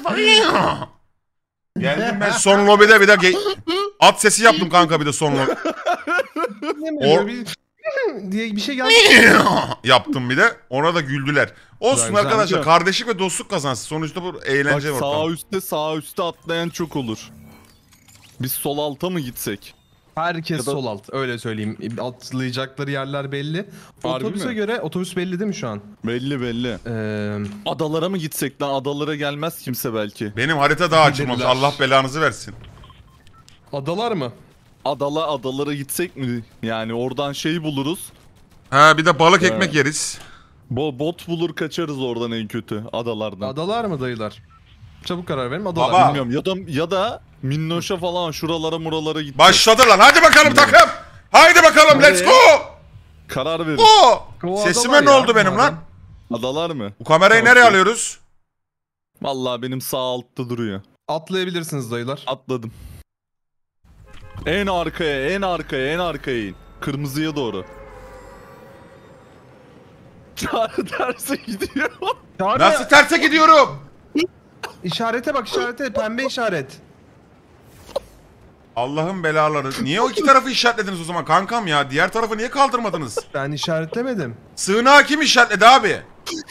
Geldim ben son lobide bir de at sesi yaptım kanka bir de son lobi. diye bir şey geldi. Yaptım bir de. Ona da güldüler. Olsun Güzel, arkadaşlar. güzel. Kardeşlik ve dostluk kazansın. Sonuçta bu eğlence Bak, ortamı. sağ üstte atlayan çok olur. Biz sol alta mı gitsek? Herkes Ya da- sol alt. Öyle söyleyeyim. Atlayacakları yerler belli. Harbi Otobüse mi? göre otobüs belli değil mi şu an? Belli. Adalara mı gitsek lan? Adalara gelmez kimse belki. Benim harita daha açılmamış. Bilirler. Allah belanızı versin. Adalar mı? Adalara gitsek mi? Yani oradan şey buluruz. Ha bir de balık ekmek yeriz. Bot bulur kaçarız oradan en kötü adalardan. Adalar mı dayılar? Çabuk karar verin. Adalar. Baba. Bilmiyorum ya da Minnoş'a falan şuralara gitsek. Başladı lan. Hadi bakalım takım. Haydi bakalım. Let's go. Karar verin. Go. O Sesime adalar ne ya, oldu benim madem. lan? Adalar mı? Bu kamerayı Tamam. nereye alıyoruz? Vallahi benim sağ altta duruyor. Atlayabilirsiniz dayılar. Atladım. En arkaya in. Kırmızıya doğru. Çağrı terse gidiyor. Çağrı, Nasıl terse gidiyorum? İşarete bak işarete. Pembe işaret. Allah'ın belaları. Niye o iki tarafı işaretlediniz o zaman kankam ya? Diğer tarafı niye kaldırmadınız? Ben işaretlemedim. Sığınağı kim işaretledi abi?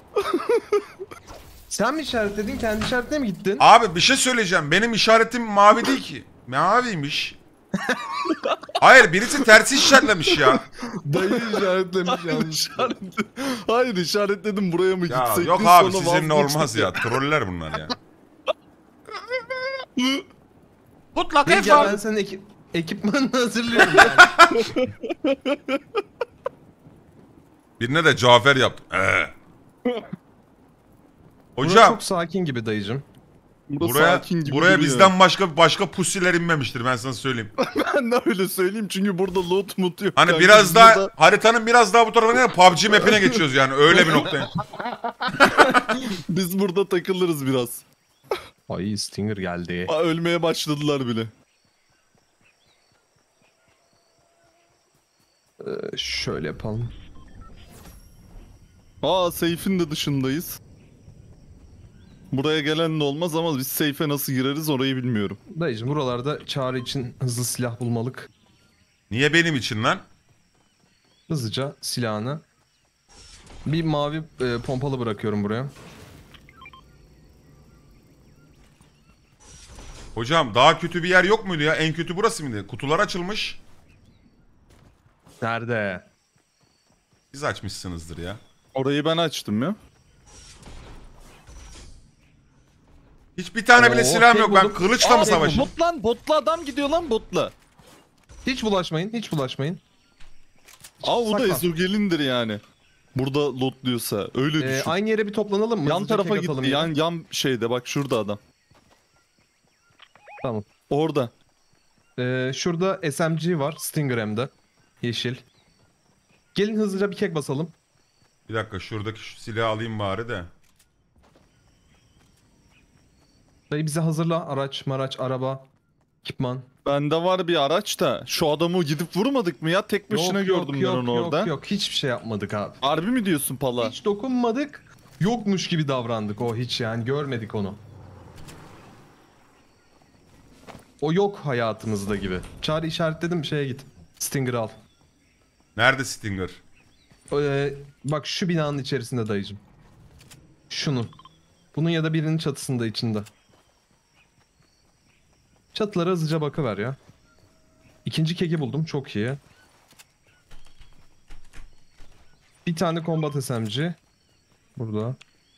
Sen mi işaretledin? Kendi işaretine mi gittin? Abi bir şey söyleyeceğim. Benim işaretim mavi değil ki. Maviymiş. Hayır birisi tersi işaretlemiş ya. Dayı işaretlemiş yanlış. Hayır işaretledim buraya mı Ya gitsek? yok biz abi sonra sizinle vazgeçtik olmaz ya. Troller bunlar ya. Mutlak Peki ya ben senin ekipmanını hazırlıyorum yani. Birine de Cafer yaptım. Burası Hocam çok sakin gibi dayıcım. buraya sakin gibi buraya duruyor. bizden başka pusiler inmemiştir ben sana söyleyeyim. Ben de öyle söyleyeyim çünkü burada loot mut yok. Hani Kanka, biraz biz daha burada- haritanın biraz daha bu tarafına PUBG map'ine geçiyoruz yani öyle bir noktaya. Biz burada takılırız biraz. Ay Stinger geldi. Aa, ölmeye başladılar bile. Şöyle yapalım. Safe'in de dışındayız. Buraya gelen de olmaz ama biz safe'e nasıl gireriz orayı bilmiyorum. Dayıcım buralarda Çağrı için hızlı silah bulmalık. Niye benim için lan? Hızlıca silahını. Bir mavi pompalı bırakıyorum buraya. Hocam daha kötü bir yer yok muydu ya? En kötü burası mıydı? Kutular açılmış. Nerede? Siz açmışsınızdır ya. Orayı ben açtım ya. Hiçbir tane bile Oo, silahım yok. Ben buldum. kılıçla mı tek savaşayım? Botla adam gidiyor lan botla. Hiç bulaşmayın, hiç bulaşmayın. O da Saklan. ezogelindir yani. Burada lootluyorsa öyle düşün. Aynı yere bir toplanalım mı? Yan Hızlıca tarafa tek atalım gitti. ya. Yan şeyde bak şurada adam. Tamam. Orada. Şurada SMG var. Stinger M'de. Yeşil. Gelin hızlıca bir kek basalım. Bir dakika şuradaki şu silahı alayım bari de. Dayı bize hazırla. Araç, maraç, araba, ekipman. Bende var bir araç da şu adamı gidip vurmadık mı ya? Tek başına gördüm ben onu orada. Yok. Hiçbir şey yapmadık abi. Harbi mi diyorsun Pala? Hiç dokunmadık. Yokmuş gibi davrandık o hiç yani. Görmedik onu. O yok hayatımızda gibi. Çağrı işaretledim şeye git. Stinger al. Nerede Stinger? Bak şu binanın içerisinde dayıcım. Şunun. Bunun ya da birinin çatısında içinde. Çatılara hızlıca bakıver ya. İkinci keki buldum. Çok iyi. Bir tane combat SMG. Burada.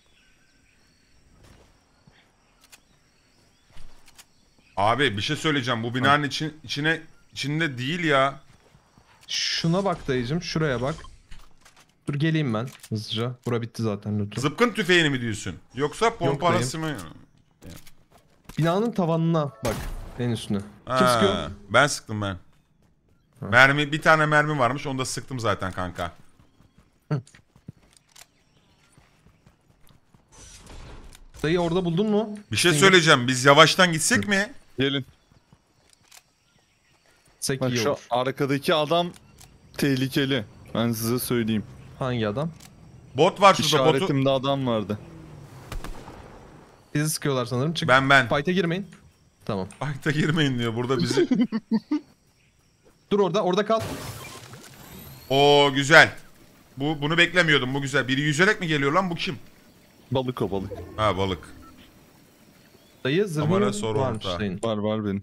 Abi bir şey söyleyeceğim. Bu binanın içinde değil ya. Şuna bak dayıcım. Şuraya bak. Dur geleyim ben hızlıca. Bura bitti zaten lütfen. Zıpkın tüfeğini mi diyorsun? Yoksa pompalısı mı? Binanın tavanına bak. En üstüne. Kim sıkıyor? Ha, ben sıktım ben. Bir tane mermi varmış. Onu da sıktım zaten kanka. Dayı orada buldun mu? Bir şey Stinger. söyleyeceğim. Biz yavaştan gitsek mi? Gelin. Sek Bak iyi şu olur. arkadaki adam tehlikeli. Ben size söyleyeyim. Hangi adam? Bot var şurada botu. İşaretimde adam vardı. Bizi sıkıyorlar sanırım. Çık. Ben. Fight'e girmeyin. Tamam. Ayakta girmeyin diyor burada bizi. Dur orada kal. Oo güzel. Bunu beklemiyordum, bu güzel. Biri yüzerek mi geliyor lan, bu kim? Balık o balık. Ha, balık. Dayı Kamera zırhın soru varmış orta. dayın. Var benim.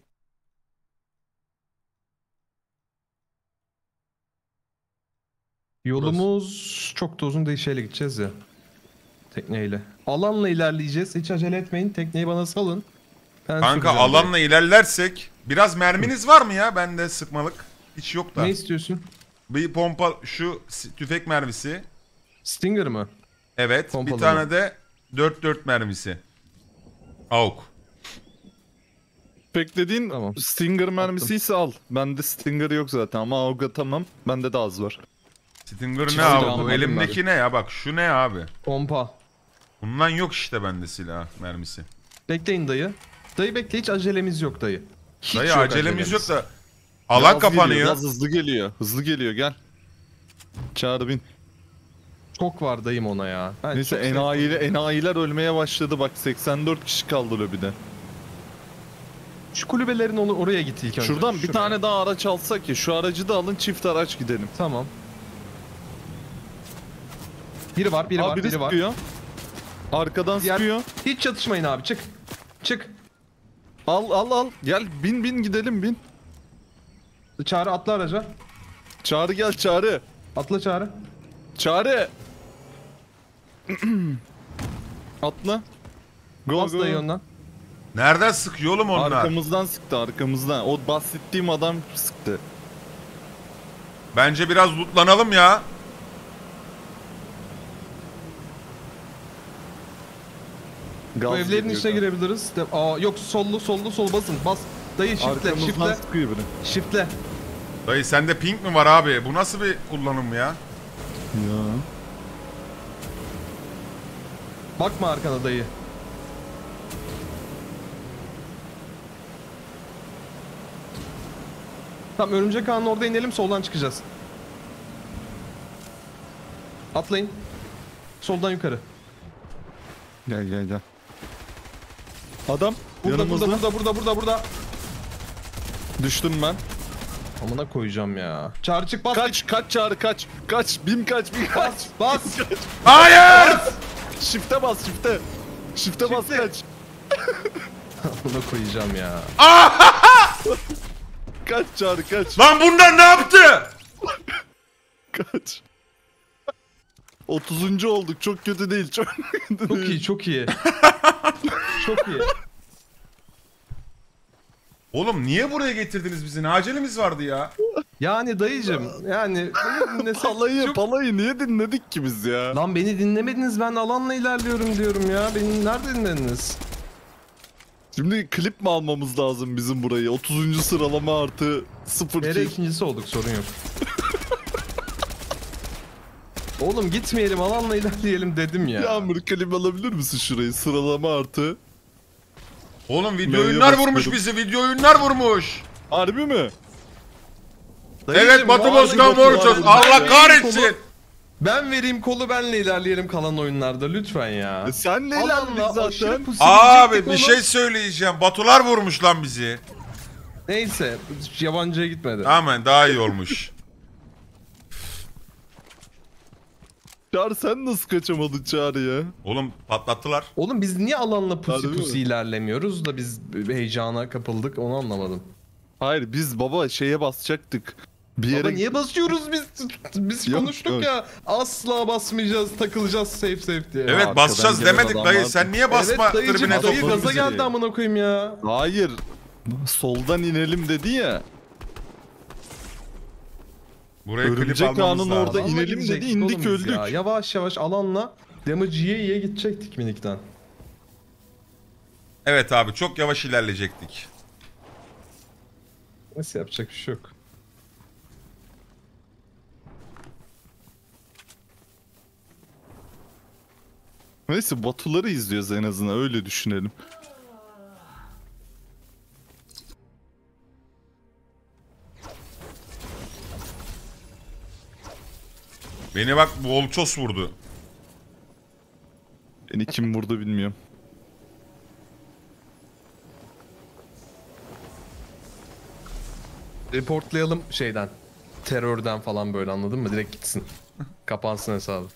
Yolumuz çok da uzun değil, şeyle gideceğiz ya. Tekneyle. Alanla ilerleyeceğiz. Hiç acele etmeyin. Tekneyi bana salın. Ben Kanka süreceğim alanla ilerlersek biraz merminiz var mı ya? Bende sıkmalık hiç yok da. Ne istiyorsun? Bir pompa, şu tüfek mermisi. Stinger mı? Evet. Pompalı bir tane de 4.4 mermisi. AUK. Beklediğin Tamam. Stinger mermisi ise al. Bende Stinger yok zaten ama AUG'a tamam. Bende de az var. Stinger ne Çiftli abi? Bu aldım elimdeki ne ya? Bak şu ne abi? Pompa. Bundan yok işte bende silah mermisi. Bekleyin dayı. Dayı bekle, hiç acelemiz yok dayı. Hiç Dayı yok acelemiz yok da. Gaz Alan geliyor, kapanıyor. Gaz hızlı geliyor. Hızlı geliyor gel. Çağrı bin. Çok var dayım ona ya. Ben Neyse çok enayiler ölmeye başladı bak 84 kişi kaldı lobide. Şu kulübelerin oraya git ilk önce. Şuradan bir Şuraya. tane daha araç alsak ya şu aracı da alın çift araç gidelim. Tamam. Biri var, biri var, biri biri var. sıkıyor. Arkadan Diğer- sıkıyor. Hiç çatışmayın abi, çık. Çık. Al gel bin gidelim bin. Çağrı atla araca. Çağrı gel Çağrı. Atla Çağrı. Çağrı. Atla. Go Bas go. dayı ondan. Nereden sıkıyor oğlum onlar? Arkamızdan sıktı arkamızdan. O bahsettiğim adam sıktı. Bence biraz lootlanalım ya. Gaz Bu evlerin geliyor içine gaz. girebiliriz. Yok, sol basın. Bas. Dayı shiftle, Arkamızdan shiftle. sıkıyor biri. Shiftle. Dayı sende ping mi var abi? Bu nasıl bir kullanım ya? Ya. Bakma arkana dayı. Tamam, örümcek ağının orada inelim, soldan çıkacağız. Atlayın. Soldan yukarı. Gel. Adam Burada, yanımızda. burada. Düştüm ben. Amına koyacağım ya. Çağrı çık, bas. Kaç Çağrı kaç. Bin kaç. Bas. Hayır! Shift'e bas shift'e. Shift'e bas Shift'e. kaç. Amına koyacağım ya. Kaç Çağrı kaç. Lan bundan ne yaptı? Kaç. 30. olduk. Çok kötü değil. Çok kötü Çok değil. iyi, çok iyi. Çok iyi. Oğlum niye buraya getirdiniz bizi? Ne acelemiz vardı ya? Yani dayıcım, yani beni dinlesek Palayı niye dinledik ki biz ya? Lan beni dinlemediniz, ben alanla ilerliyorum diyorum ya. Beni nerede dinlediniz? Şimdi klip mi almamız lazım bizim burayı? 30. sıralama artı 0 Nereye ikincisi olduk, sorun yok. Oğlum gitmeyelim, alanla ilerleyelim dedim ya. Yağmur klip alabilir misin şurayı? Sıralama artı. Oğlum video Neye oyunlar vurmuş basıyorum? bizi. Video oyunlar vurmuş. Harbi mi? Dayıcım, Evet Batı vallahi Bozkan Batı var. vuracağız. Ben Allah vereyim kahretsin. kolu- Ben vereyim kolu, benle ilerleyelim kalan oyunlarda lütfen ya. Senle ilerledik Alanla aşırı zaten. pusu Abi gidecektik bir oğlum. şey söyleyeceğim. Batular vurmuş lan bizi. Neyse, yabancıya gitmedi. Aman daha iyi olmuş. Çağrı sen nasıl kaçamadın Çağrı ya? Oğlum patlattılar. Oğlum biz niye alanla pusu Harbi pusu mi? ilerlemiyoruz da biz heyecana kapıldık, onu anlamadım. Hayır biz baba şeye basacaktık. Bir yere Baba niye basıyoruz biz? Biz Yok, konuştuk yok. ya. Asla basmayacağız, takılacağız safe diye. Evet arkadan basacağız gelen demedik adamlar- dayı. Sen niye basma Evet dayıcım, tribüne dayı soktuğun gaza bizi? geldi amına koyayım ya. Hayır. Soldan inelim dedi ya. Buraya klip Örümcek almamız ağının lazım. orada Alanla inelim gidecektik dedi, indik, oğlum biz öldük. Ya. Yavaş yavaş alanla damage yiye gidecektik minikten. Evet abi çok yavaş ilerleyecektik. Nasıl, yapacak bir şey yok. Neyse Batuları izliyoruz en azından öyle düşünelim. Beni bak Volchos vurdu. Beni kim vurdu bilmiyorum. reportlayalım şeyden. Terörden falan böyle, anladın mı? Direkt gitsin. Kapansın hesabı.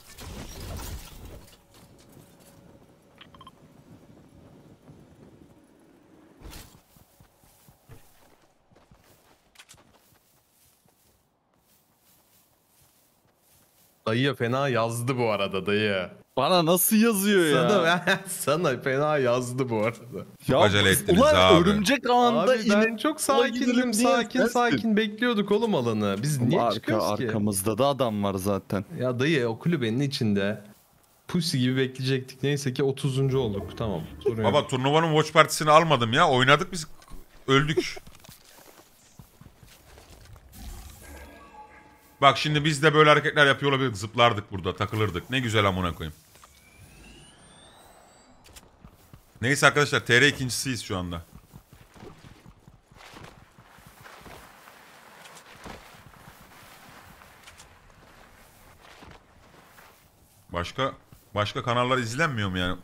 Dayı fena yazdı bu arada dayı. Bana nasıl yazıyor ya? Sana fena yazdı bu arada. Ya acele ettiniz ulan abi. örümcek ağında Abi ben çok sakindim, sakin bekliyorduk oğlum alanı. Biz niye çıkıyoruz ki? Arkamızda da adam var zaten. Ya dayı o kulübenin içinde pussy gibi bekleyecektik. Neyse ki 30. olduk. Tamam. Sorun yok. Baba turnuvanın watch partisini almadım ya. Oynadık biz. Öldük. Bak şimdi biz de böyle hareketler yapıyor olabilirdik. Zıplardık burada, takılırdık. Ne güzel amına koyayım. Neyse arkadaşlar, TR ikincisiyiz şu anda. Başka kanallar izlenmiyor mu yani?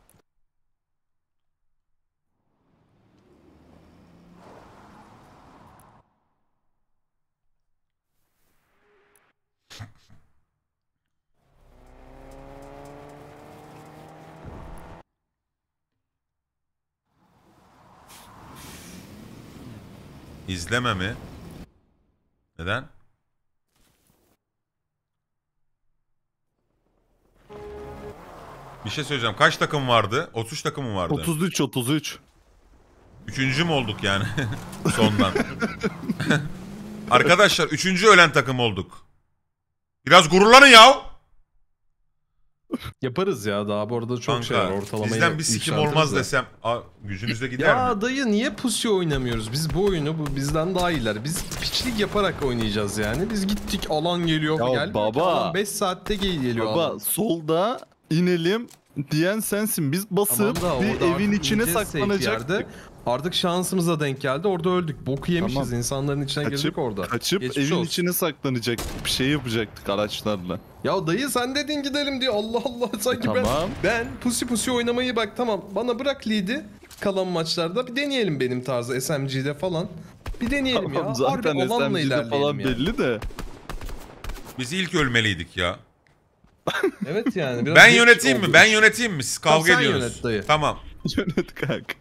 İzleme mi? Neden? Bir şey söyleyeceğim. Kaç takım vardı? 33 takım mı vardı? 33. Üçüncü mü olduk yani? Sondan. Arkadaşlar 3. ölen takım olduk. Biraz gururlanın ya. Yaparız ya, daha bu arada çok Kanka, şey var, ortalamayı bizden bir sikim yükseltiriz olmaz de. desem gücünüzde gider Ya mi? dayı niye pussy oynamıyoruz? Biz bu oyunu bizden daha iyiler. Biz piçlik yaparak oynayacağız yani. Biz gittik, alan geliyor. Ya Geldi, baba. alan 5 saatte geliyor Baba alan. solda inelim diyen sensin. Biz basıp Tamam da bir orada evin artık içine ineceğiz safe saklanacaktık. yerde. Artık şansımıza denk geldi. Orada öldük. Boku yemişiz. Tamam. İnsanların içine girdik orada. Kaçıp Geçmiş evin olsun. içine saklanacaktık. Bir şey yapacaktık araçlarla. Ya dayı sen dedin gidelim diye. Allah Allah, sanki Tamam. ben pussy oynamayı, bak tamam, bana bırak lead'i kalan maçlarda bir deneyelim benim tarzı SMG'de falan. Bir deneyelim Tamam, ya. zaten Harbi alanla SMG'de ilerleyelim falan ya. belli de. Biz ilk ölmeliydik ya. Evet yani. Biraz Ben geç yöneteyim mi? oldu. Ben yöneteyim mi? Siz Tamam, kavga sen ediyorsunuz. yönet dayı. Tamam. Yönet kanka.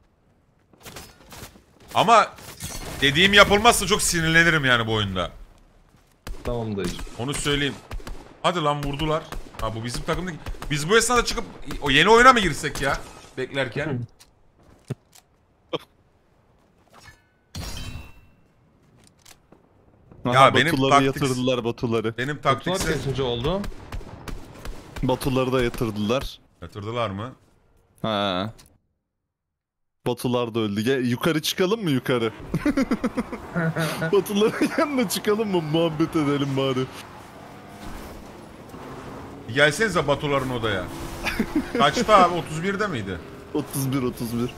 Ama dediğim yapılmazsa çok sinirlenirim yani bu oyunda. Tamam dayıcım. Onu söyleyeyim. Hadi lan vurdular. Ha bu bizim takımdaki. Biz bu esnada çıkıp o yeni oyuna mı girsek ya? Beklerken. Aha, benim Batuları taktik- yatırdılar Batuları. Benim Taktikse... taktikse... kaçıncı oldu? Batuları da yatırdılar. Yatırdılar mı? Ha. Batular da öldü. Gel, yukarı çıkalım mı yukarı? Batuların yanına çıkalım mı? Muhabbet edelim bari. Gelsenize Batuların odaya. Kaçta abi? 31'de miydi? 31.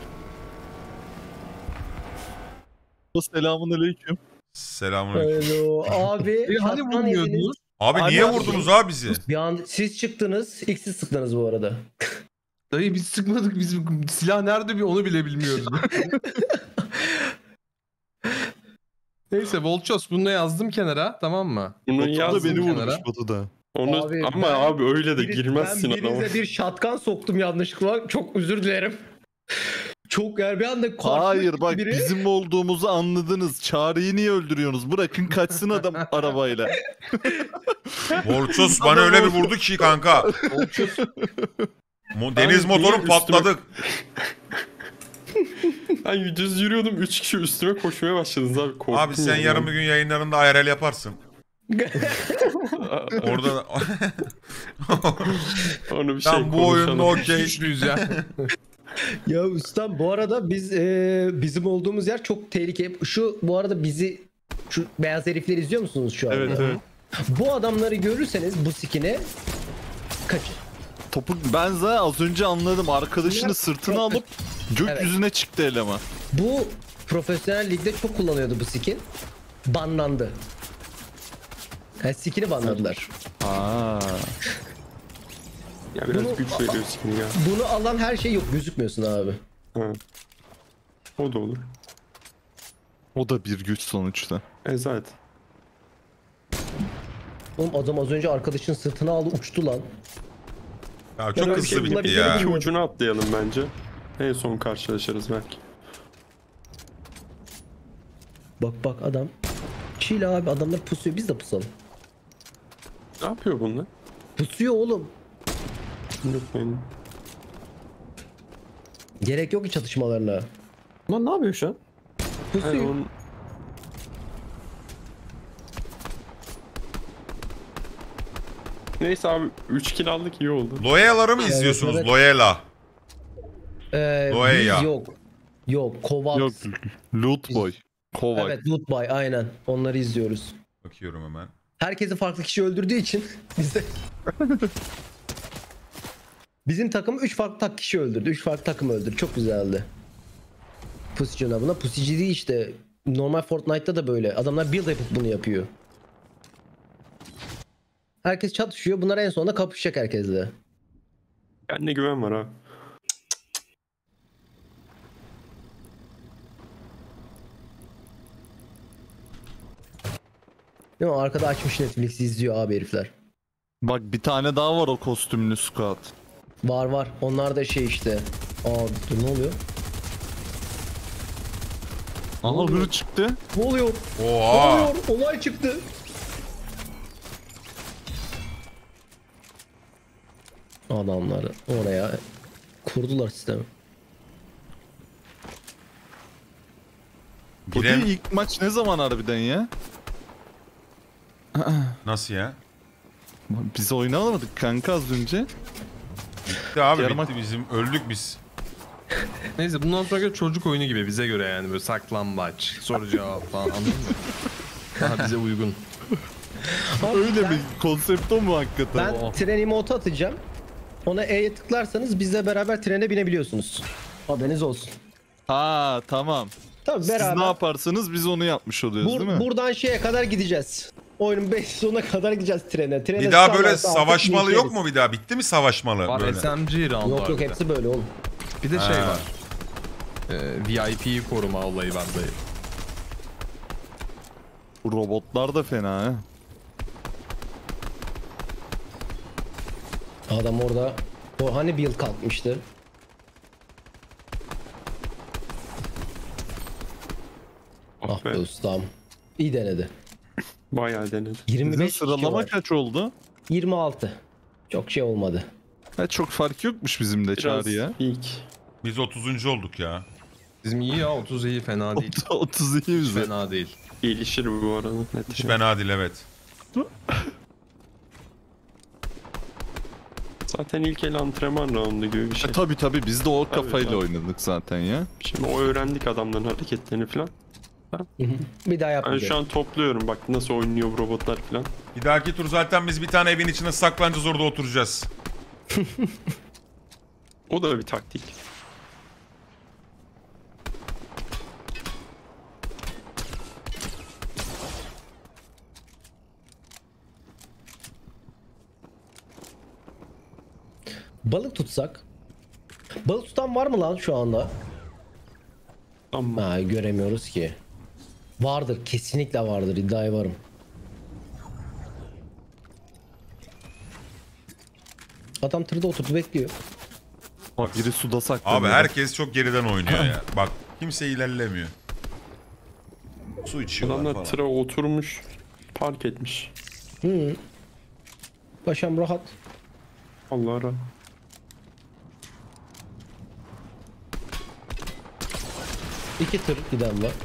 Selamun aleyküm. Selamünaleyküm. Hello. Abi Hani şatkan yediniz. vurmuyordunuz? Abi niye vurdunuz abi bizi? Bir an siz çıktınız. İlk siz sıktınız bu arada. Dayı biz sıkmadık. Biz silah nerede onu bile bilmiyoruz. Neyse Volchos, bunu yazdım kenara, tamam mı? Bunu Batu da yazdım beni kenara. vurmuş Batu da. Onu Abi ama ben- abi öyle de Ben girmezsin adama. birinize bir şatkan soktum yanlışlıkla. Çok özür dilerim. Çok yani bir anda korkmuş Hayır bak biri. bizim olduğumuzu anladınız. Çağrı'yı niye öldürüyorsunuz? Bırakın kaçsın adam arabayla. Volchos bana öyle bir vurdu ki kanka. Volchos Deniz Abi, motorum niye patladı. Ben düz yürüyordum 3 kişi üstüme koşmaya başladınız abi. Korktum Abi sen yani. yarın bir gün yayınlarında IRL yaparsın. Orada da... Onu bir şey Tam bu oyunda konuşalım. okey. güçlüyüz ya. Ya ustam bu arada biz bizim olduğumuz yer çok tehlikeli. Şu bu arada şu beyaz herifleri izliyor musunuz şu anda? Evet evet. Bu adamları görürseniz bu skini kaçın. Topuk ben zaten az önce anladım. Arkadaşını sırtına alıp gökyüzüne çıktı eleman. Bu profesyonel ligde çok kullanıyordu bu skin. Banlandı. Yani skin'i banladılar. Aa. Ya biraz Bunu- güç veriyor skin ya. Bunu alan her şey yok, gözükmüyorsun abi. Ha. O da olur. O da bir güç sonuçta. Evet. Oğlum adam az önce arkadaşın sırtına aldı uçtu lan. Ya Ben çok öyle hızlı şey bitti bulabilirim ya. ki. İki ucuna atlayalım bence. En son karşılaşırız belki. Bak adam. Chill abi, adamlar pusuyor, biz de pusalım. Ne yapıyor bunlar? Pusuyor oğlum. Unutmayın. Gerek yok ki çatışmalarına. Lan ne yapıyor şu an? Pusuyor. Yani onun... Neyse abi 3 kill aldık, iyi oldu. Loyal'ları mı izliyorsunuz? evet. Loyal'a. Loeya. Biz yok. Yok, Kovacs. Yok. Loot Boy. Kovac. Evet, Lootboy aynen. Onları izliyoruz. Bakıyorum hemen. Herkesi farklı kişi öldürdüğü için biz de... Bizim takım 3 farklı kişi öldürdü. 3 farklı takım öldürdü. Çok güzeldi. Pusicuna buna. Pusici değil işte. Normal Fortnite'ta da böyle. Adamlar build yapıp bunu yapıyor. Herkes çatışıyor. Bunlar en sonunda kapışacak herkesle. Kendine güven var abi. Değil mi? Arkada açmış Netflix izliyor abi herifler. Bak bir tane daha var o kostümlü squad. Var. Onlar da şey işte. Aa dur, ne oluyor? Aha biri çıktı. Ne oluyor? Ne Oha. oluyor? Olay çıktı. Adamlar oraya kurdular sistemi. Bu Girem... değil, ilk maç ne zaman harbiden ya? Nasıl ya? Biz oynamadık kanka az önce. Bitti abi, Yarım- bitti bizim. Öldük biz. Neyse bundan sonra çocuk oyunu gibi bize göre yani, böyle saklambaç, soru cevap falan, anladın mı? Daha bize uygun. Öyle mi? Konsept o mu hakikaten? Ben tren emotu atacağım. Ona E'ye tıklarsanız bizle beraber trene binebiliyorsunuz. Haberiniz olsun. Ha tamam. Tabii Siz ne beraber. yaparsanız biz onu yapmış oluyoruz değil mi? Buradan şeye kadar gideceğiz. Oyunun 5 sonuna kadar gideceğiz trene. Trene Bir daha böyle tutarlarsa artık savaşmalı yok bineriz. mu bir daha? Bitti mi savaşmalı Var böyle? SMG round Yok var yok, bir de. hepsi böyle oğlum. Bir de şey Ha. var. VIP'yi koruma olayı var dayı. Bu robotlar da fena ha. Adam orada. O hani build kalkmıştı. Ah be be. ustam. İyi denedi. Bayağı denedi. 25 Bizim kişi sıralama var. kaç oldu? 26. Çok şey olmadı. Ha, çok fark yokmuş bizim de Biraz Çağrı ya. ilk. Biz 30. olduk ya. Bizim iyi ya, 30 iyi, fena değil. 32 Hiç bize. fena değil. Gelişir bu arada. Net. Hiç fena değil, evet. Zaten ilk el antrenman roundu gibi bir şey. Tabi biz de o kafayla tabii. oynadık zaten ya. Şimdi o öğrendik adamların hareketlerini falan. Bir daha Ben yapmayacağım. şu an topluyorum bak nasıl oynuyor bu robotlar falan. Bir dahaki tur zaten biz bir tane evin içine saklanacağız, orada oturacağız. O da bir taktik. Balık tutsak. Balık tutan var mı lan şu anda? Tamam. Ha, göremiyoruz ki. Vardır, kesinlikle vardır, iddiaya varım. Adam tırda oturdu bekliyor. Bak biri suda saklanıyor. Abi herkes çok geriden oynuyor ya. Bak kimse ilerlemiyor. Su içiyorlar Adamlar falan. tıra oturmuş. Park etmiş. Paşam rahat. Allah Allah. İki tır giden var.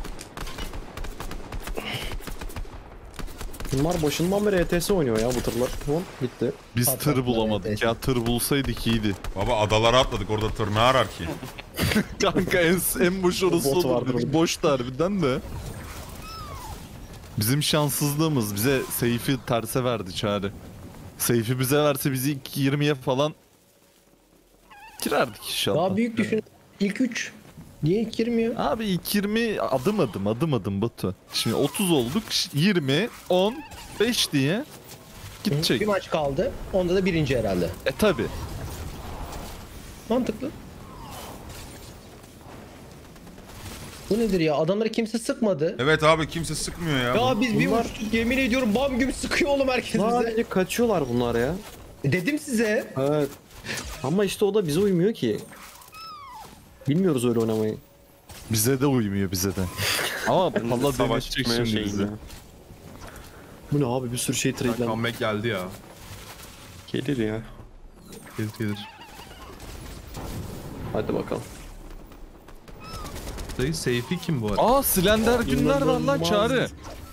Bunlar başından beri ETS oynuyor ya bu tırlar. Hop bitti. Biz Patlatma tır bulamadık neredeyse. ya, tır bulsaydık iyiydi. Baba adalara atladık, orada tır ne arar ki? Kanka en boş orası Bot olur vardır dedik. orada. Boştu harbiden de. Bizim şanssızlığımız bize seyfi terse verdi Çağrı. Seyfi bize verse bizi ilk 20'ye falan girerdik inşallah. Daha büyük düşün. İlk 3. Niye ilk 20 ya? Abi ilk 20 adım adım Batu. Şimdi 30 olduk, 20, 10, 5 diye gidecek. Bir maç kaldı. Onda da birinci herhalde. Tabi. Bu nedir ya? Adamları kimse sıkmadı. Evet abi kimse sıkmıyor ya. Ya biz bir Bunlar- uçtuk yemin ediyorum bam gibi sıkıyor oğlum herkes bize. Sadece kaçıyorlar bunlar ya. Dedim size. Evet. Ama işte o da bize uymuyor ki. Bilmiyoruz öyle oynamayı. Bize de uymuyor bize de. Ama Pala Savaş deneyecek çıkmaya şimdi şeyim bizi. ya. Bu ne abi, bir sürü şey trade'len. Comeback geldi ya. Gelir ya. Gelir. Hadi bakalım. Dayı safe'i kim bu arada? Aa Slender günler var lan Çağrı.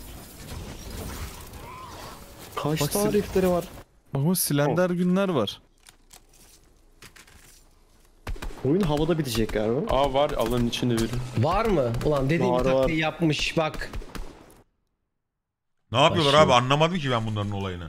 Kaç Bak, tarifleri var? Ama Slender günler var. Oyun havada bitecek galiba. Aa var, alanın içinde biri. Var mı? Ulan dediğim Var, taktiği yapmış bak. Ne yapıyorlar Başlıyor. abi anlamadım ki ben bunların olayını.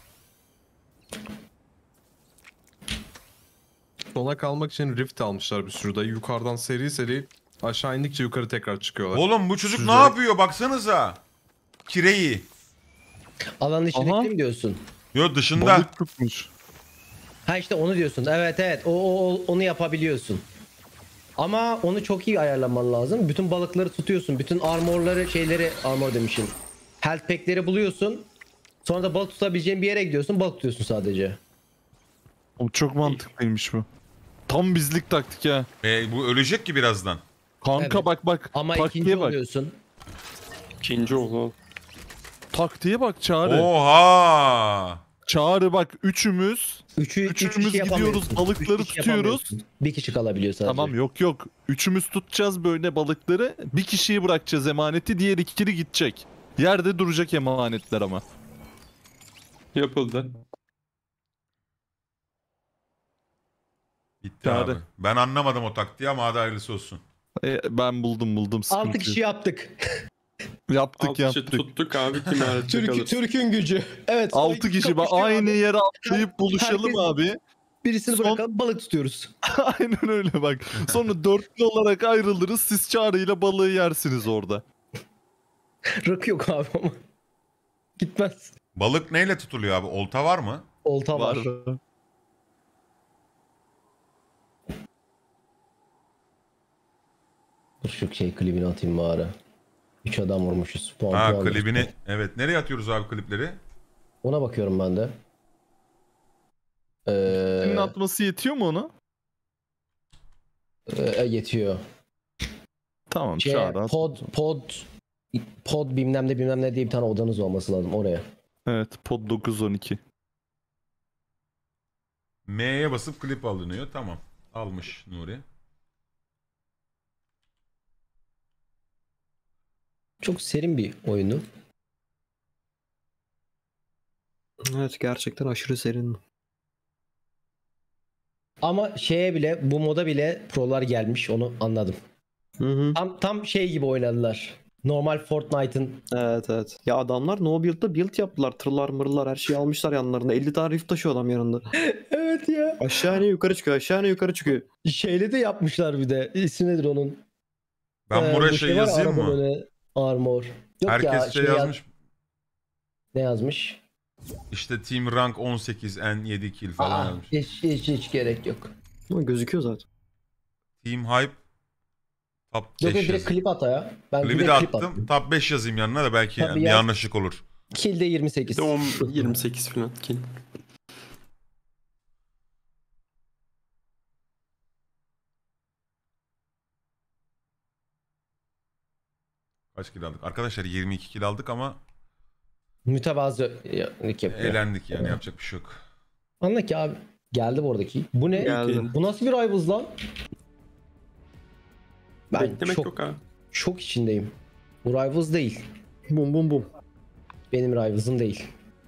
Sona kalmak için rift almışlar bir sürü dayı. Yukarıdan seri seri aşağı indikçe yukarı tekrar çıkıyorlar. Oğlum bu çocuk ne Süzerek. yapıyor baksanıza. Kireyi. Alanın içindeki Aha. mi diyorsun? Yo dışında. Balık tutmuş. Ha işte onu diyorsun. Evet. Onu yapabiliyorsun. Ama onu çok iyi ayarlaman lazım. Bütün balıkları tutuyorsun. Bütün armor demişim. Health pack'leri buluyorsun. Sonra da balık tutabileceğin bir yere gidiyorsun. Balık tutuyorsun sadece. O çok mantıklıymış bu. Tam bizlik taktik ya. Bu ölecek ki birazdan. Kanka Evet. bak Ama taktiğe ikinci bak. oluyorsun. İkinci oldu. Taktiğe bak Çağrı. Oha. Çağrı bak üçümüz Üçümüz gidiyoruz, yapamıyorsun. balıkları Üç kişi tutuyoruz. yapamıyorsun. Bir kişi kalabiliyor sadece. Tamam yok. Üçümüz tutacağız böyle balıkları. Bir kişiyi bırakacağız emaneti. Diğer ikili gidecek. Yerde duracak emanetler ama. Yapıldı. Bitti Çağrı. abi. Ben anlamadım o taktiği ama hadi hayırlısı olsun. Ben buldum sıkıntı 6 kişi yok. yaptık. Yaptık Alt kişi yaptık. tuttuk abi, kim hariç kalır. Türk'ün gücü. Evet. 6 kişi bak kapışıyor aynı abi. yere atlayıp buluşalım Herkes- abi. Birisini Son- bırakalım balık tutuyoruz. Aynen öyle bak. Sonra dörtlü olarak ayrılırız. Siz Çağrı'yla balığı yersiniz orada. Rakı yok abi ama. Gitmez. Balık neyle tutuluyor abi? Olta var mı? Olta var. Dur şu klibini atayım bari. 3 adam vurmuşuz. Puan Ha puan. klibini. Evet. Nereye atıyoruz abi klipleri? Ona bakıyorum ben de. Senin atması yetiyor mu ona? Yetiyor. Tamam Çağrı at. Pod bilmem ne diye bir tane odanız olması lazım oraya. Evet pod 912. M'ye basıp klip alınıyor. Tamam. Almış Nuri. Çok serin bir oyunu. Evet, gerçekten aşırı serin. Ama bu moda bile prolar gelmiş onu anladım. Hı. Tam şey gibi oynadılar. Normal Fortnite'ın Evet. Ya adamlar no build'da build yaptılar. Tırlar mırlar her şeyi almışlar yanlarında. 50 tane rift taşıyor adam yanında. evet ya. Aşağı iniyor yukarı çıkıyor. Aşağı iniyor yukarı çıkıyor. Şeyle de yapmışlar bir de. İsmi nedir onun? Ben buraya bu şey var, yazayım arabanın mı? önüne armor. Yok Herkes ya, şey yazmış. Ne yazmış? İşte Team Rank 18 N7 kill falan yazmış. Hiç gerek yok. Ama gözüküyor zaten. Team Hype Top 5 Yok direkt yazayım. klip at ya. Ben Klibi direkt de klip attım. Top 5 yazayım yanına da belki Tabii bir yaz. yanlışlık olur. Kill'de 28. Bir de 28 falan kill. Kaç kill aldık? Arkadaşlar 22 kill aldık ama Mütevazı yapıyor. eğlendik yani yapacak bir şey yok. Anla ki abi. Geldi bu aradaki. Bu ne? Geldi. Bu nasıl bir Rivals lan? Ben Beklemek çok, yok abi. çok içindeyim. Bu Rivals değil. Bum bum bum. Benim Rivals'ım değil.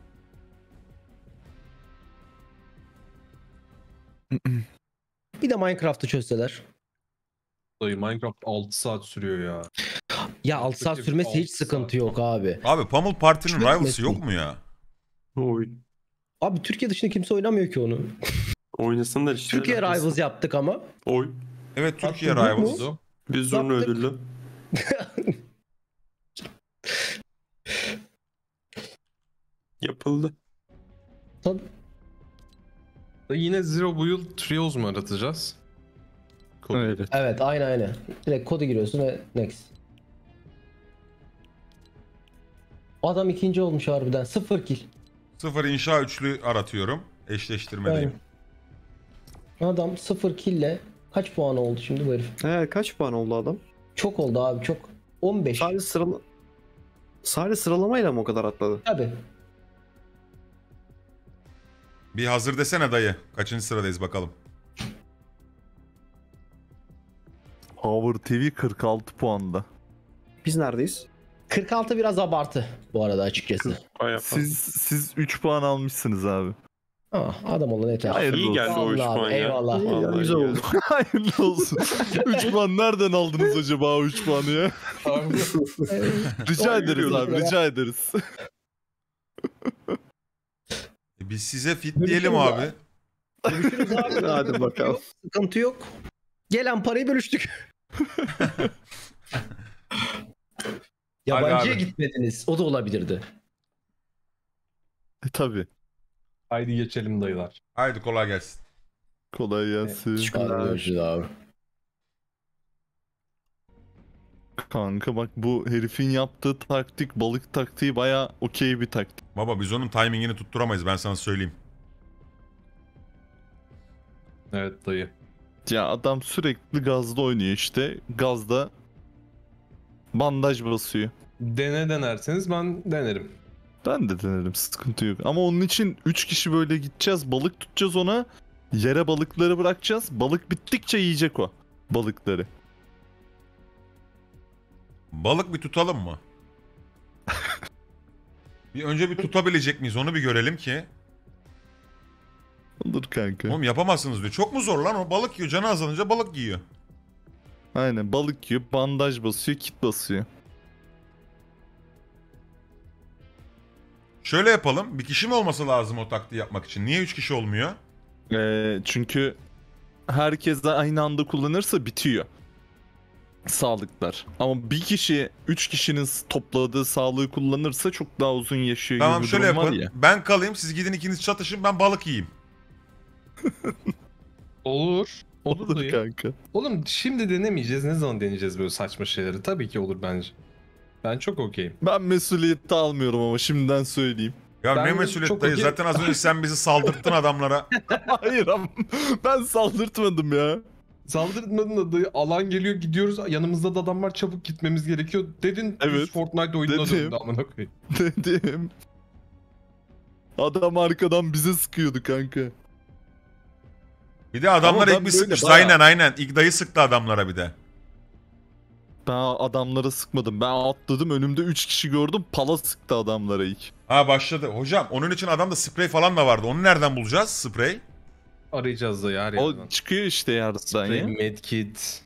Bir de Minecraft'ı çözseler. Dayı Minecraft 6 saat sürüyor ya. Ya 6 saat Peki, sürmesi 6 hiç sıkıntı saat. yok abi. Abi Pummel Party'nin Çözmesin. rivals'ı yok mu ya? Oy. Abi Türkiye dışında kimse oynamıyor ki onu. Oynasınlar işte. Türkiye Rivals yaptık ama. Oy. Evet Türkiye Hakkı yok mu? Rivals. Bir zurna Yaptık. ödüllü. Yapıldı. Dayı yine Zero Build Trios mu aratacağız? Kod. Evet. Evet aynen. Direkt kodu giriyorsun ve next. Adam ikinci olmuş harbiden. 0 kill. 0 inşa üçlü aratıyorum. Eşleştirmedeyim. Adam 0 kill'le kaç puan oldu şimdi bu herif? Kaç puan oldu adam? Çok oldu abi çok. 15. Sadece sıralamayla mı o kadar atladı? Tabii. Bir hazır desene dayı. Kaçıncı sıradayız bakalım. Power TV 46 puanda. Biz neredeyiz? 46 biraz abartı bu arada açıkçası. Bayağı fazla. Siz 3 puan almışsınız abi. Adam olan yeter. Hayır. İyi geldi o 3 Vallahi puan ya. eyvallah. İyi ya, Vallahi güzel iyi oldu. Hayırlı olsun. 3 puan nereden aldınız acaba o 3 puanı ya? Rica ederiz abi, rica ederiz. Biz size fit diyelim abi. Görüşürüz abi. Hadi bakalım. Sıkıntı yok. Gelen parayı bölüştük. Yabancıya abi. gitmediniz. O da olabilirdi. Tabii. Haydi geçelim dayılar. Haydi kolay gelsin. Kolay gelsin. Hadi görüşürüz abi. Kanka bak bu herifin yaptığı taktik, balık taktiği baya okey bir taktik. Baba biz onun timingini tutturamayız ben sana söyleyeyim. Evet dayı. Ya adam sürekli gazda oynuyor işte. Gazda bandaj basıyor. Denerseniz ben denerim. Ben de denerim, sıkıntı yok. Ama onun için 3 kişi böyle gideceğiz, balık tutacağız ona. Yere balıkları bırakacağız. Balık bittikçe yiyecek o balıkları. Balık bir tutalım mı? Önce bir tutabilecek miyiz onu bir görelim ki. Olur kanka. Oğlum yapamazsınız diyor. Çok mu zor lan o balık yiyor. Canı azalınca balık yiyor. Aynen, balık yiyor, bandaj basıyor, kit basıyor. Şöyle yapalım. Bir kişi mi olması lazım o taktiği yapmak için? Niye 3 kişi olmuyor? Çünkü herkes de aynı anda kullanırsa bitiyor sağlıklar. Ama bir kişi 3 kişinin topladığı sağlığı kullanırsa çok daha uzun yaşıyor Tamam gibi bir şöyle durum var yapın. ya. Ben kalayım siz gidin ikiniz çatışın ben balık yiyeyim. Olur. Olur dayı. kanka. Oğlum şimdi denemeyeceğiz. Ne zaman deneyeceğiz böyle saçma şeyleri? Tabii ki olur bence. Ben çok okeyim. Ben mesuliyeti almıyorum ama şimdiden söyleyeyim. Ya Ben ne de mesuliyet çok dayı okey- zaten az önce sen bizi saldırttın adamlara. Hayır ama ben saldırtmadım ya. Saldırmadın da dayı, alan geliyor gidiyoruz. Yanımızda da adam var, çabuk gitmemiz gerekiyor. Dedin Evet. düz Fortnite oyununa Dedim. döndü amına koyayım. Dedim. Adam arkadan bize sıkıyordu kanka. Bir de adamlar Ama ilk ben bir böyle sıkmış. bayağı- Aynen. İlk dayı sıktı adamlara bir de. Ben adamlara sıkmadım. Ben atladım, önümde 3 kişi gördüm. Pala sıktı adamlara ilk. Ha başladı. Hocam onun için adamda sprey falan da vardı. Onu nereden bulacağız sprey? Arayacağız dayı her yerden. O çıkıyor işte yerden Spray, ya. medkit.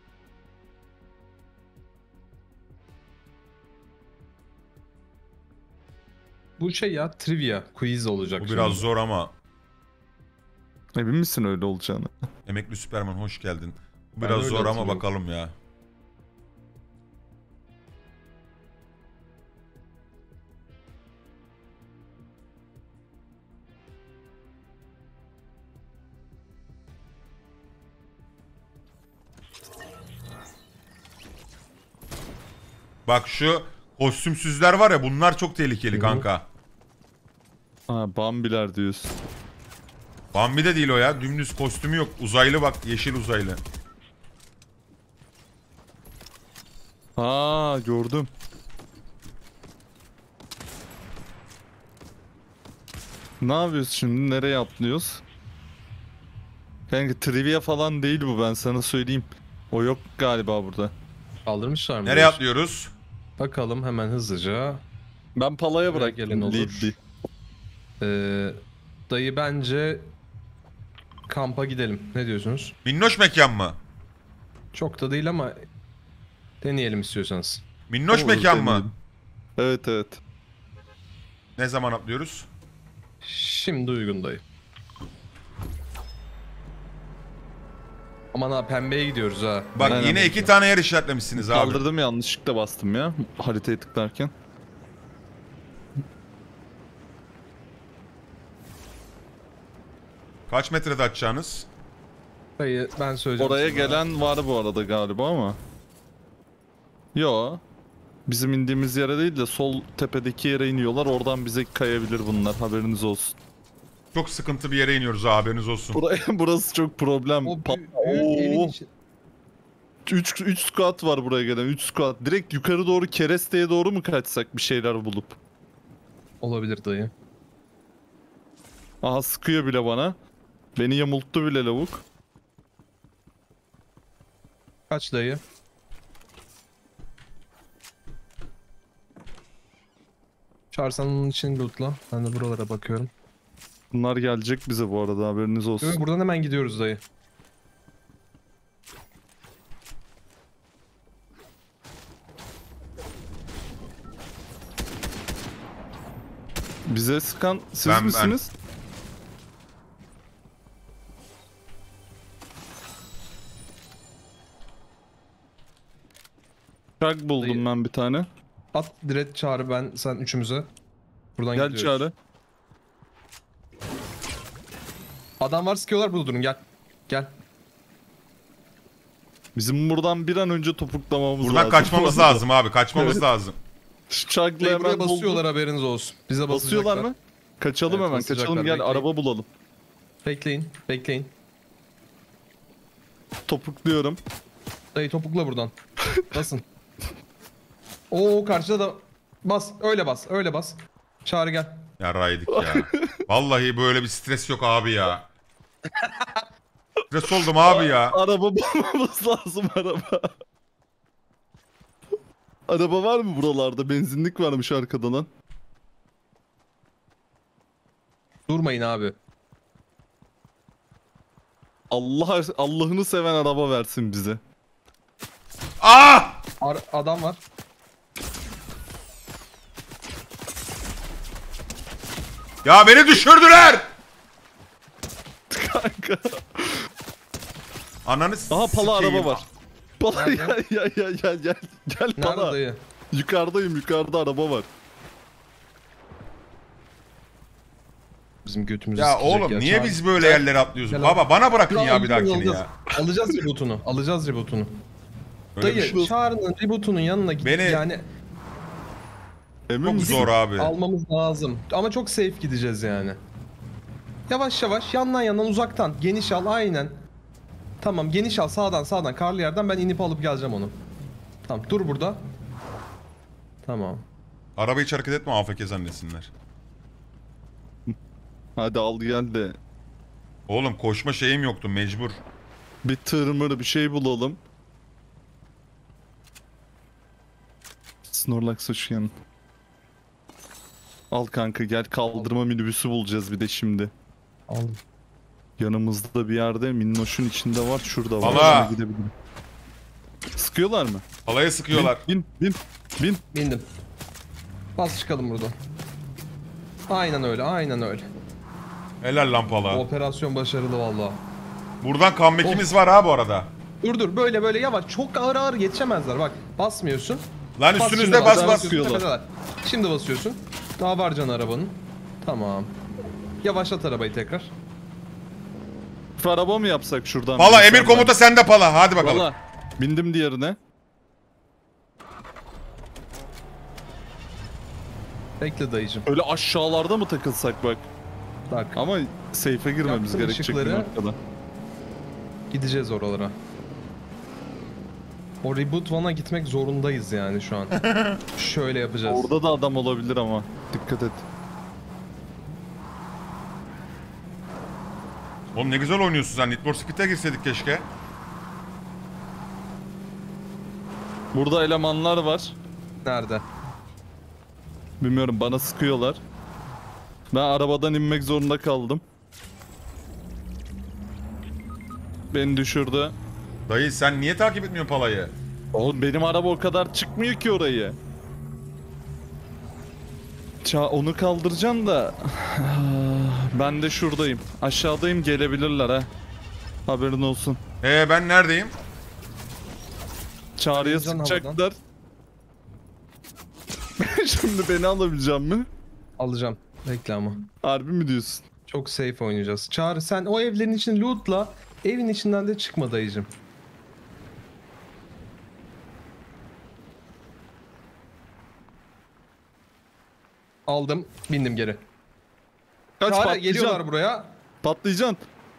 Bu şey ya, trivia quiz olacak. Bu biraz şimdi. zor ama. Emin misin öyle olacağını? Emekli Süperman hoş geldin. Bu Ben biraz öyle zor ama hatırlıyorum. bakalım ya. Bak şu kostümsüzler var ya bunlar çok tehlikeli kanka. Ha, Bambiler diyorsun. Bambi de değil o ya. Dümdüz kostümü yok. Uzaylı bak. Yeşil uzaylı. Ha, gördüm. Ne yapıyoruz şimdi? Nereye atlıyoruz? Kanka trivia falan değil bu, ben sana söyleyeyim. O yok galiba burada. Kaldırmışlar mı? Nereye atlıyoruz? Bakalım hemen hızlıca. Ben Pala'ya Buraya gelen bıraktım olur. lead'i. Dayı bence kampa gidelim. Ne diyorsunuz? Minnoş mekan mı? Çok da değil ama deneyelim istiyorsanız. Minnoş Olur, mekan mı? deneyelim. Evet evet. Ne zaman atlıyoruz? Şimdi uygun dayı. Aman ha, pembeye gidiyoruz ha. Bak Aynen. yine 2 tane yer işaretlemişsiniz abi. Kaldırdım, yanlışlıkla bastım ya haritaya tıklarken. Kaç metrede açacağınız? Dayı ben söyleyeceğim. Oraya sana. gelen var bu arada galiba ama. Yo. Bizim indiğimiz yere değil de sol tepedeki yere iniyorlar. Oradan bize kayabilir bunlar. Haberiniz olsun. Çok sıkıntı bir yere iniyoruz ha, haberiniz olsun. Burası çok problem. O büyük evin içi. 3 squad var buraya gelen. 3 squad. Direkt yukarı doğru keresteye doğru mu kaçsak bir şeyler bulup? Olabilir dayı. Aha sıkıyor bile bana. Beni yamulttu bile lavuk. Kaç dayı? Çağırsan onun için lootla. Ben de buralara bakıyorum. Bunlar gelecek bize bu arada, haberiniz olsun. Yok, buradan hemen gidiyoruz dayı. Bize sıkan siz Ben. misiniz? Truck buldum Dayı. ben bir tane. At direkt Çağrı, ben sen üçümüze. Buradan Gel gidiyoruz. Çağrı. Adam var, sıkıyorlar, burada durun, gel. Gel. Bizim buradan bir an önce topuklamamız Buradan lazım. kaçmamız lazım abi, kaçmamız Evet. lazım. Şu Truck'la Dayı, hemen buraya basıyorlar, buldum. haberiniz olsun. Bize Basıyorlar mı? Kaçalım Evet, hemen, basacaklar, kaçalım, gel bekleyin. araba bulalım. Bekleyin, bekleyin. Topukluyorum. Dayı topukla buradan. Basın. Oo, karşıda da bas, öyle bas, öyle bas. Çağrı gel. Yarraydık ya. Vallahi böyle bir stres yok abi ya. Stres oldum abi ya. Araba bulmamız lazım, araba. Araba var mı buralarda? Benzinlik varmış arkada lan. Durmayın abi. Allah'ını seven araba versin bize. Ah! Adam var. Ya beni düşürdüler. Kanka. Ananı Aha pala sikeyim. araba var. Pala Nerede? gel Nerede pala. dayı? Yukarıdayım, yukarıda araba var. Bizim götümüzü Ya sikecek oğlum ya, niye Çağrı. biz böyle yerlere atlıyoruz? Gel Baba bana bırakın ya bir dahakini alacağız. ya. Alacağız rebootunu. Alacağız rebootunu. Böyle bir Dayı şey- Çağrı'nın reboot'unun yanına git. Beni- Yani Emin Çok misin? zor abi. almamız lazım. Ama çok safe gideceğiz yani. Yavaş yavaş, yandan uzaktan. Geniş al, aynen. Tamam, geniş al, sağdan karlı yerden ben inip alıp geleceğim onu. Tamam, dur burada. Tamam. Arabayı hiç hareket etme, AFK zannetsinler. Hadi al gel de. Oğlum koşma şeyim yoktu, mecbur. Bir tırmır bir şey bulalım. Snorlax uçuyan. Al kanka gel, kaldırma minibüsü bulacağız bir de şimdi. Aldım. Yanımızda bir yerde, minnoşun içinde var, şurada var. Valla. Ona gidebilirim. Sıkıyorlar mı? Alaya sıkıyorlar. Bin. Bindim. Bas çıkalım buradan. Aynen öyle, aynen öyle. Helal lan pala. Operasyon başarılı vallahi. Buradan comeback'imiz var ha bu arada. Dur böyle yavaş, çok ağır yetişemezler bak. Basmıyorsun. Lan Bas üstünüzde şimdi, bas bas, bas. basıyorsun, tepedeler. Şimdi basıyorsun. Daha var can arabanın. Tamam. Yavaşlat arabayı tekrar. Araba mı yapsak şuradan? Pala Bir emir senden. komuta sende pala. Hadi bakalım. Valla. Bindim diğerine. Bekle dayıcım. Öyle aşağılarda mı takılsak bak. Bak, Ama safe'e girmemiz Yaktım gerekecek bir ışıkları. noktada. gideceğiz oralara. O reboot one'a gitmek zorundayız yani şu an. Şöyle yapacağız. Orada da adam olabilir ama. Dikkat et. Oğlum ne güzel oynuyorsun sen. Need for Speed'e girseydik keşke. Burada elemanlar var. Nerede? Bilmiyorum, bana sıkıyorlar. Ben arabadan inmek zorunda kaldım. Beni düşürdü. Dayı sen niye takip etmiyorsun palayı? Oğlum benim araba o kadar çıkmıyor ki orayı. Onu kaldıracağım da. Ben de şuradayım. Aşağıdayım, gelebilirler ha. Haberin olsun. Ben neredeyim? Çağrı'ya Can sıkacaklar. Şimdi beni alabilecek mi? Alacağım. Bekle ama. Harbi mi diyorsun? Çok safe oynayacağız. Çağrı sen o evlerin için lootla. Evin içinden de çıkma dayıcım. Aldım, bindim geri. Kaç Çağrı patlıcan. geliyorlar buraya. Patlıcan.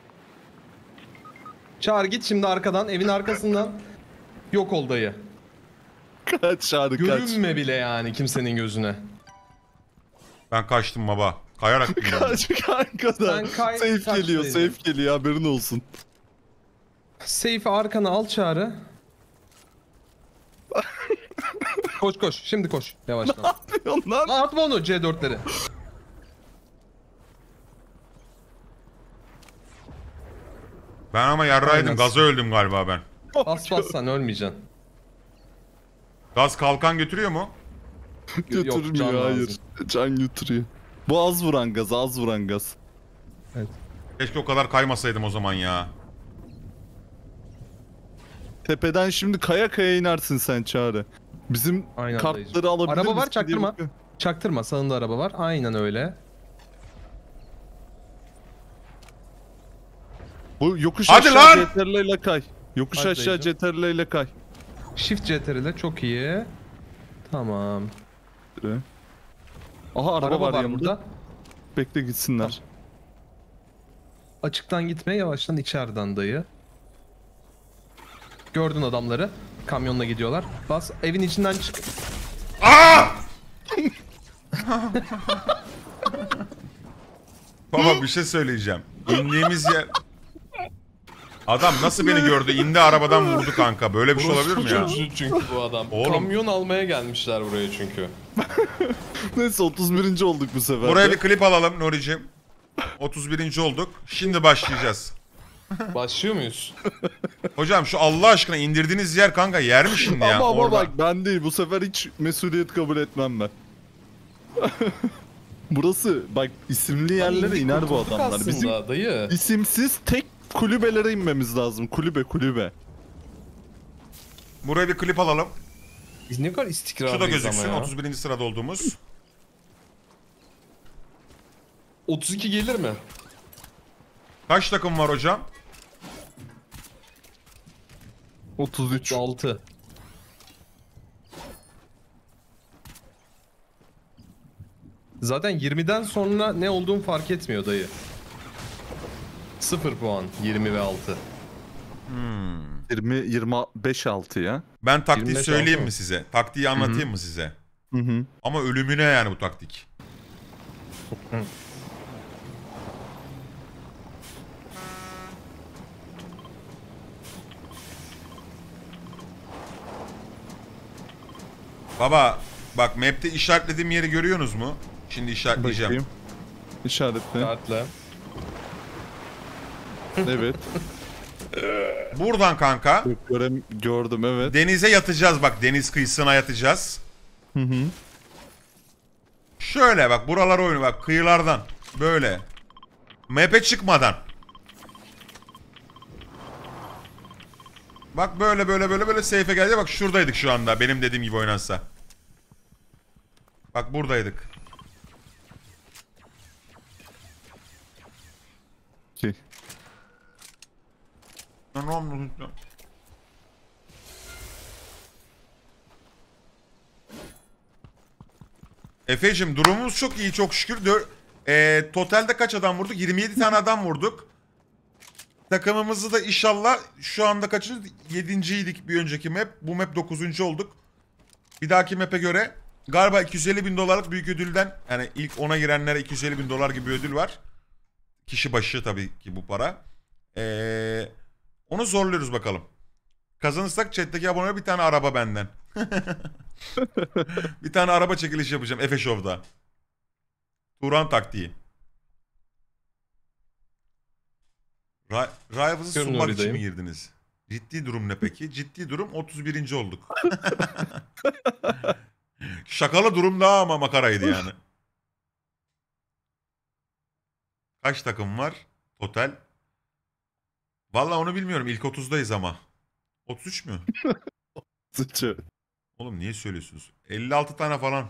Çağrı git şimdi arkadan, evin arkasından. Yok ol dayı. Kaç Çağrı kaç. Görünme bile yani kimsenin gözüne. Ben kaçtım baba. Kayarak bindim. Kaç kanka da. Sen kay- Safe kaç geliyor, dayı. safe geliyor haberin olsun. Seyfi arkana al Çağrı. Koş koş, şimdi koş. Yavaştan. Onlar Lan atma onu C4'leri. Ben ama yarraydım. Aynen. Gaza öldüm galiba ben. Bas bas sen ölmeyeceksin. Gaz kalkan götürüyor mu? götürmüyor can hayır. lazım. Can götürüyor. Bu az vuran gaz, az vuran gaz. Keşke o kadar kaymasaydım o zaman ya. Tepeden şimdi kaya kaya inersin sen Çağrı. Bizim Aynen kartları dayıcım. alabilir Araba var, misin diye çaktırma. bakıyorum. Çaktırma, sağında araba var. Aynen öyle. Bu yokuş Hadi aşağı lan! CTRL ile kay. Yokuş Hadi aşağı dayıcım. CTRL ile kay. Shift CTRL çok iyi. Tamam. Aha araba, var yanımda. burada. Bekle gitsinler. Açıktan gitme, yavaştan içeriden dayı. Gördün adamları. Kamyonla gidiyorlar. Bas, evin içinden çık. Baba bir şey söyleyeceğim. İndiğimiz yer... Adam nasıl beni gördü? İndi arabadan vurdu kanka. Böyle bir şey olabilir mi ya? Çocuğu çünkü bu adam. Oğlum. Kamyon almaya gelmişler buraya çünkü. Neyse 31. olduk bu sefer. Buraya de. bir klip alalım Nuri'cim. 31. olduk. Şimdi başlayacağız. Başlıyor muyuz? Hocam şu Allah aşkına indirdiğiniz yer kanka yer mi şimdi ya? Ama Orada. bak ben değil bu sefer hiç mesuliyet kabul etmem ben. Burası bak isimli yerlere iner bu adamlar. Aslında Bizim dayı. isimsiz tek kulübelere inmemiz lazım. Kulübe. Buraya bir klip alalım. Biz ne kadar Şu da istikrarlıyız gözüksün. ama ya. 31. sırada olduğumuz. 32 gelir mi? Kaç takım var hocam? 33. 6. Zaten 20'den sonra ne olduğum fark etmiyor dayı. 0 puan 20 ve 6. 25 6 ya. Ben taktiği 25 söyleyeyim altı mi size? Taktiği anlatayım mı size? Hı hı. Ama ölümüne yani bu taktik. Baba bak map'te işaretlediğim yeri görüyorsunuz mu? Şimdi işaretleyeceğim. Bakayım. İşaretle. Kartla. Evet. Buradan kanka Gördüm evet. denize yatacağız bak, deniz kıyısına yatacağız. Hı hı. Şöyle bak buralar oyunu bak, kıyılardan böyle. Map'e çıkmadan. Bak böyle safe'e geldi. Bak şuradaydık şu anda, benim dediğim gibi oynansa. Bak buradaydık. Okey. Efe'cim durumumuz çok iyi çok şükür. Totalde kaç adam vurduk? 27 tane adam vurduk. Takımımızı da inşallah şu anda kaçıncı? 7.'ydik bir önceki map. Bu map 9. olduk. Bir dahaki map'e göre galiba 250.000 dolarlık büyük ödülden, yani ilk 10'a girenlere 250.000 dolar gibi bir ödül var. Kişi başı tabii ki bu para. Onu zorluyoruz bakalım. Kazanırsak chat'teki abonelere bir tane araba benden. Bir tane araba çekiliş yapacağım Efe Show'da. Turan taktiği. Rivals'ı Görün sunmak için oradayım. mi girdiniz? Ciddi durum ne peki? Ciddi durum 31. olduk. Şakalı durum daha ama makaraydı yani. Kaç takım var total? Vallahi onu bilmiyorum. İlk 30'dayız ama. 33 mü? Sıçı. Oğlum niye söylüyorsunuz? 56 tane falan.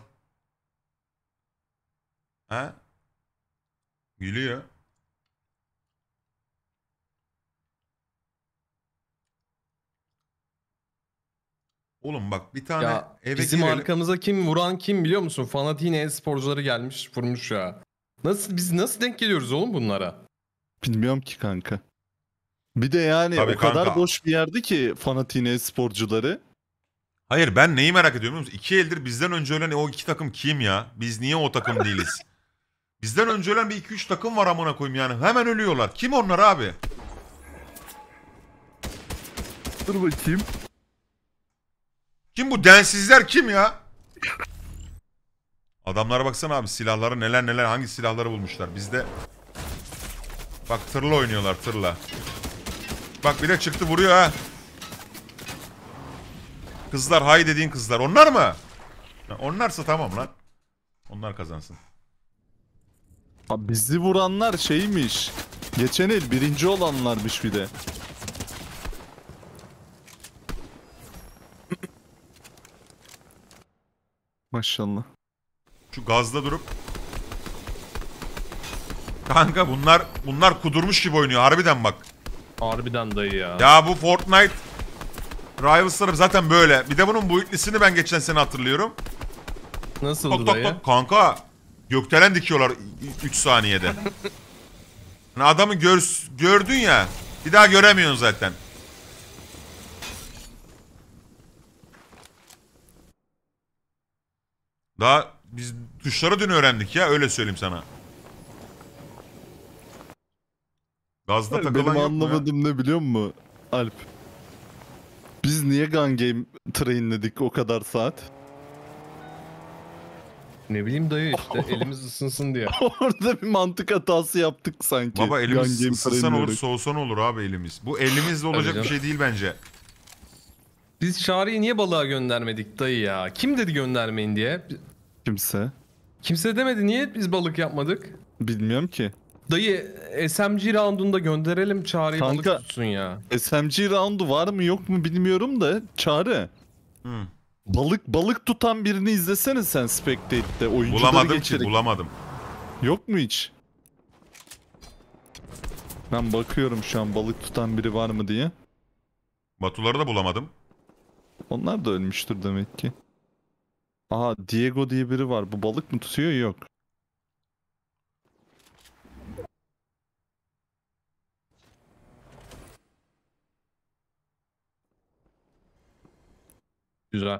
Ha? Gülüyor. Oğlum bak bir tane Ya eve bizim girelim. arkamıza kim vuran kim biliyor musun? Fanatik'in e-sporcuları gelmiş vurmuş ya. Biz nasıl denk geliyoruz oğlum bunlara? Bilmiyorum ki kanka. Bir de yani Tabii o kadar kanka. boş bir yerdi ki fanatiğin sporcuları. Hayır ben neyi merak ediyorum biliyor musun? 2 eldir bizden önce ölen o 2 takım kim ya? Biz niye o takım değiliz? Bizden önce ölen bir 2-3 takım var amına koyayım yani. Hemen ölüyorlar. Kim onlar abi? Dur bakayım. Kim bu densizler kim ya? Adamlara baksana abi silahları neler hangi silahları bulmuşlar. Bizde bak tırla oynuyorlar tırla. Bak bir de çıktı vuruyor ha. Kızlar hay dediğin kızlar onlar mı? Ha, onlarsa tamam lan. Onlar kazansın. Abi bizi vuranlar şeymiş. Geçen el birinci olanlarmış bir de. Maşallah. Şu gazda durup kanka bunlar kudurmuş gibi oynuyor harbiden bak. Harbiden dayı ya. Ya bu Fortnite Rivals'ları zaten böyle. Bir de bunun boyutlusunu ben geçen sene hatırlıyorum. Nasıldı Tok tok dayı? tok kanka. Gökdelen dikiyorlar 3 saniyede. Yani adamı gördün ya. Bir daha göremiyorsun zaten. Daha biz tuşları dün öğrendik ya öyle söyleyeyim sana. Gazda takılan Benim yok mu ya? anlamadığım ne biliyor musun Alp? Biz niye Gun Game trainledik o kadar saat? Ne bileyim dayı işte elimiz ısınsın diye. Orada bir mantık hatası yaptık sanki. Baba elimiz Gun Game ısınsan olur trainleyerek. soğusan olur abi elimiz. Bu elimizle olacak bir canım. şey değil bence. Biz Çağrı'yı niye balığa göndermedik dayı ya? Kim dedi göndermeyin diye? Kimse. Kimse demedi niye biz balık yapmadık? Bilmiyorum ki. Dayı SMG roundunda gönderelim Çağrı'yı Kanka- balık tutsun ya. SMG roundu var mı yok mu bilmiyorum da Çağrı. Hı. Balık tutan birini izlesene sen Spectate'de oyuncuları Bulamadım ki geçerek. bulamadım. Yok mu hiç? Ben bakıyorum şu an balık tutan biri var mı diye. Batuları da bulamadım. Onlar da ölmüştür demek ki. Aha Diego diye biri var. Bu balık mı tutuyor? Yok. Güzel.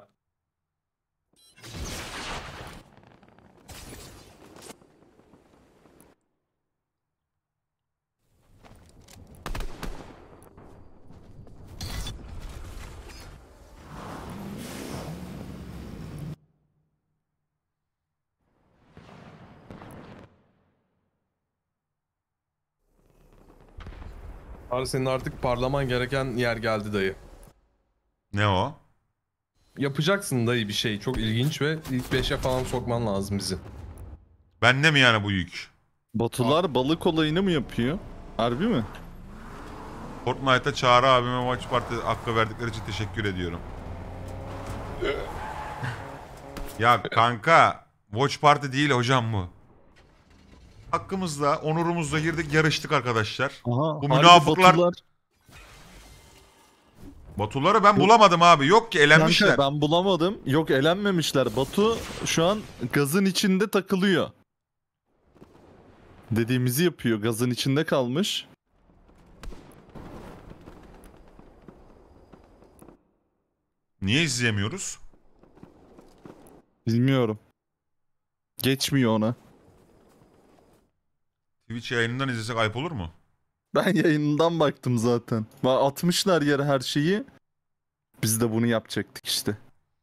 Çağrı senin artık parlaman gereken yer geldi dayı. Ne o? Yapacaksın dayı bir şey çok ilginç ve ilk 5'e falan sokman lazım bizi. Bende mi yani bu yük? Batular balık olayını mı yapıyor? Harbi mi? Fortnite'ta Çağrı abime Watch Party hakkı verdikleri için teşekkür ediyorum. Ya kanka Watch Party değil hocam bu. Hakkımızla, onurumuzla girdik yarıştık arkadaşlar. Aha, Bu harbi münafıklar- Batuları ben bulamadım abi. Yok ki elenmişler. Kanka ben bulamadım. Yok elenmemişler. Batu şu an gazın içinde takılıyor. Dediğimizi yapıyor. Gazın içinde kalmış. Niye izleyemiyoruz? Bilmiyorum. Geçmiyor ona. Twitch yayınından izlesek ayıp olur mu? Ben yayından baktım zaten. Atmışlar yere her şeyi. Biz de bunu yapacaktık işte.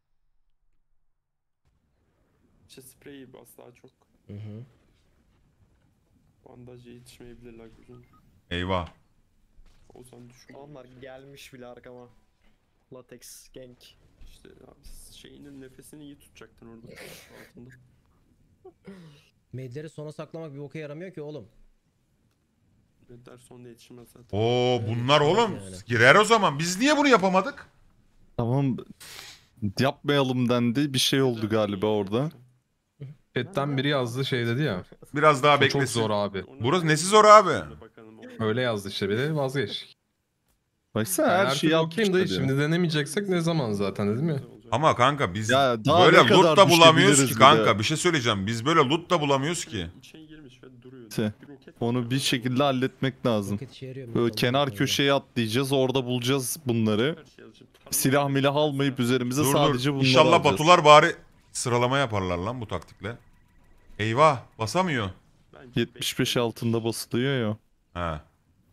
İşte spreyi bas daha çok. Hı hı. Bandajı yetişmeyebilirler gözüm. Eyvah. Ozan düşün. Onlar gelmiş bile arkama. Latex gank. İşte abi şeyinin nefesini iyi tutacaktın orada. Altında. Medleri sona saklamak bir boka yaramıyor ki oğlum. Redler sonunda yetişmez zaten. Oo bunlar Evet, oğlum yani. girer o zaman. Biz niye bunu yapamadık? Tamam. Yapmayalım dendi. Bir şey oldu galiba orada. Chat'ten biri yazdı şey dedi ya. Biraz daha "Bu çok beklesin. zor abi. Burası nesi zor abi? Bakalım o. Öyle yazdı işte biri vazgeç. Baksana Her her şeyi türlü okeyim yapmışlar de ya. şimdi denemeyeceksek ne zaman zaten dedim ya. Ama kanka biz Ya daha böyle ne kadar loot da bulamıyoruz düşebiliriz ki bir kanka. de. Bir şey söyleyeceğim. Biz böyle loot da bulamıyoruz ki. İçine girmiş ve duruyor. İşte, Bir roket Onu bir şekilde halletmek lazım. Roket işe yarıyor mu? Böyle Vallahi kenar bilmiyorum. köşeye atlayacağız, orada bulacağız bunları. her şey alacağım. Silah milah almayıp üzerimize Dur sadece dur. bunları İnşallah alacağız. Batular bari sıralama yaparlar lan bu taktikle. Eyvah basamıyor. Bence 75 altında basılıyor ya. Ha.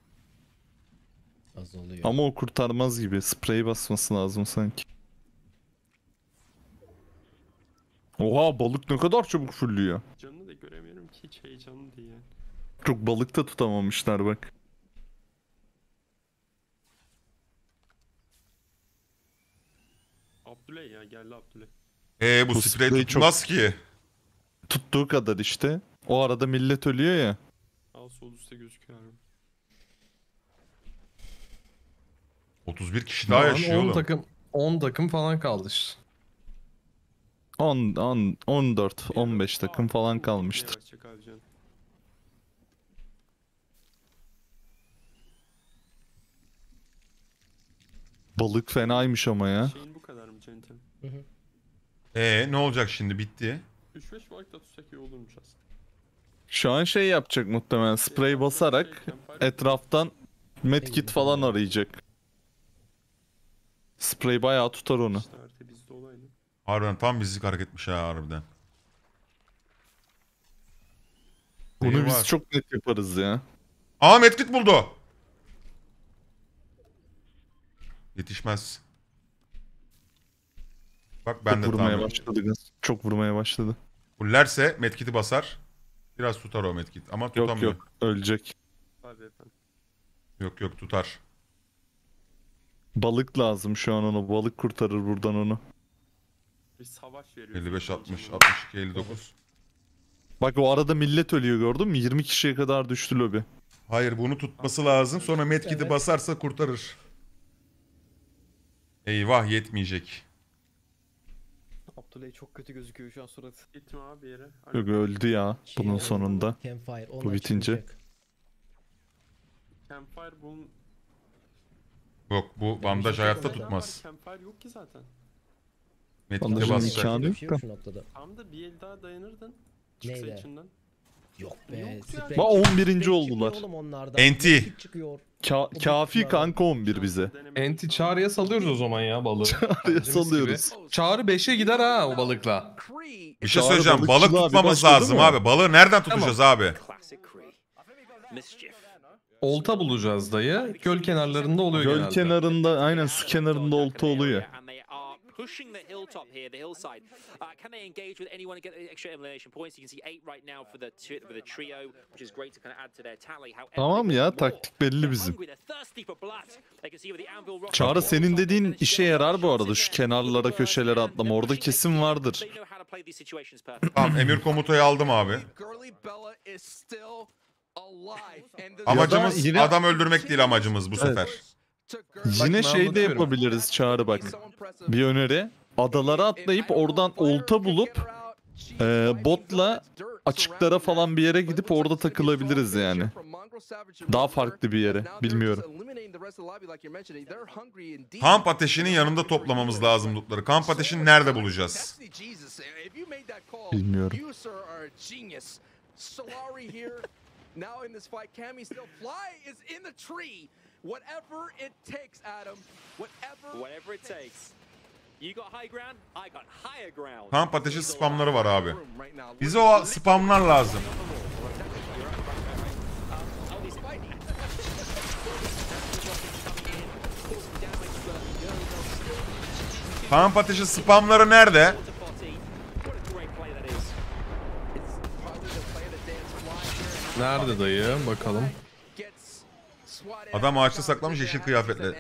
Az oluyor. Ama o kurtarmaz gibi. Sprey basması lazım sanki. Oha balık ne kadar çabuk fullüyor. Canını da göremiyorum ki hiç heyecanlı değil yani. Çok balık da tutamamışlar bak. Abdüley ya geldi Abdüley. Bu Bu sprey sprey tutmaz ki. Tuttuğu kadar işte. O arada millet ölüyor ya. Al sol üstte gözüküyor abi. 31 kişi daha Şu an yaşıyor 10 oğlum. takım 10 takım falan kaldı işte. 14, 15 takım falan kalmıştır. Yavaşça abi canım. Balık fenaymış ama ya. Şeyin bu kadar mı Cenitem? Ne olacak şimdi bitti. 3-5 balık da tutsak iyi olurmuş aslında. Şu an şey yapacak muhtemelen sprey basarak etraftan medkit falan arayacak. Sprey bayağı tutar onu. İşte harita bizde olaydı. Harbiden tam bizlik hareketmiş ha harbiden. Bunu Neyi var? biz çok net yaparız ya. Aa medkit buldu. Yetişmez. Bak ben Çok de vurmaya tahmin. başladı gaz. Çok vurmaya başladı. Fullerse medkit'i basar. Biraz tutar o medkit ama Yok tutamıyor. yok ölecek. Abi efendim. Yok tutar. Balık lazım şu an onu. Balık kurtarır buradan onu. Bir savaş veriyor. 55 60 62 59. Bak o arada millet ölüyor gördün mü? 20 kişiye kadar düştü lobi. Hayır bunu tutması lazım. Sonra medkit'i Evet. basarsa kurtarır. Eyvah yetmeyecek. Abdüley çok kötü gözüküyor şu an surat. Gitme abi yere. Yok öldü ya Şey bunun oldu, sonunda. Campfire, Bu onlar bitince. çıkacak. Campfire bunun... Yok bu bandaj şey hayatta yok. tutmaz. Campfire yok ki zaten. Medkit'e Bandajın basacak. imkanı yok Bir şey yok da. şu noktada. Tam da bir el daha dayanırdın. Çıksa Neyle? içinden. Yok be. Yok sprey- Bak 11. sprey oldular. çıkıyor oğlum onlardan. Enti. Medkit çıkıyor. Kafi kanka 11 bize. Enti Çağrı'ya salıyoruz o zaman ya balığı. Dediğimiz gibi. salıyoruz. Çağrı 5'e gider ha o balıkla. Bir şey Çağrı söyleyeceğim. Balık balıkçılığa bir tutmamız başladı lazım mı? abi. Balığı nereden tutacağız abi? Olta bulacağız dayı. Göl kenarlarında oluyor Göl genelde. kenarında aynen su kenarında olta oluyor. Pushing the hilltop here, the hillside. Can they engage with anyone and get the extra elimination points? You can see 8 right now for the trio, which is great to kind of add to their tally. However, Tamam ya taktik belli bizim. Çağrı senin dediğin işe yarar bu arada şu kenarlara köşelere atlama orada kesin vardır. Tamam emir komutoyu aldım abi. Amacımız yine- adam öldürmek değil amacımız bu sefer. Yine ben şey de anlatıyorum. yapabiliriz Çağrı bak. Bir öneri. Adalara atlayıp oradan olta bulup botla açıklara falan bir yere gidip orada takılabiliriz yani. Daha farklı bir yere. Bilmiyorum. Kamp ateşinin yanında toplamamız lazım lootları. Kamp ateşini nerede bulacağız? Bilmiyorum. Now in this fight, can he still fly? Is in the tree. Whatever it takes, Adam. Whatever it takes. You got high ground, I got higher ground. Kamp ateşi spamları var abi. Bize o spamlar lazım. Kamp ateşi spamları nerede? Nerede dayı? Bakalım. Adam ağaçta saklamış yeşil kıyafetle.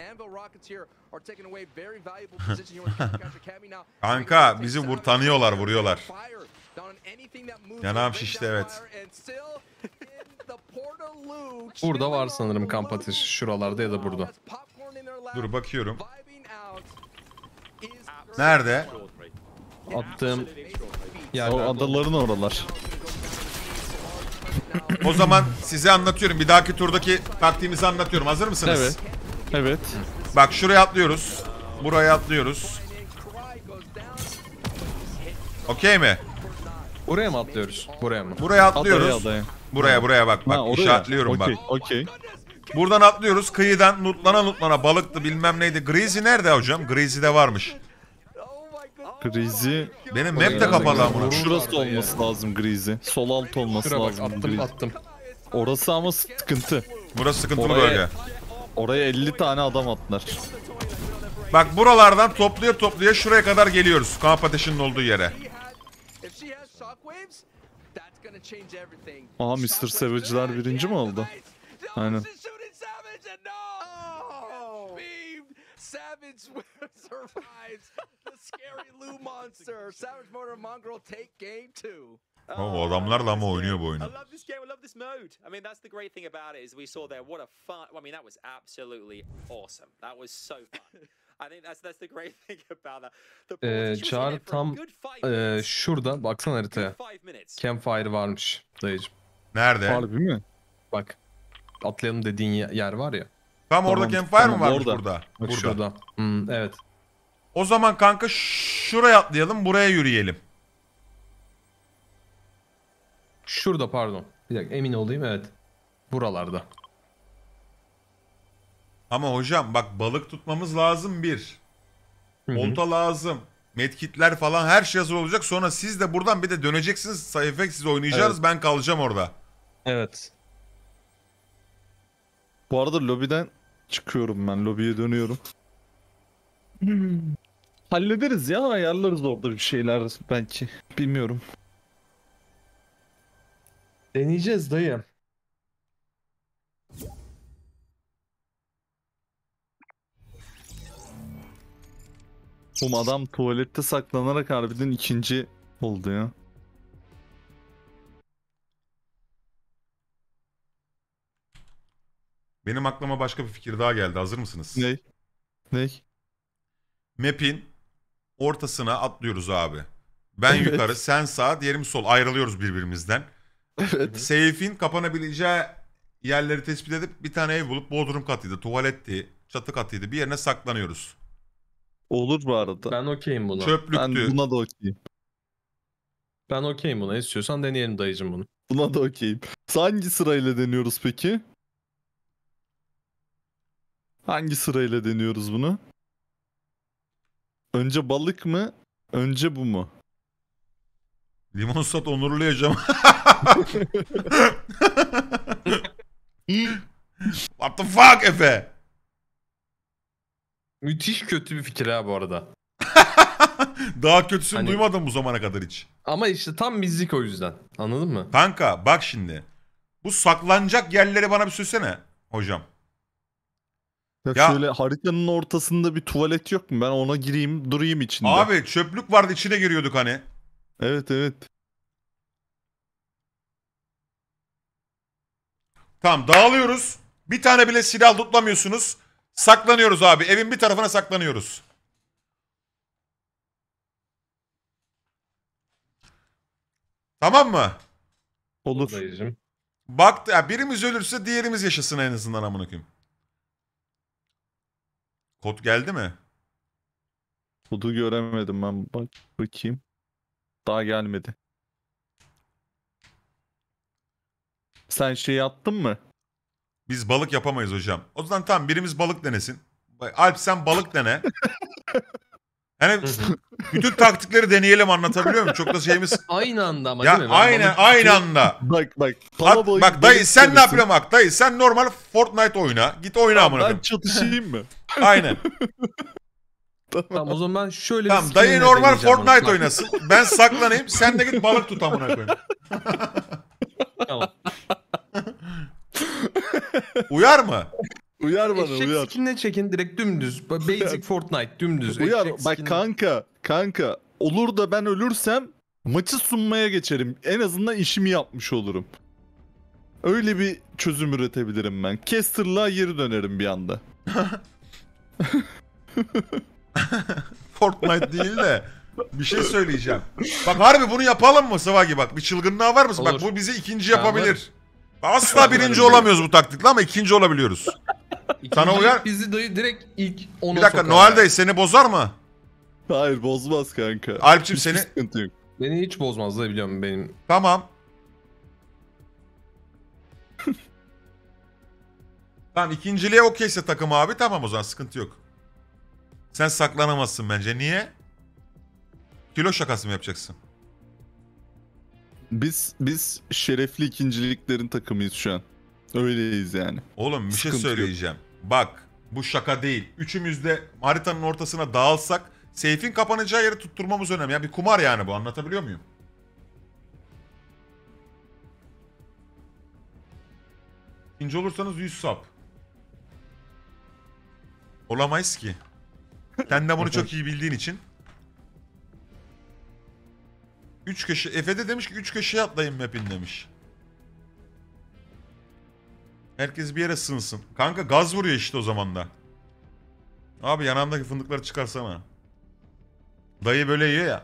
Kanka bizi tanıyorlar vuruyorlar. Yanağım şişti evet. Burada var sanırım kamp ateşi. Şuralarda ya da burada. Dur bakıyorum. Nerede? Attığım O yerlerde. adaların oralar. O zaman size anlatıyorum. Bir dahaki turdaki taktiğimizi anlatıyorum. Hazır mısınız? Evet. Evet. Bak şuraya atlıyoruz. Buraya atlıyoruz. Okey mi? Buraya mı atlıyoruz? Buraya mı? Buraya atlıyoruz. Adaya. Buraya bak. Bak Ha, oraya. işaretliyorum bak. Okey. Buradan atlıyoruz. Kıyıdan nutlana balıktı bilmem neydi. Greasy nerede hocam? Greasy'de varmış. Grizi. Benim Oraya map de kapalı geldik. amına. Şurası olması lazım Grizi. Sol alt olması Şuraya bak lazım. attım Grizi. attım. Orası ama sıkıntı. Burası sıkıntılı Oraya- bölge. Oraya 50 tane adam atlar. Bak buralardan topluya şuraya kadar geliyoruz. Kamp ateşinin olduğu yere. If she has shockwaves, that's gonna change everything. Aha, Mr. Savage'lar birinci mi oldu? Aynen. Savage survives the scary Lou monster. Savage Motor Mongrel take game 2. O adamlar da ama oynuyor bu oyunu. I love this game. I love this mode. I mean, that's the great thing about it is we saw there. What a fun! I mean, that was absolutely awesome. That was so fun. I think that's the great thing about that. The she was in Çağrı there for a tam good 5 minutes. şurada baksana haritaya. Good 5 minutes. Campfire varmış dayıcım. Nerede? Harbi mi? Bak. Atlayalım dediğin yer var ya. Tam orada Tamam, campfire tamam, mı varmış orada. burada? Bak Burada. şurada. Evet. O zaman kanka şuraya atlayalım, buraya yürüyelim. Şurada pardon. Bir dakika emin olayım evet. Buralarda. Ama hocam bak balık tutmamız lazım bir. Hı hı. Olta lazım. Medkitler falan her şey hazır olacak. Sonra siz de buradan bir de döneceksiniz. Sayfek siz oynayacaksınız. Evet. Ben kalacağım orada. Evet. Bu arada lobiden çıkıyorum ben. Lobiye dönüyorum. Hallederiz ya. Ayarlarız orada bir şeyler belki. Bilmiyorum. Deneyeceğiz dayı. Oğlum adam tuvalette saklanarak harbiden ikinci oldu ya. Benim aklıma başka bir fikir daha geldi. Hazır mısınız? Ne? Ne? Map'in ortasına atlıyoruz abi. Ben Evet. yukarı, sen sağ, diğerim sol. Ayrılıyoruz birbirimizden. Evet. Seyfin kapanabileceği yerleri tespit edip bir tane ev bulup bodrum katıydı, tuvaletti, çatı katıydı bir yerine saklanıyoruz. Olur bu arada. Ben okeyim buna. Ben Çöplüktü. buna da okeyim. Ben okeyim buna. İstiyorsan deneyelim dayıcım bunu. Buna da okeyim. Hangi sırayla deniyoruz peki? Hangi sırayla deniyoruz bunu? Önce balık mı? Önce bu mu? Limonsat onurlu yaşam. What the fuck Efe? Müthiş kötü bir fikir ha bu arada. Daha kötüsünü Hani- duymadım bu zamana kadar hiç. Ama işte tam bizlik o yüzden. Anladın mı? Kanka bak şimdi. Bu saklanacak yerleri bana bir söylesene hocam. Ya- Şöyle haritanın ortasında bir tuvalet yok mu? Ben ona gireyim, durayım içinde. Abi çöplük vardı içine giriyorduk hani. Evet evet. Tamam dağılıyoruz. Bir tane bile silah tutlamıyorsunuz. Saklanıyoruz abi. Evin bir tarafına saklanıyoruz. Tamam mı? Olur. Dayıcım. Bak ya birimiz ölürse diğerimiz yaşasın en azından amına koyayım. Kod geldi mi? Kodu göremedim ben. Bak bakayım. Daha gelmedi. Sen şey attın mı? Biz balık yapamayız hocam. O zaman tamam birimiz balık denesin. Alp sen balık dene. Yani bütün taktikleri deneyelim anlatabiliyor muyum? Çok da şeyimiz... Aynı anda ama Ya değil mi? Ben aynen balık- aynı anda. Bak. Bak dayı sen ne yapıyorsun bak dayı sen normal Fortnite oyna. Git oyna amına Ben koyayım. çatışayım mı? Aynen. Tamam o zaman ben şöyle bir Tamam dayı skinle normal deneyeceğim onu. Fortnite Bak, oynasın. Ben saklanayım sen de git balık tut amına koyayım. Tamam. Uyar mı? Uyar bana Eşek uyar. skinle çekin direkt dümdüz. Basic Fortnite dümdüz. Uyar. Eşek Bak skin- kanka. Olur da ben ölürsem maçı sunmaya geçerim. En azından işimi yapmış olurum. Öyle bir çözüm üretebilirim ben. Caster'lığa geri dönerim bir anda. Fortnite değil de bir şey söyleyeceğim. Bak harbi bunu yapalım mı Sıvagi bak bir çılgınlığa var mısın? Bak Olur. bu bizi ikinci Ben yapabilir. varım. Asla birinci olamıyoruz bu taktikle ama ikinci olabiliyoruz. Sana uyar. Bizi direkt ilk 10'a Bir dakika sokar Noel yani. Bey seni bozar mı? Hayır bozmaz kanka. Alp'cim Hiçbir seni... sıkıntı yok. Beni hiç bozmaz da biliyorum benim. Tamam. Tamam ikinciliğe okeyse takım abi tamam o zaman sıkıntı yok. Sen saklanamazsın bence. Niye? Kilo şakası mı yapacaksın? Biz şerefli ikinciliklerin takımıyız şu an. Öyleyiz yani. Oğlum bir şey Sıkıntı yok. söyleyeceğim. Bak bu şaka değil. Üçümüz de haritanın ortasına dağılsak seyfin kapanacağı yeri tutturmamız önemli. Ya bir kumar yani bu, anlatabiliyor muyum? İkinci olursanız 100 sap. Olamayız ki. Sen de bunu çok iyi bildiğin için. 3 köşe. Efe de demiş ki 3 köşeye atlayın map'in demiş. Herkes bir yere sığınsın. Kanka gaz vuruyor işte o zaman da. Abi yanağımdaki fındıkları çıkarsana. Dayı böyle yiyor ya.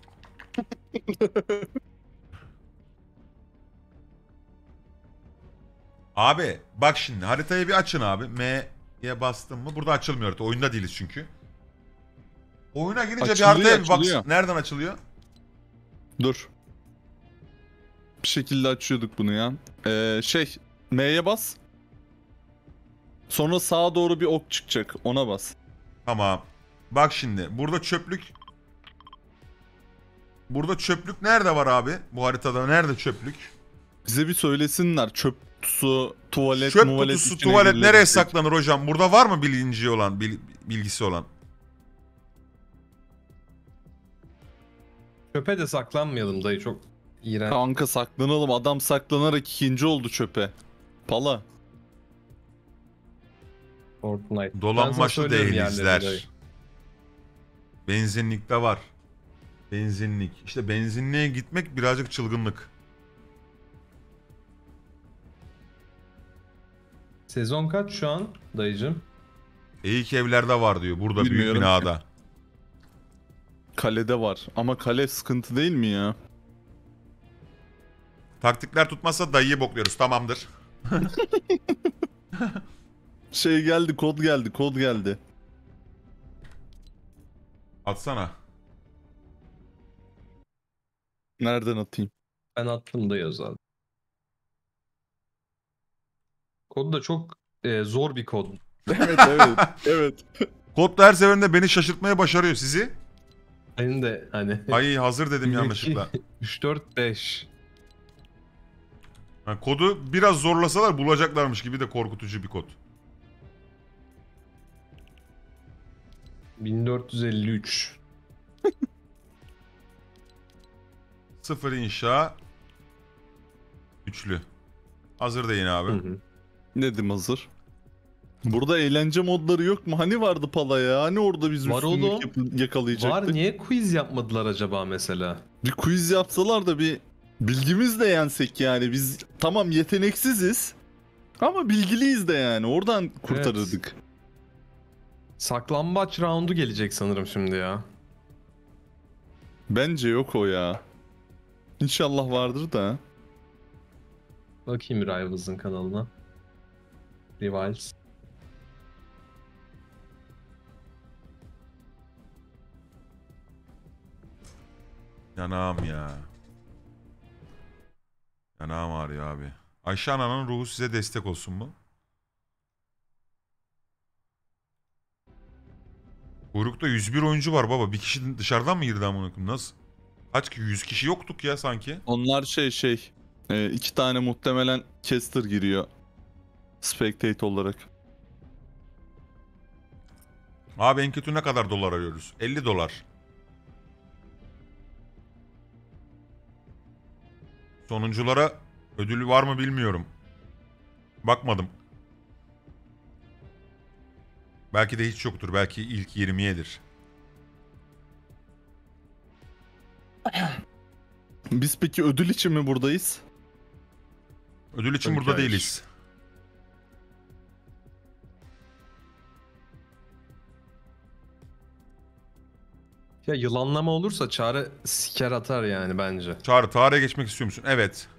Abi bak şimdi haritayı bir açın abi. M'ye bastım mı? Burada açılmıyor harita. Oyunda değiliz çünkü. Oyuna girince bir Açılıyor, haritaya bir açılıyor. baksın. Nereden açılıyor? Dur. Bir şekilde açıyorduk bunu ya. M'ye bas. Sonra sağa doğru bir ok çıkacak. Ona bas. Tamam. Bak şimdi burada çöplük. Burada çöplük nerede var abi? Bu haritada nerede çöplük? Bize bir söylesinler. Çöp kutusu, tuvalet, Çöp muvalet kutusu, içine tuvalet nereye girilebilecek. saklanır hocam? Burada var mı bilinci olan, bilgisi olan? Çöpe de saklanmayalım dayı, çok iğrenç. Kanka saklanalım. Adam saklanarak ikinci oldu çöpe. Pala. Fortnite. Ben Dolanmaçlı sana söylüyorum dehlizler. yerlerini dayı. Benzinlikte var. Benzinlik. İşte benzinliğe gitmek birazcık çılgınlık. Sezon kaç şu an dayıcım? İyi evlerde var diyor. Burada büyük Bilmiyorum binada. Kalede var. Ama kale sıkıntı değil mi ya? Taktikler tutmazsa dayıyı bokluyoruz. Tamamdır. Şey geldi, kod geldi. Atsana. Nereden atayım? Ben attım dayı zaten. Kod da çok zor bir kod. Evet, evet. Kod da her seferinde beni şaşırtmaya başarıyor sizi. Benim de hani. Ay hazır dedim 1, 2, yanlışlıkla. 3, 4, 5. Ha, kodu biraz zorlasalar bulacaklarmış gibi de korkutucu bir kod. 1453. 0 inşa. Üçlü. Hazır deyin abi. Hı hı. Nedim hazır. Burada eğlence modları yok mu? Hani vardı pala ya? Hani orada biz Var üstünlük oğlum. yakalayacaktık? Var, niye quiz yapmadılar acaba mesela? Bir quiz yapsalar da bir bilgimizle yensek yani. Biz tamam yeteneksiziz ama bilgiliyiz de yani. Oradan kurtarırdık. Saklambaç roundu gelecek sanırım şimdi ya. Bence yok o ya. İnşallah vardır da. Bakayım Rivals'ın kanalına. Rivals. Yanağım ya. Yanağım ağrıyor abi. Ayşe Ana'nın ruhu size destek olsun mu? Kuyrukta 101 oyuncu var baba. Bir kişi dışarıdan mı girdi amına koyayım? Nasıl? Kaç ki? 100 kişi yoktuk ya sanki. Onlar iki tane muhtemelen caster giriyor. Spectate olarak. Abi en kötü ne kadar dolar arıyoruz? 50 dolar. Sonunculara ödülü var mı bilmiyorum. Bakmadım. Belki de hiç yoktur. Belki ilk 20'yedir. Biz peki ödül için mi buradayız? Ödül için Tabii ki burada hayır. değiliz. Ya yılanlama olursa Çağrı siker atar yani bence. Çağrı tarihe geçmek istiyor musun? Evet.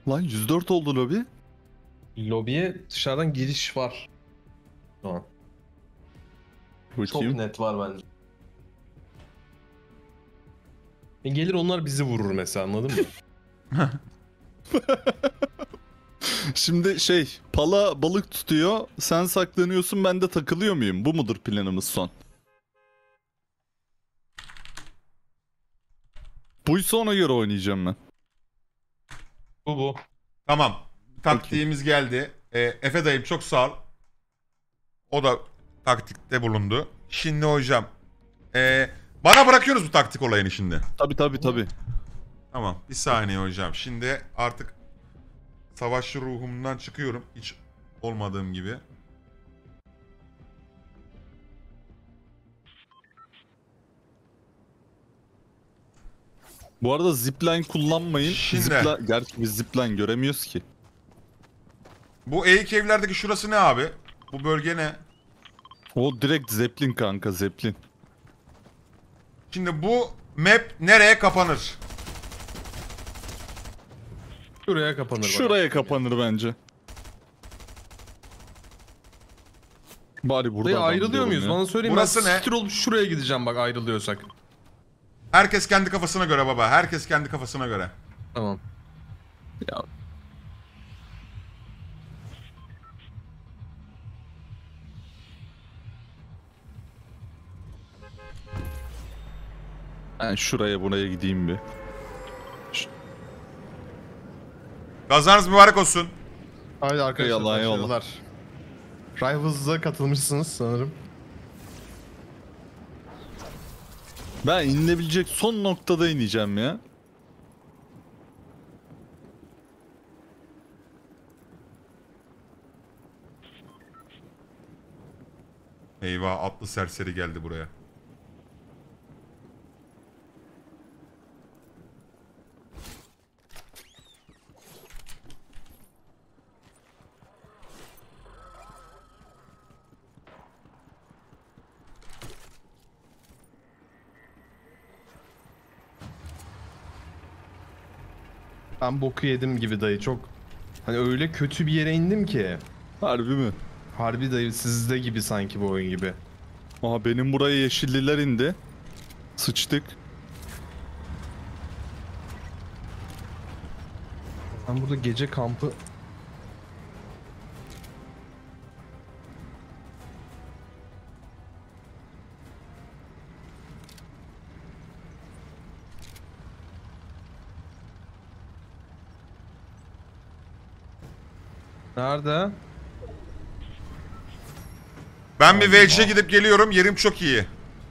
Lan 104 oldu lobi. Lobiye dışarıdan giriş var. Şu an. Çok Bakayım. net var bence. Gelir onlar bizi vurur mesela, anladın mı? Şimdi Pala balık tutuyor. Sen saklanıyorsun, ben de takılıyor muyum? Bu mudur planımız son? Buysa ona göre oynayacağım ben. Bu. Tamam. Taktiğimiz geldi. Efe dayım çok sağ ol. O da taktikte bulundu. Şimdi hocam. Bana bırakıyorsunuz bu taktik olayını şimdi. Tabii. Tamam. Bir saniye hocam. Şimdi artık savaşçı ruhumdan çıkıyorum. Hiç olmadığım gibi. Bu arada zipline kullanmayın. Şimdi. Gerçi biz zipline göremiyoruz ki. Bu eğik evlerdeki şurası ne abi? Bu bölge ne? O direkt Zeppelin kanka, Zeppelin. Şimdi bu map nereye kapanır? Şuraya kapanır. Şuraya kapanır bence. Bari burada Buraya adam ayrılıyor diyorum muyuz? ya. Bana söyleyin. Burası ben ne? siktir olup şuraya gideceğim bak, ayrılıyorsak. Herkes kendi kafasına göre baba. Herkes kendi kafasına göre. Tamam. Ya. Ben buraya gideyim bir. Kazanız mübarek olsun. Haydi arkadaşlar. Eyvallah, eyvallah. başarılar. Rivals'a katılmışsınız sanırım. Ben inilebilecek son noktada ineceğim ya. Eyvah, atlı serseri geldi buraya. Ben boku yedim gibi dayı, çok. Hani öyle kötü bir yere indim ki. Harbi mi? Harbi dayı, sizde gibi sanki bu oyun gibi. Aha benim buraya yeşilliler indi. Sıçtık. Ben burada gece kampı... Nerede? Ben bir VC'ye gidip geliyorum. Yerim çok iyi.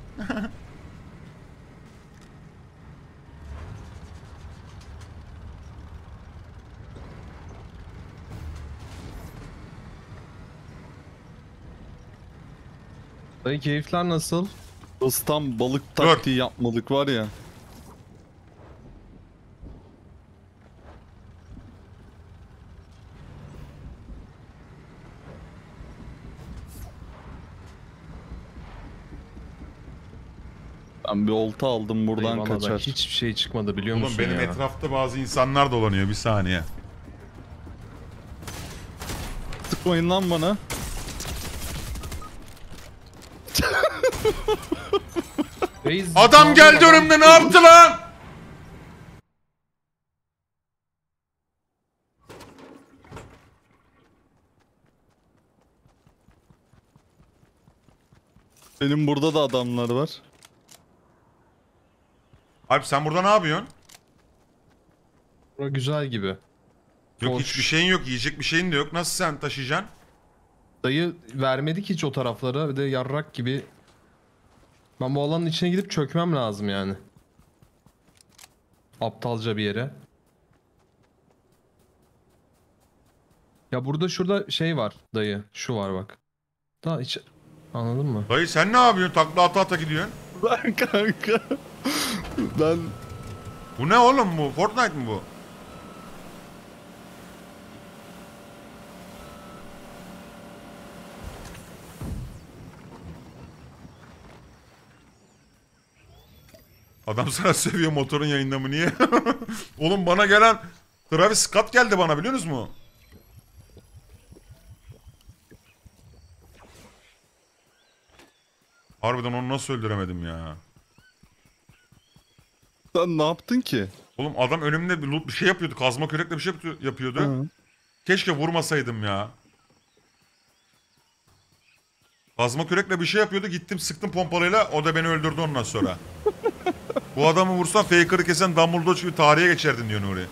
Dayı keyifler nasıl? Burası tam balık taktiği yapmalık var ya. Ben bir olta aldım, buradan Dayı, vallahi kaçar. hiçbir şey çıkmadı biliyor Oğlum musun benim ya? etrafta bazı insanlar dolanıyor. Bir saniye. Sıkmayın lan bana. Reis, Adam geldi önümde, ne yaptı lan? Benim burada da adamlar var. Alp sen burada ne yapıyorsun? Bura güzel gibi. Yok, Boş. hiçbir şeyin yok. Yiyecek bir şeyin de yok. Nasıl sen taşıyacaksın? Dayı vermedik hiç o taraflara, bir de yarrak gibi. Ben bu alanın içine gidip çökmem lazım yani. Aptalca bir yere. Ya burada şurada şey var dayı. Şu var bak. Daha hiç... Anladın mı? Dayı sen ne yapıyorsun? Takla ata ata gidiyorsun. Ben kanka. Ben Bu ne oğlum bu? Fortnite mi bu? Adam sana sövüyor motorun yayında mı? Niye? Oğlum bana gelen Travis Scott geldi bana, biliyor musunuz mu? Harbiden onu nasıl öldüremedim ya? Sen ne yaptın ki? Oğlum adam önümde bir şey yapıyordu. Kazma kürekle bir şey yapıyordu. Keşke vurmasaydım ya. Kazma kürekle bir şey yapıyordu. Gittim sıktım pompalıyla. O da beni öldürdü ondan sonra. Bu adamı vursan Faker'ı kesen Dumbledore gibi tarihe geçerdin diyor Nuri.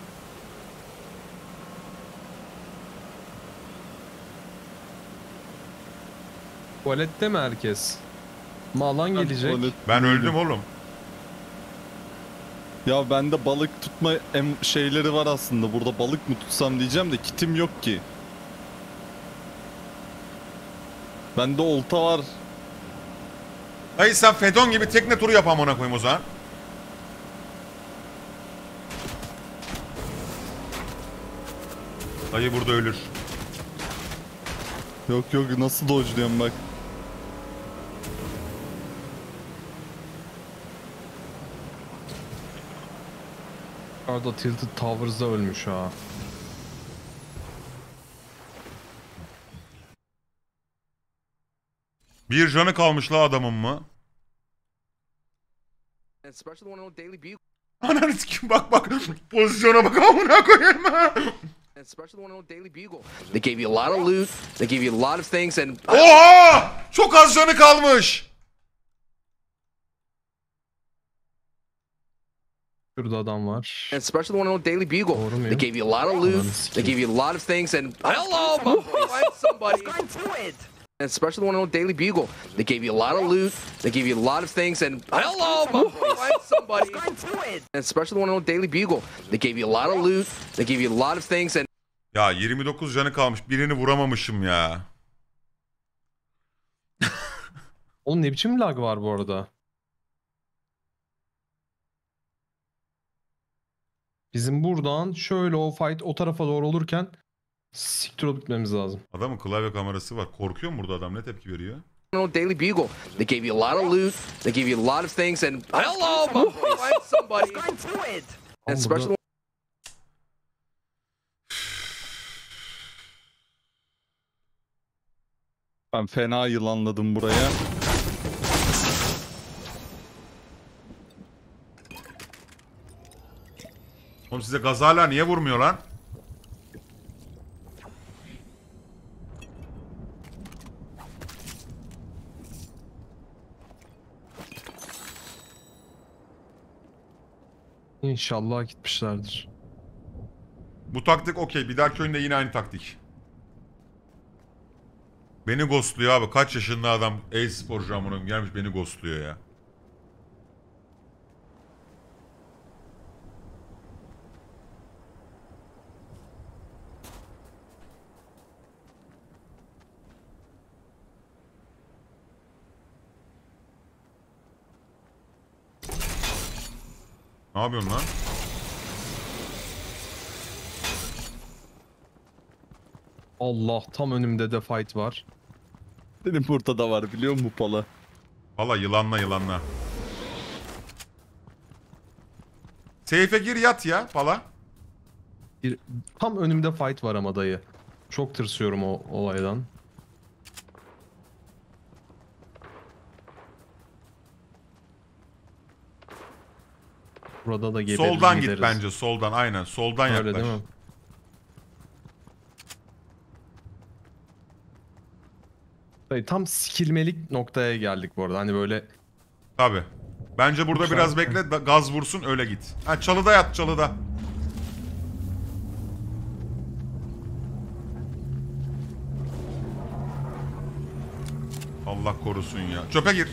Tuvalette mi herkes? Malan gelecek. Tuvalet- Ben öldüm oğlum. Ya bende balık tutma şeyleri var aslında. Burada balık mı tutsam diyeceğim de kitim yok ki. Bende olta var. Dayı sen Fedon gibi tekne turu yap amına koyayım o zaman. Dayı burada ölür. Yok yok, nasıl dodge'luyorum bak. Arda Tilted Towers'da ölmüş ha. Bir canı kalmış la adamın mı? Especially the one on Daily Bugle. Ananı sikeyim, bak. Pozisyona bak amına koyayım. Especially the one on Daily Bugle. They gave you a lot of loot. They gave you a lot of things, and Oha! Çok az canı kalmış. Şurada adam var. especially the one on Daily Bugle. Doğru mu ya? They gave you a lot of loot. They gave you a lot of things, and hello, my boy, find somebody. Especially the one on Daily Bugle. They gave you a lot of loot. They gave you a lot of things, and hello, my boy, find somebody. Especially the one on Daily Bugle. They gave you a lot of loot. They gave you a lot of things, and Ya 29 canı kalmış. Birini vuramamışım ya. Oğlum ne biçim lag var bu arada? Bizim buradan şöyle o fight o tarafa doğru olurken siktir olup gitmemiz lazım. Adamın klavye kamerası var. Korkuyor mu burada adam? Ne tepki veriyor? on Daily Bugle. They gave you a lot of loot. They gave you a lot of things, and hello, my boy, find somebody. Especially Ben fena yılanladım buraya. Oğlum size gaz hala niye vurmuyor lan? İnşallah gitmişlerdir. Bu taktik okey. Bir dahaki oyunda yine aynı taktik. Beni ghostluyor abi. Kaç yaşında adam e-sporcu amına gelmiş beni ghostluyor ya. Ne yapıyorsun lan? Allah, tam önümde de fight var. Benim burada da var, biliyor musun Pala? Valla yılanla. Seyfe gir yat ya pala. Tam önümde fight var ama dayı. Çok tırsıyorum o olaydan. Burada da geberir Soldan gideriz. git bence, soldan aynen. Soldan Öyle yaklaş. değil mi? Dayı, tam sikilmelik noktaya geldik bu arada. Hani böyle Tabi. Bence burada Lütfen. biraz bekle, gaz vursun öyle git. Ha çalıda yat, çalıda. Allah korusun ya. Çöpe gir.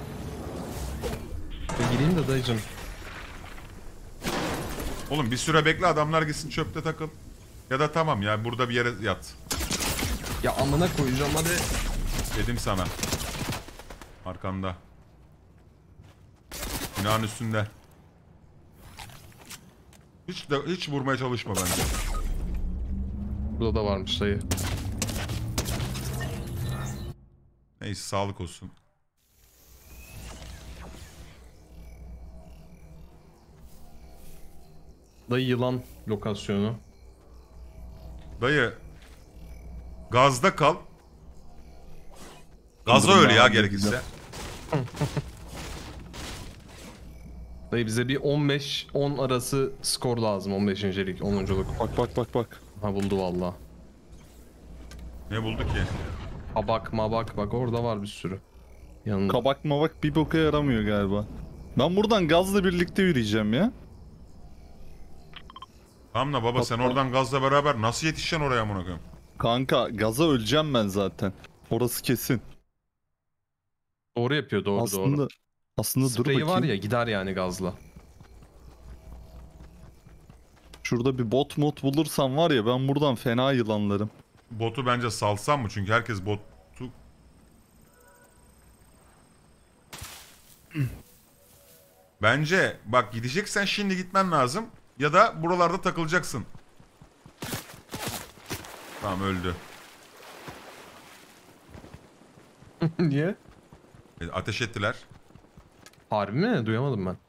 gireyim de dayıcım. Oğlum bir süre bekle, adamlar gitsin çöpte takıl. Ya da tamam ya, burada bir yere yat. Ya amına koyacağım hadi. Dedim sana. Arkanda. Binanın üstünde. Hiç vurmaya çalışma bence. Burada da varmış dayı. Neyse sağlık olsun. Dayı yılan lokasyonu. Dayı. Gazda kal. Gaza Durun öyle ben ya halledeceğim. gerekirse. Dayı bize bir 15-10 arası skor lazım. 15. lig, 10'unculuk. Bak. Ha buldu valla. Ne buldu ki? Kabak mabak bak orada var bir sürü. Yanında. Kabak mabak bir boka yaramıyor galiba. Ben buradan gazla birlikte yürüyeceğim ya. Tamam da baba sen Hatta- oradan gazla beraber nasıl yetişeceksin oraya amına koyayım? Kanka gaza öleceğim ben zaten. Orası kesin. Doğru yapıyor doğru. Aslında dur Spreyi bakayım. var ya gider yani gazla. Şurada bir bot mod bulursam var ya ben buradan fena yılanlarım. Botu bence salsam mı? Çünkü herkes botu... Bence bak gideceksen şimdi gitmen lazım. Ya da buralarda takılacaksın. Tamam öldü. Niye? Ateş ettiler. Harbi mi? Duyamadım ben.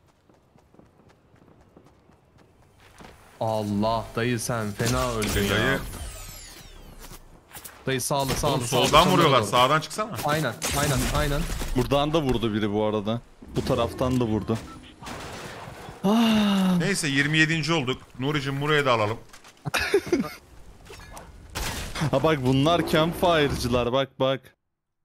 Allah dayı sen fena öldün ya. Dayı Dayı sağlı oğlum, sağlı. soldan vuruyorlar. Doğru. Sağdan çıksana. Aynen. Buradan da vurdu biri bu arada. Bu taraftan da vurdu. Neyse 27. olduk. Nuri'cim buraya da alalım. Ha bak bunlar campfire'cılar bak.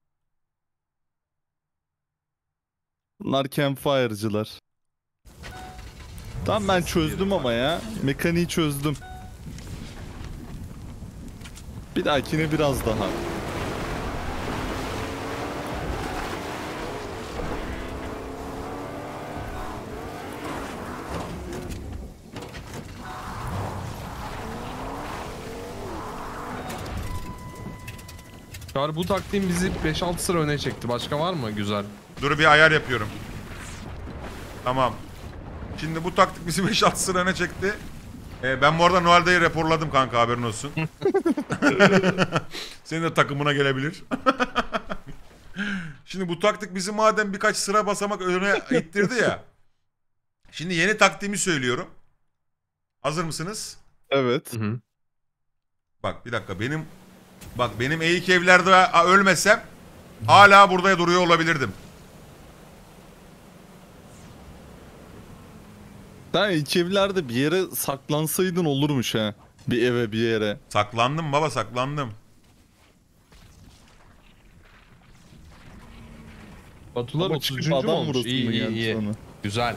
Bunlar campfire'cılar. Tamam ben çözdüm ama ya. Mekaniği çözdüm. Bir dahakine biraz daha. Çağrı bu taktiğin bizi 5-6 sıra öne çekti. Başka var mı? Güzel. Dur bir ayar yapıyorum. Tamam. Şimdi bu taktik bizi 5-6 sıra öne çekti. Ben bu arada Noel Dayı raporladım kanka haberin olsun. Senin de takımına gelebilir. Şimdi bu taktik bizi madem birkaç sıra basamak öne ittirdi ya. Şimdi yeni taktiğimi söylüyorum. Hazır mısınız? Evet. Hı. Bak bir dakika benim eğik evlerde ölmesem hala burada duruyor olabilirdim. Sen iki evlerde bir yere saklansaydın olurmuş ha. Bir eve bir yere. Saklandım baba saklandım. Batular Ama 30. çıkıp adam olmuş. vurasın mı geldi İyi. sana? Güzel.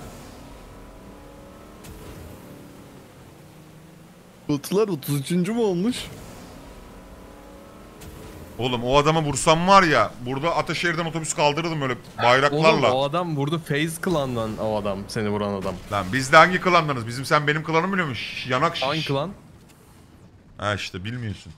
Batular 33. mu olmuş? Oğlum o adama vursam var ya burada Ataşehir'den otobüs kaldırırdım öyle bayraklarla. Oğlum o adam vurdu FaZe klandan o adam. Seni vuran adam. Lan biz de hangi klandanız? Sen benim klanımı biliyor musun? Yanak şiş. Hangi klan? Ha işte bilmiyorsun.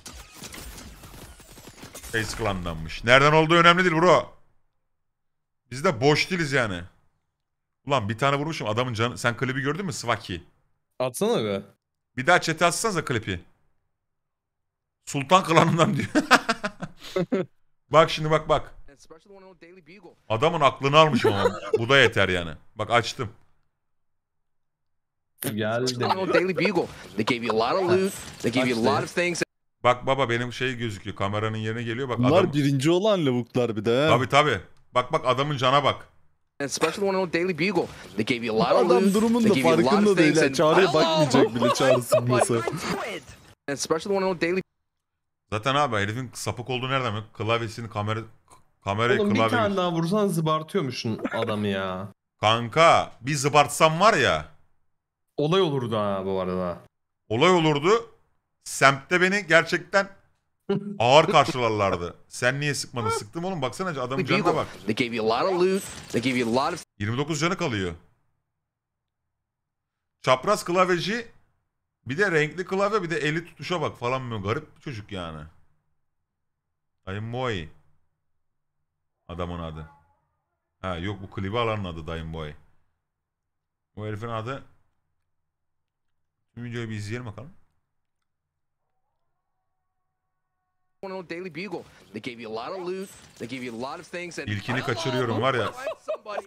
Face klandanmış. Nereden olduğu önemli değil bro. Biz de boş değiliz yani. Ulan bir tane vurmuşum adamın canı. Sen klibi gördün mü Svaki? Atsana be. Bir daha chat'e atsanıza klipi. Sultan klanından diyor. Bak şimdi bak. Adamın aklını almışım ama. Bu da yeter yani. Bak açtım. Geldi. Daily Bugle. They gave you a lot of loot. They gave you a lot of things. Bak baba benim şey gözüküyor. Kameranın yerine geliyor. Bak Bunlar adam. birinci olan lavuklar bir de ha. Tabii. Bak adamın cana bak. Especially the one on Daily Bugle. They gave you a lot of Adam loot. durumun da They gave you a lot farkında of değil. things. Ha. And Çağrı'ya bakmayacak bile Çağrı sıkmasa. especially the one on Daily Zaten abi herifin sapık olduğu nereden biliyor? Klavyesini kamerayı Oğlum bir klavye. tane daha vursan zıbartıyormuşsun adamı ya. Kanka bir zıbartsam var ya. Olay olurdu ha bu arada. Olay olurdu. Semtte beni gerçekten ağır karşılarlardı. Sen niye sıkmadın? Sıktım oğlum baksana adamın canına Bugle. bak. They gave you a lot of loot. They gave you a lot of 29 canı kalıyor. Çapraz klavyeci bir de renkli klavye bir de eli tutuşa bak falan böyle garip bir çocuk yani. Dayım Boy. Adamın adı. Ha yok bu klibi alanın adı Dayım Boy. Bu herifin adı. Tüm videoyu bir izleyelim bakalım. one on Daily Bugle. They gave you a lot of loot. They gave you a lot of things. And İlkini kaçırıyorum var ya. Find somebody.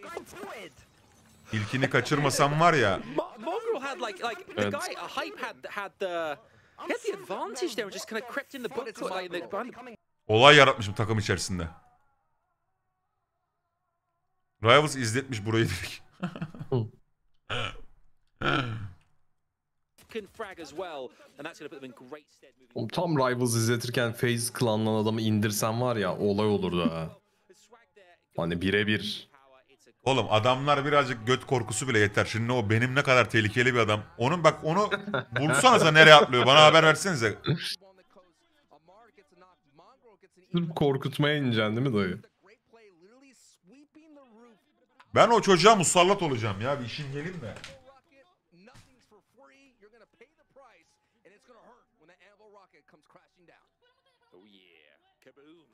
İlkini kaçırmasam var ya. Mongrel had like the Evet. guy Hype had the He had the advantage there and just kind of crept in the book behind. Olay yaratmışım takım içerisinde. Rivals izletmiş burayı direkt. Can frag as well, and that's going to put them in great stead moving. Oğlum, tam Rivals izletirken FaZe Clan'dan adamı indirsen var ya olay olurdu ha. Hani birebir. Oğlum adamlar birazcık göt korkusu bile yeter. Şimdi o benim ne kadar tehlikeli bir adam. Onun bak onu bulsanıza nereye atlıyor. Bana haber versenize. Sırf korkutmaya ineceksin değil mi dayı? Ben o çocuğa musallat olacağım ya. Bir işin gelin de. Oh yeah, kaboom!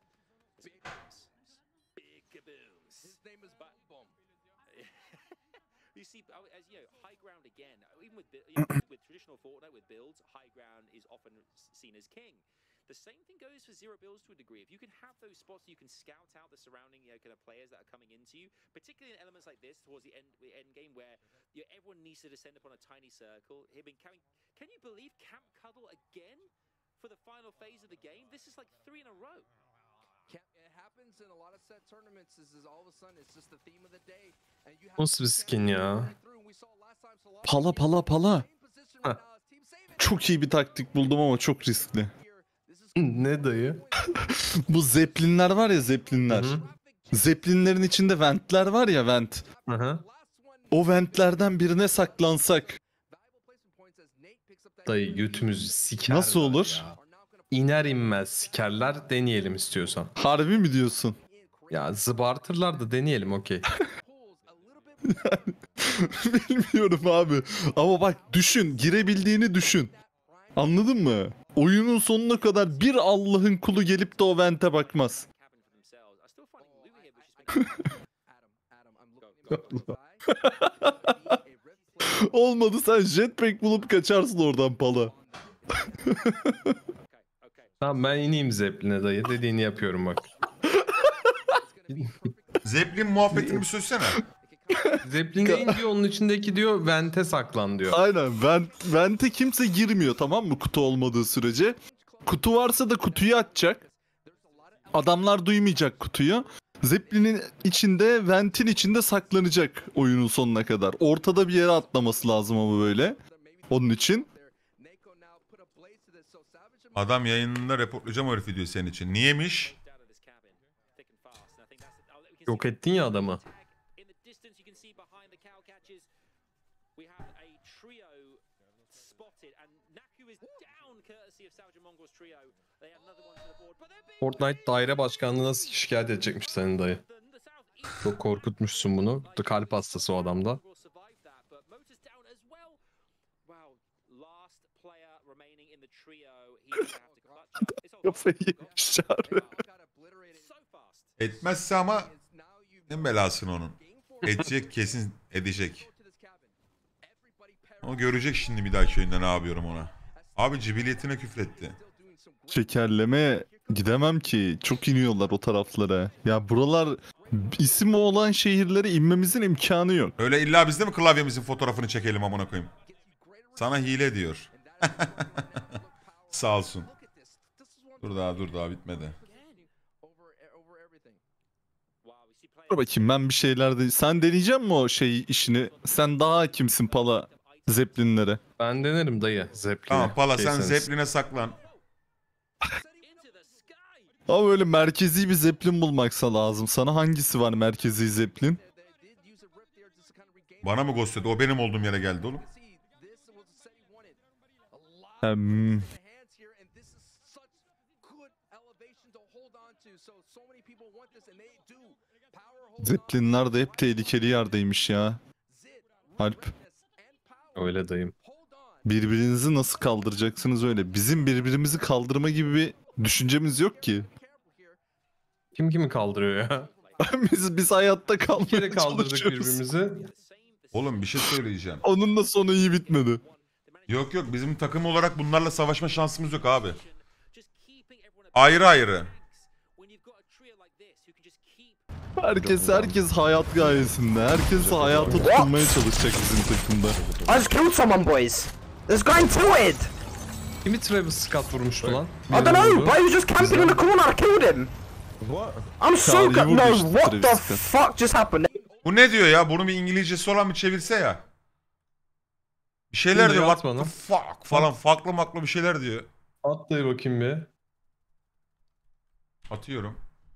Big kabooms. His name is Boom. You see, as you know, high ground again. Even with with traditional Fortnite with builds, high ground is often seen as king. The same thing goes for zero builds to a degree. If you can have those spots, you can scout out the surrounding, kind of players that are coming into you, particularly in elements like this towards the end game where everyone needs to descend upon a tiny circle. Can you believe Camp Cuddle again for the final phase of the game? This is like 3 in a row. It happens in a lot of set tournaments. This is all of a sudden it's just the theme of the day. And you have Nasıl bir skin ya? Pala. Çok iyi bir taktik buldum ama çok riskli. Ne dayı? Bu zeplinler var ya zeplinler. Zeplinlerin içinde ventler var ya vent. Hı. O ventlerden birine saklansak. Dayı götümüzü siker. Nasıl olur? Ya. İner inmez sikerler, deneyelim istiyorsan. Harbi mi diyorsun? Ya zıbartırlar da deneyelim, okey. Bilmiyorum abi. Ama bak düşün. Girebildiğini düşün. Anladın mı? Oyunun sonuna kadar bir Allah'ın kulu gelip de o vente bakmaz. Olmadı sen jetpack bulup kaçarsın oradan pala. Tamam ben ineyim Zeppelin'e dayı. Dediğini yapıyorum bak. Zeppelin muhabbetini bir söylesene. Zeppelin'e in diyor, onun içindeki diyor vente saklan diyor. Aynen vente kimse girmiyor, tamam mı, kutu olmadığı sürece. Kutu varsa da kutuyu açacak. Adamlar duymayacak kutuyu. Zeppelin'in içinde, ventin içinde saklanacak oyunun sonuna kadar. Ortada bir yere atlaması lazım ama böyle. Onun için. Adam yayınında reportlayacağım o herifi diyor senin için. Niyemiş? Yok ettin ya adamı. Fortnite daire başkanlığına şikayet edecekmiş senin dayı. Çok korkutmuşsun bunu. Kalp hastası o adamda. Kafayı yemiş çağrı. Etmezse ama en belasını onun. Edecek, kesin edecek. O görecek şimdi bir dahaki oyunda ne yapıyorum ona. Abi cibiliyetine küfretti. Şekerleme gidemem ki. Çok iniyorlar o taraflara. Ya buralar isim olan şehirlere inmemizin imkanı yok. Öyle illa biz de mi klavyemizin fotoğrafını çekelim amına koyayım? Sana hile diyor. Sağ olsun. Dur daha bitmedi. Dur bakayım ben bir şeyler de... Sen deneyecek misin o şey işini? Sen daha hakimsin pala Zeppelin'lere. Ben denerim dayı Zeppelin'e. Tamam Pala sen Keyseniz. Zeppelin'e saklan. Ama böyle merkezi bir Zeppelin bulmaksa lazım. Sana hangisi var merkezi Zeppelin? Bana mı ghostledi? O benim olduğum yere geldi oğlum. Zeppelinler de hep tehlikeli yerdeymiş ya. Alp. Öyle dayım. Birbirinizi nasıl kaldıracaksınız öyle? Bizim birbirimizi kaldırma gibi bir düşüncemiz yok ki. Kim kimi kaldırıyor ya? biz hayatta Bir kere kalmaya kaldırdık çalışıyoruz. birbirimizi. Oğlum bir şey söyleyeceğim. Onun da sonu iyi bitmedi. Yok bizim takım olarak bunlarla savaşma şansımız yok abi. Ayrı ayrı. Herkes hayat gayesinde. Herkes hayata tutunmaya çalışacak bizim takımda. I just killed someone, boys. There's going to it. Kimi Travis Scott vurmuştu lan? I don't know, but he was just camping in the corner. I killed him. I'm so Charlie good. No, vurmuştu what the Travis Scott. fuck just happened? Bu ne diyor ya? Bunun bir İngilizcesi olan bir çevirse ya. Bir şeyler Şimdi diyor. yat What the bana. fuck falan. Farklı maklı bir şeyler diyor. At dayı bakayım bir. Atıyorum.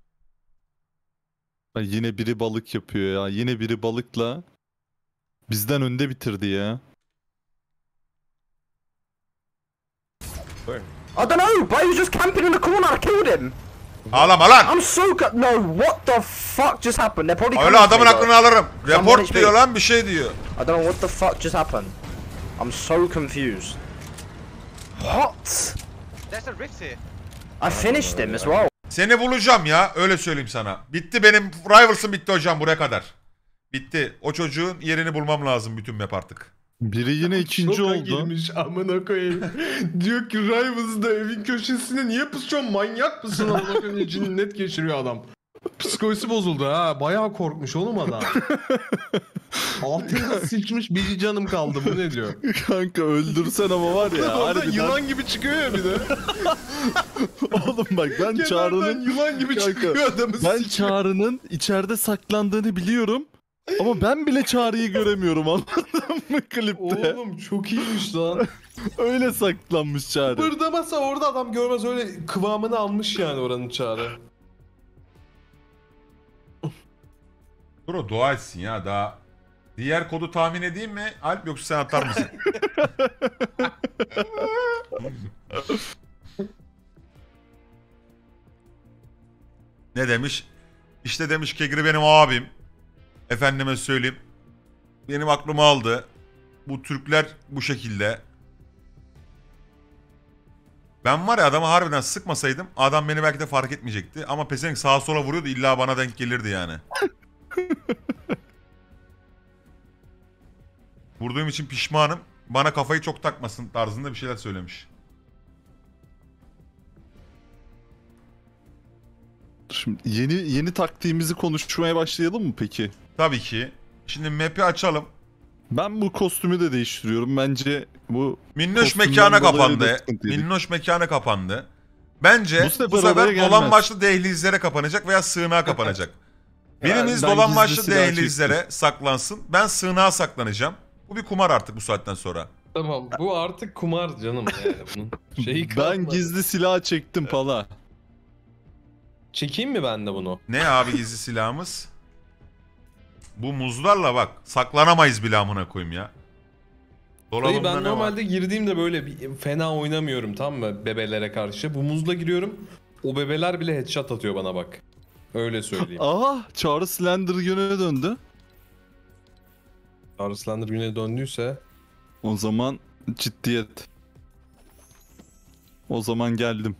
Ay, yine biri balık yapıyor ya. Yine biri balıkla bizden önde bitirdi ya. I don't know, but he was just camping in the corner. I killed him. Ağlama lan. I'm so good. No, what the fuck just happened? They're probably Öyle coming for adamın me, though. aklını alırım. Someone Report HP. diyor lan, bir şey diyor. I don't know what the fuck just happened. I'm so confused. What? There's a Ritz here. I finished him as well. Seni bulacağım ya, öyle söyleyeyim sana. Bitti benim Rivals'ım, bitti hocam buraya kadar. Bitti. O çocuğun yerini bulmam lazım bütün map artık. Biri yine ikinci Şoka oldu. girmiş amına koyayım. Diyor ki Rivals'da evin köşesine niye pusuyorsun, manyak mısın amına koyayım, cinnet geçiriyor adam. Psikolojisi bozuldu ha, bayağı korkmuş oğlum adam. Altına sıçmış, bir canım kaldı, bu ne diyor? Kanka öldürsen ama var ya. Oradan harbiden- yılan gibi çıkıyor ya bir de. Oğlum bak ben Kenardan Çağrı'nın yılan gibi Kanka, çıkıyor adamı. ben Çağrı'nın içeride saklandığını biliyorum. Ama ben bile Çağrı'yı göremiyorum, anladın mı klipte? Oğlum çok iyiymiş lan. Öyle saklanmış Çağrı. Bırdamasa orada adam görmez, öyle kıvamını almış yani oranın Çağrı. Dur, o dua etsin ya daha. Diğer kodu tahmin edeyim mi Alp, yoksa sen atar mısın? Ne demiş? İşte demiş Kegri benim abim. Efendime söyleyeyim. Benim aklımı aldı. Bu Türkler bu şekilde. Ben var ya, adamı harbiden sıkmasaydım adam beni belki de fark etmeyecekti. Ama pezevenk sağa sola vuruyordu, illa bana denk gelirdi yani. Vurduğum için pişmanım. Bana kafayı çok takmasın tarzında bir şeyler söylemiş. Şimdi yeni taktiğimizi konuşmaya başlayalım mı peki? Tabii ki. Şimdi map'i açalım. Ben bu kostümü de değiştiriyorum. Bence bu Minnoş kostümden mekana dolayı da kapandı. sıkıntıydı. Minnoş mekana kapandı. Bence Bu sefer bu sefer oraya dolan gelmez. başlı dehlizlere kapanacak veya sığınağa kapanacak. Birimiz ben dolan gizli başlı silah dehlizlere saklansın. Ben sığınağa saklanacağım. Bu bir kumar artık bu saatten sonra. Tamam, bu artık kumar canım yani bunun şeyi Ben kalmadı. gizli silah çektim pala. Çekeyim mi ben de bunu? Ne abi gizli silahımız? Bu muzlarla bak saklanamayız bile amına koyayım ya. Dayı Dolabımda ben ne var? normalde girdiğimde böyle bir fena oynamıyorum, tamam mı, bebelere karşı. Bu muzla giriyorum, o bebeler bile headshot atıyor bana bak. Öyle söyleyeyim. Aha, Çağrı Slender yöne döndü. Arslandır güne döndüyse. O zaman ciddiyet. O zaman geldim.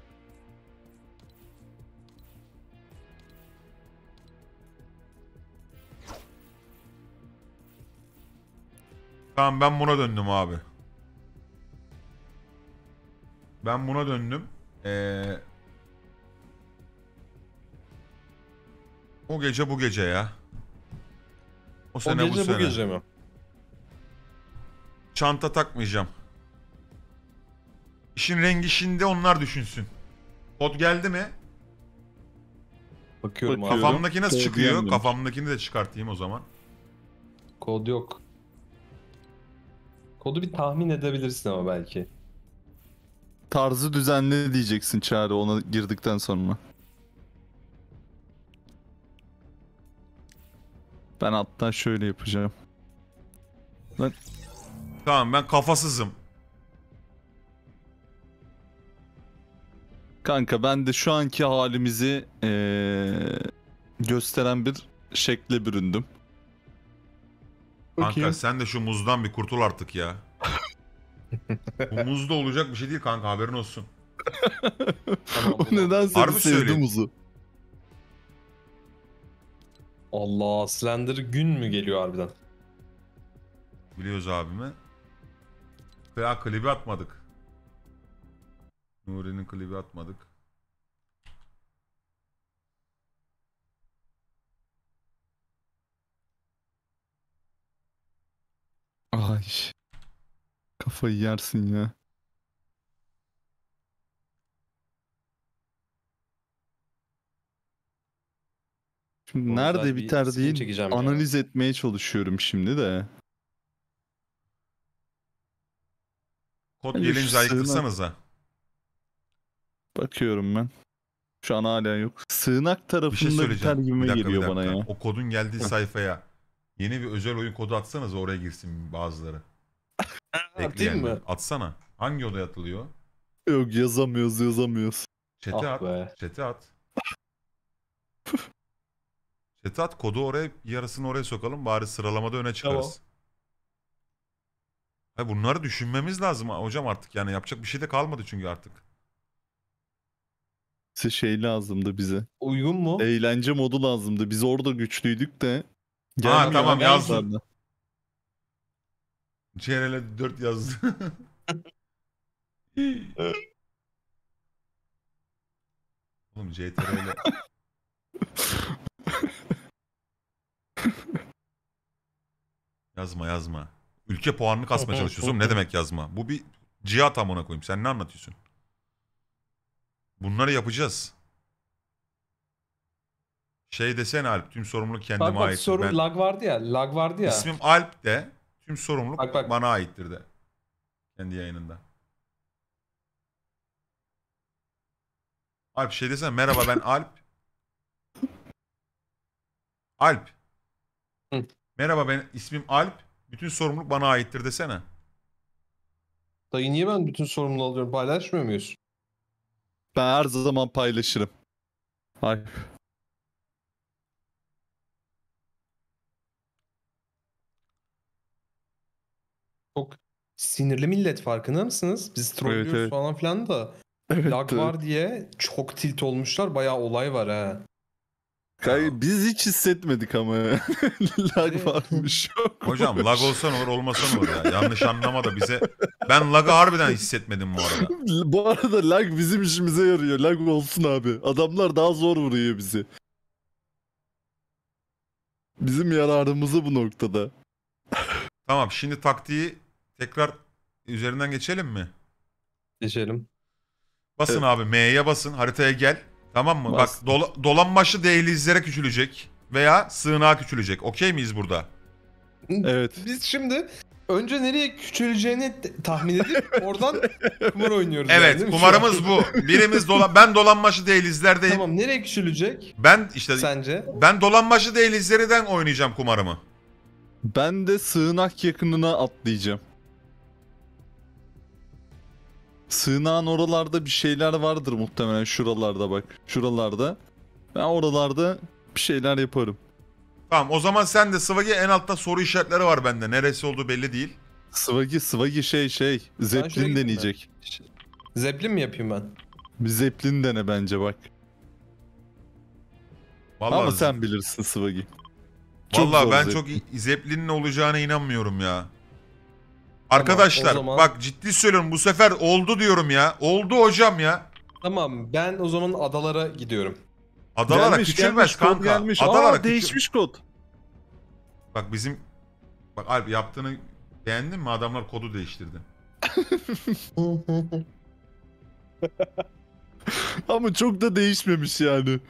Tamam, ben buna döndüm abi. Ben buna döndüm. O gece bu gece ya. O O sene bu gece sene. bu gece mi? Çanta takmayacağım. İşin rengi şimdi onlar düşünsün. Kod geldi mi? Bakıyorum abi. Bakıyorum. Kafamdaki nasıl Kod çıkıyor? gelmemiş. Kafamdakini de çıkartayım o zaman. Kod yok. Kodu bir tahmin edebilirsin ama belki. Tarzı düzenli diyeceksin Çağrı ona girdikten sonra. Ben hatta şöyle yapacağım. Tamam, ben kafasızım. Kanka ben de şu anki halimizi gösteren bir şekle büründüm. Kanka sen de şu muzdan bir kurtul artık ya. Bu muzda olacak bir şey değil kanka, haberin olsun. Tamam, O nedense Harbi bir sevdi söyleyeyim. muzu. Allah, Slender gün mü geliyor harbiden? Biliyoruz abimi. Veya klibi atmadık. Nuri'nin klibi atmadık. Ay. Kafayı yersin ya. Şimdi O nerede özel bir biter skin değil çekeceğim ya. analiz etmeye çalışıyorum şimdi de. Kod Bence şu gelince sığınak- ayıkırsanıza. Bakıyorum ben. Şu an hala yok. Sığınak Bir şey tarafında biter söyleyeceğim. gibime Bir dakika, geliyor bir bana dakika. ya. O kodun geldiği sayfaya yeni bir özel oyun kodu atsanız oraya girsin bazıları. Atayım Ekleyenler. mı? Atsana. Hangi odaya atılıyor? Yok yazamıyoruz. Chat'e Ah at. be. Chat'e at. Chat'e at. Kodu oraya, yarısını oraya sokalım. Bari sıralamada öne çıkarız. Ha, bunları düşünmemiz lazım hocam artık. Yani yapacak bir şey de kalmadı çünkü artık. Size şey lazımdı bize. Uygun mu? Eğlence modu lazımdı. Biz orada güçlüydük de. Ha, Gelmiyor tamam, lan yazdım. yazlarına. CRL 4 yazdı. Oğlum CTRL. Yazma. Ülke puanını kasmaya çalışıyorsun. Ne demek yazma? Bu bir cihat amına koyayım. Sen ne anlatıyorsun? Bunları yapacağız. Şey desene Alp, tüm sorumluluk kendime Bak ait. sorun lag vardı ya. Lag vardı ya. İsmim Alp de, tüm sorumluluk Bak. bana aittir de. Kendi yayınında. Alp şey desene, merhaba ben Alp. Alp. Hı. Merhaba ben ismim Alp. Bütün sorumluluk bana aittir desene. Dayı niye ben bütün sorumluluğu alıyorum? Paylaşmıyor muyuz? Ben her zaman paylaşırım. Ay. Çok sinirli millet, farkında mısınız? Biz trollüyoruz evet. falan filan da. Evet, Lag evet. var diye çok tilt olmuşlar. Bayağı olay var ha. Biz hiç hissetmedik ama. Lag varmış. Hocam lag olsa ne olur, olmasa ne olur ya. Yanlış anlama da bize. Ben lag'ı harbiden hissetmedim bu arada. Bu arada lag bizim işimize yarıyor. Lag olsun abi. Adamlar daha zor vuruyor bizi. Bizim yararımızı bu noktada. Tamam, şimdi taktiği tekrar üzerinden geçelim mi? Geçelim. Basın Evet. abi, M'ye basın, haritaya gel. Tamam mı? Bastım. Bak dolanbaşı dehlizlere küçülecek veya sığınağa küçülecek. Okey miyiz burada? Evet. Biz şimdi önce nereye küçüleceğini tahmin edip oradan kumar oynuyoruz. yani, Evet, değil mi? kumarımız Şu an. bu. Ben dolanbaşı dehlizlerdeyim. Tamam, nereye küçülecek Ben işte sence? ben dolanbaşı dehlizlerden oynayacağım kumarımı. Ben de sığınak yakınına atlayacağım. Sığınağın oralarda bir şeyler vardır muhtemelen, şuralarda bak. Şuralarda. Ben oralarda bir şeyler yaparım. Tamam, o zaman sen de Sıvagi, en altta soru işaretleri var bende. Neresi olduğu belli değil. Swaggy şey. şuraya Zeppelin gideyim deneyecek. Zeppelin mi yapayım ben? Bir Zeppelin dene bence bak. Vallahi, Ama sen bilirsin Swaggy. Çok vallahi zor ben Zeppelin. çok Zeppelin'in olacağına inanmıyorum ya. Arkadaşlar o zaman- bak, ciddi söylüyorum, bu sefer oldu diyorum ya. Oldu hocam ya. Tamam, ben o zaman adalara gidiyorum. Adalara Gelmiş, küçülmez kod kanka. gelmiş. Adalara Aa, değişmiş kod. Bak bizim... Bak Alp, yaptığını beğendin mi? Adamlar kodu değiştirdi. Ama çok da değişmemiş yani.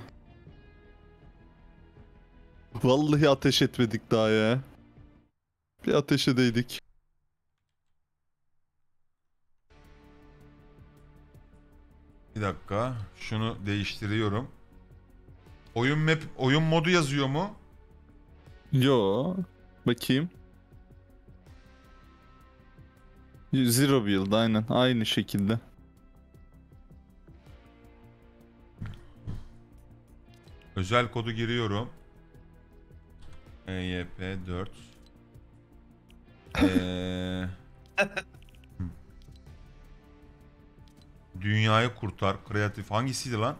Vallahi ateş etmedik daha ya. Bir ateş edeydik. Bir dakika. Şunu değiştiriyorum. Oyun modu yazıyor mu? Yo. Bakayım. Zero build aynen. Aynı şekilde. Özel kodu giriyorum. EYP 4. Dünyayı kurtar. Kreatif. Hangisiydi lan?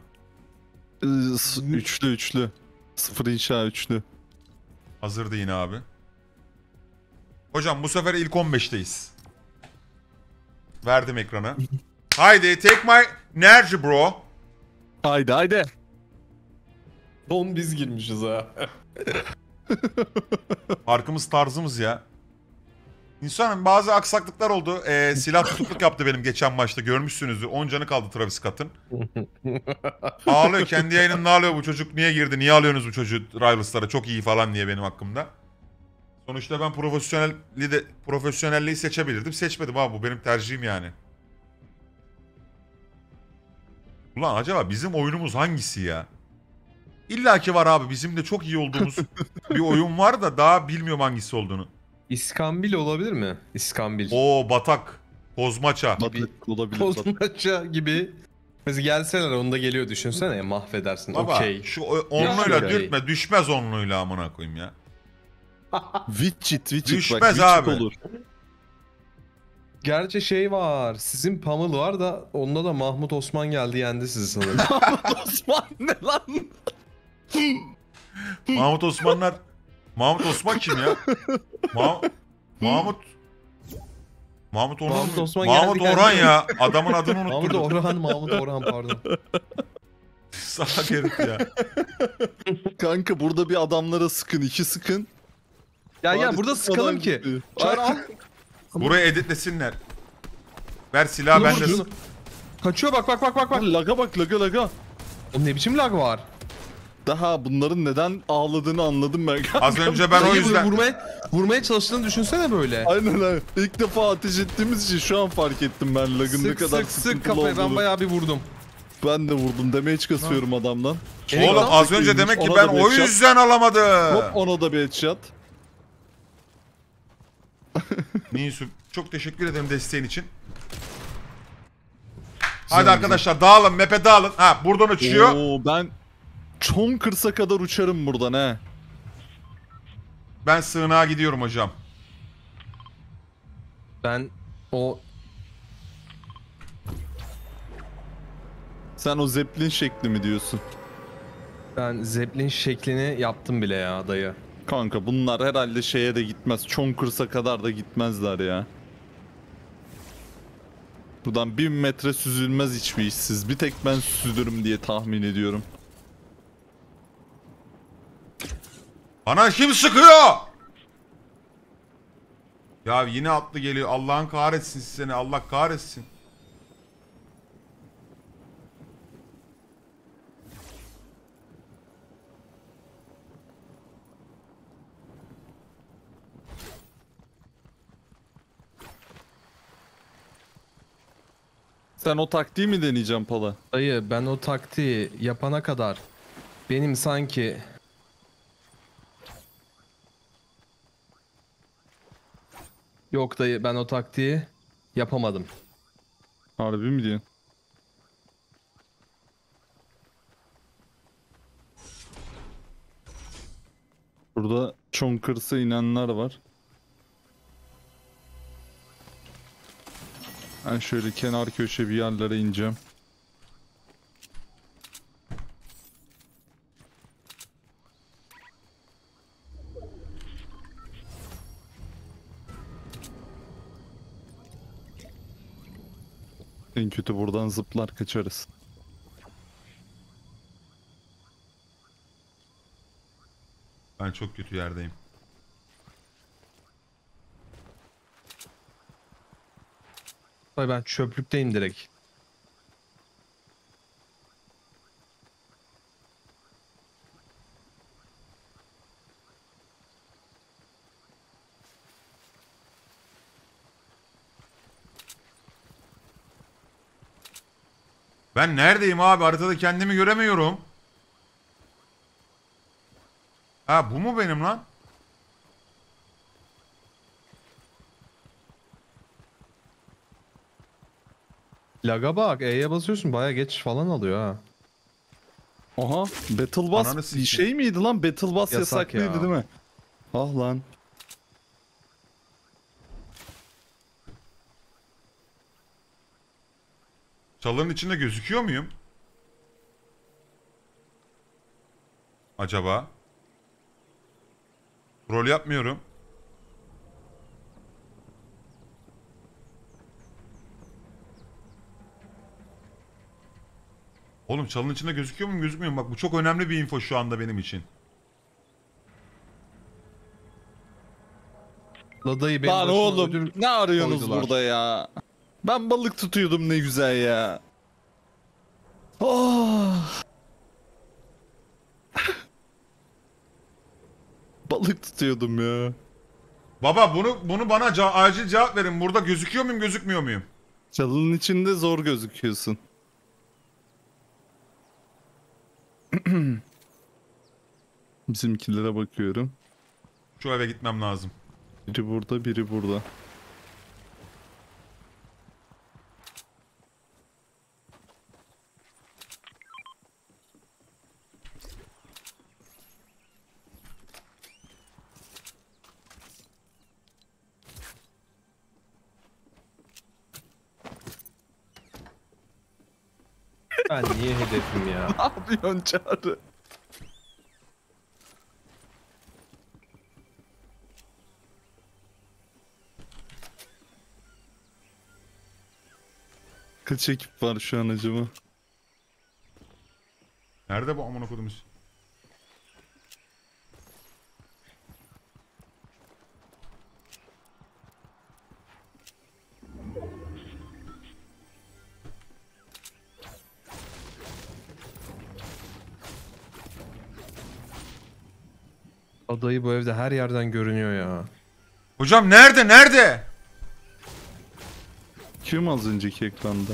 Üçlü. Sıfır inşa üçlü. Hazırdı yine abi. Hocam bu sefer ilk 15'teyiz. Verdim ekrana. Haydi take my energy bro. Haydi. Son biz girmişiz ha. Farkımız tarzımız ya. İnsanın bazı aksaklıklar oldu. Silah tutukluk yaptı benim geçen maçta. Görmüşsünüzdür. 10 canı kaldı Travis Scott'ın. Ağlıyor. Kendi yayınında ağlıyor bu çocuk. Niye girdi? Niye alıyorsunuz bu çocuğu Rivals'lara? Çok iyi falan diye benim hakkımda. Sonuçta ben profesyonelliği seçebilirdim. Seçmedim abi. Bu benim tercihim yani. Ulan acaba bizim oyunumuz hangisi ya? İlla ki var abi. Bizim de çok iyi olduğumuz bir oyun var da daha bilmiyorum hangisi olduğunu. İskambil olabilir mi? İskambil. Oo Batak. Kozmaça. Batık olabilir. Kozmaça gibi. Mesela gelseler onda geliyor düşünsene ya, mahvedersin. Baba Okey. şu onluyla Ya. dürtme. Düşmez onluyla amına koyayım ya. Widget. Düşmez Bak, widget abi. olur. Gerçi şey var. Sizin Pamul var da onda da Mahmut Osman geldi yendi sizi sanırım. Osman ne lan? Mahmut Osmanlar. Mahmut Osman kim ya? Mahmut Onur. Mahmut Osman Mahmut geldi Orhan geldi. ya. Adamın adını Mahmut unutturdum. Orhan pardon. Salak herif ya. Kanka burada bir adamlara sıkın, 2 sıkın. Ya Hadi burada sıkalım ki. gitti. Çağır al. Burayı editlesinler. Ver silahı Dur, ben de. dur. Kaçıyor bak. Laga bak, laga. Oğlum ne biçim lag var? Daha bunların neden ağladığını anladım ben. Az önce ben o Dayı yüzden. vurmaya çalıştığını düşünsene böyle. Aynen. İlk defa ateş ettiğimiz için şu an fark ettim ben lagın ne kadar Sık sıkıntılı kafaya ben olduğunu. bayağı bir vurdum. Ben de vurdum. Damage kasıyorum adamdan. Oğlum az önce demek ki Ona ben da bir o headshot. yüzden alamadım. Hop, ona da bir headshot. Neyse çok teşekkür ederim desteğin için. Hadi arkadaşlar dağılın, map'e dağılın. Ha buradan uçuyor. Oo, ben Chonkers'a kadar uçarım buradan he. Ben sığınağa gidiyorum hocam. Ben o Sen o Zeppelin şekli mi diyorsun? Zeppelin şeklini yaptım bile ya dayı. Kanka bunlar herhalde şeye de gitmez. Chonkers'a kadar da gitmezler ya. Buradan 1000 metre süzülmez hiçbir işsiz. Bir tek ben süzülürüm diye tahmin ediyorum. Bana kim sıkıyor? Ya yine atlı geliyor. Allah'ın kahretsin seni. Allah kahretsin. Sen o taktiği mi deneyeceksin Pala? Dayı ben o taktiği yapana kadar benim sanki yok dayı ben o taktiği yapamadım. Harbi mi diyorsun? Burada Chonkers'a inenler var. Ben şöyle kenar köşe bir yerlere ineceğim. En kötü buradan zıplar kaçarız. Ben çok kötü yerdeyim. Dayı ben çöplükteyim direkt. Ben neredeyim abi? Haritada kendimi göremiyorum. Ha bu mu benim lan? Laga bak E'ye basıyorsun baya geç falan alıyor ha. Aha, Battle Ananı Pass sikeyim. şey miydi lan? Battle Pass Yasak yasaklıydı ya. değil mi? Ah lan. Çalının içinde gözüküyor muyum? Acaba? Rol yapmıyorum. Oğlum çalının içinde gözüküyor muyum gözükmüyor mu? Bak bu çok önemli bir info şu anda benim için. Ladayı benim Lan başıma oğlum ödül ne arıyorsunuz koydular. burada ya? Ben balık tutuyordum ne güzel ya. Oh. Balık tutuyordum ya. Baba bunu bana acil cevap verin. Burada gözüküyor muyum gözükmüyor muyum? Çalının içinde zor gözüküyorsun. Bizimkilere bakıyorum. Şu eve gitmem lazım. Biri burada, biri burada. Ben niye hedefim ya? Ne yapıyorsun Çağrı? Kaç ekip var şu an acaba? Nerede bu amına kodumuz? Adayı bu evde her yerden görünüyor ya. Hocam nerede? Kim az önceki ekranda?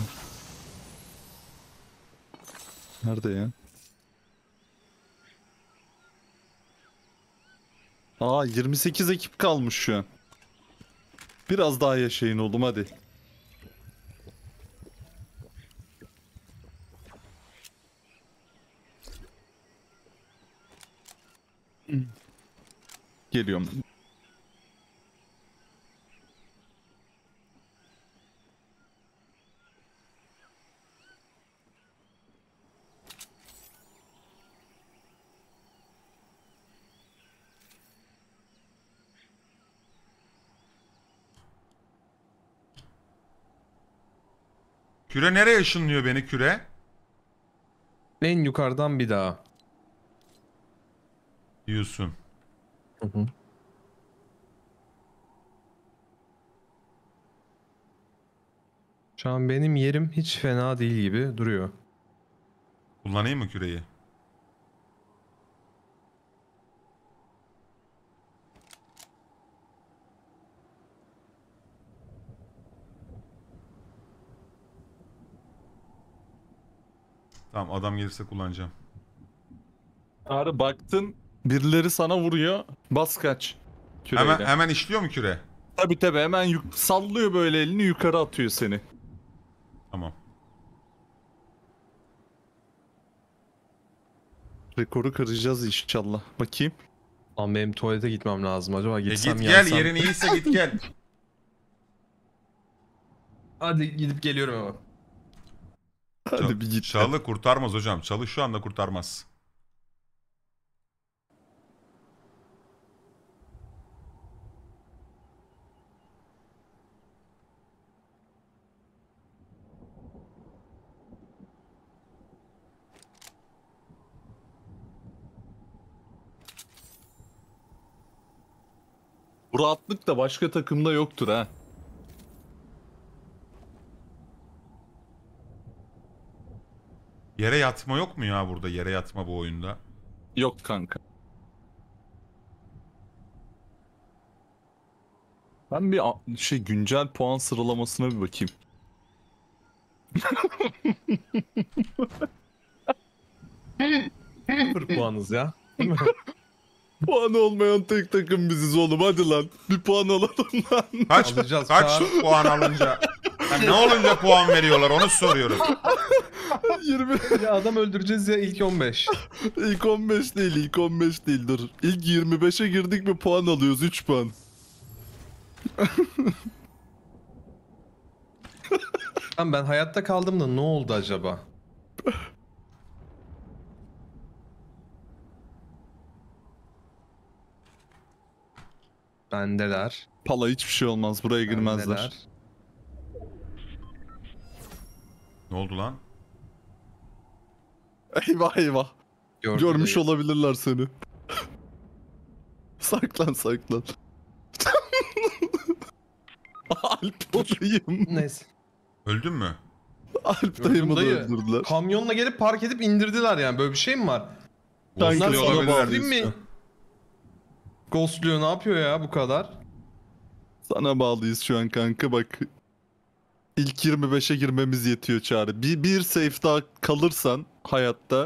Nerede ya? Aa 28 ekip kalmış şu an. Biraz daha yaşayın oğlum hadi. Geliyorum. Küre nereye ışınlıyor beni küre? En yukarıdan bir daha. Diyorsun. Hı hı. Şu an benim yerim hiç fena değil gibi duruyor. Kullanayım mı küreyi? Tamam adam gelirse kullanacağım. Çağrı baktın birileri sana vuruyor. Bas kaç. Küreyle. Hemen işliyor mu küre? Tabi hemen sallıyor böyle elini yukarı atıyor seni. Tamam. Rekoru kıracağız inşallah. Bakayım. Lan benim tuvalete gitmem lazım. Acaba gitsem Git gel yansam. yerin iyiyse git gel. Hadi gidip geliyorum hemen. Hadi bir git. Çalı kurtarmaz hocam. Çalı şu anda kurtarmaz. Bu rahatlık da başka takımda yoktur ha. Yere yatma yok mu ya burada? Yere yatma bu oyunda. Yok kanka. Ben bir güncel puan sıralamasına bir bakayım. Sıfır puanız ya. Değil mi? Puan olmayan tek takım biziz oğlum hadi lan. Bir puan alalım lan. Alacağız, Kaç Çağrı. puan alınca? Ya ne olunca puan veriyorlar onu soruyorum. 20. Ya adam öldüreceğiz ya ilk 15. İlk 15 değil, ilk 15 değil dur. İlk 25'e girdik mi puan alıyoruz 3 puan. Lan ben hayatta kaldım da ne oldu acaba? Bendeler. Pala hiçbir şey olmaz buraya girmezler. Bendeler. Ne oldu lan? Eyvah eyvah. Görmüş dayı. olabilirler seni. Saklan saklan. Alp dayım. Neyse. Öldün mü? Alp dayımı da Dayı, öldürdüler. kamyonla gelip park edip indirdiler yani. Böyle bir şey mi var? Kanka, Onlar sana sana bağlı değil mi? Ghostluyor, ne yapıyor ya bu kadar? Sana bağlıyız şu an kanka bak. İlk 25'e girmemiz yetiyor Çağrı. Bir safe daha kalırsan hayatta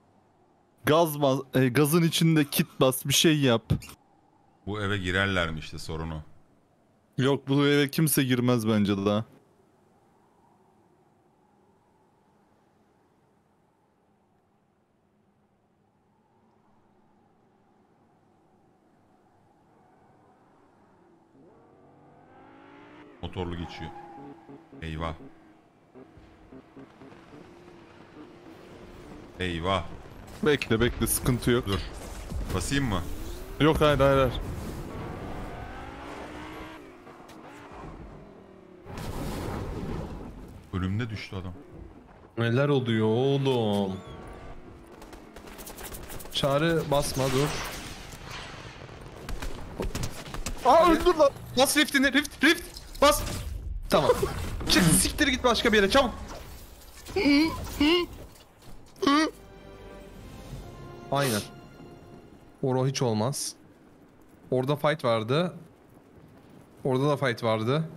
gazın içinde kit bas bir şey yap. Bu eve girerler mi işte sorunu. Yok bu eve kimse girmez bence daha. Motorlu geçiyor. Eyvah. Eyvah. Bekle sıkıntı yok. Dur. Basayım mı? Yok hayır. Önümde düştü adam. Neler oluyor oğlum? Çağrı basma, dur. Aa öldür lan. Bas riftini, rift. Bas. Tamam. Çık siktir git başka bir yere çabuk. Aynen. Oro hiç olmaz. Orada fight vardı. Orada da fight vardı.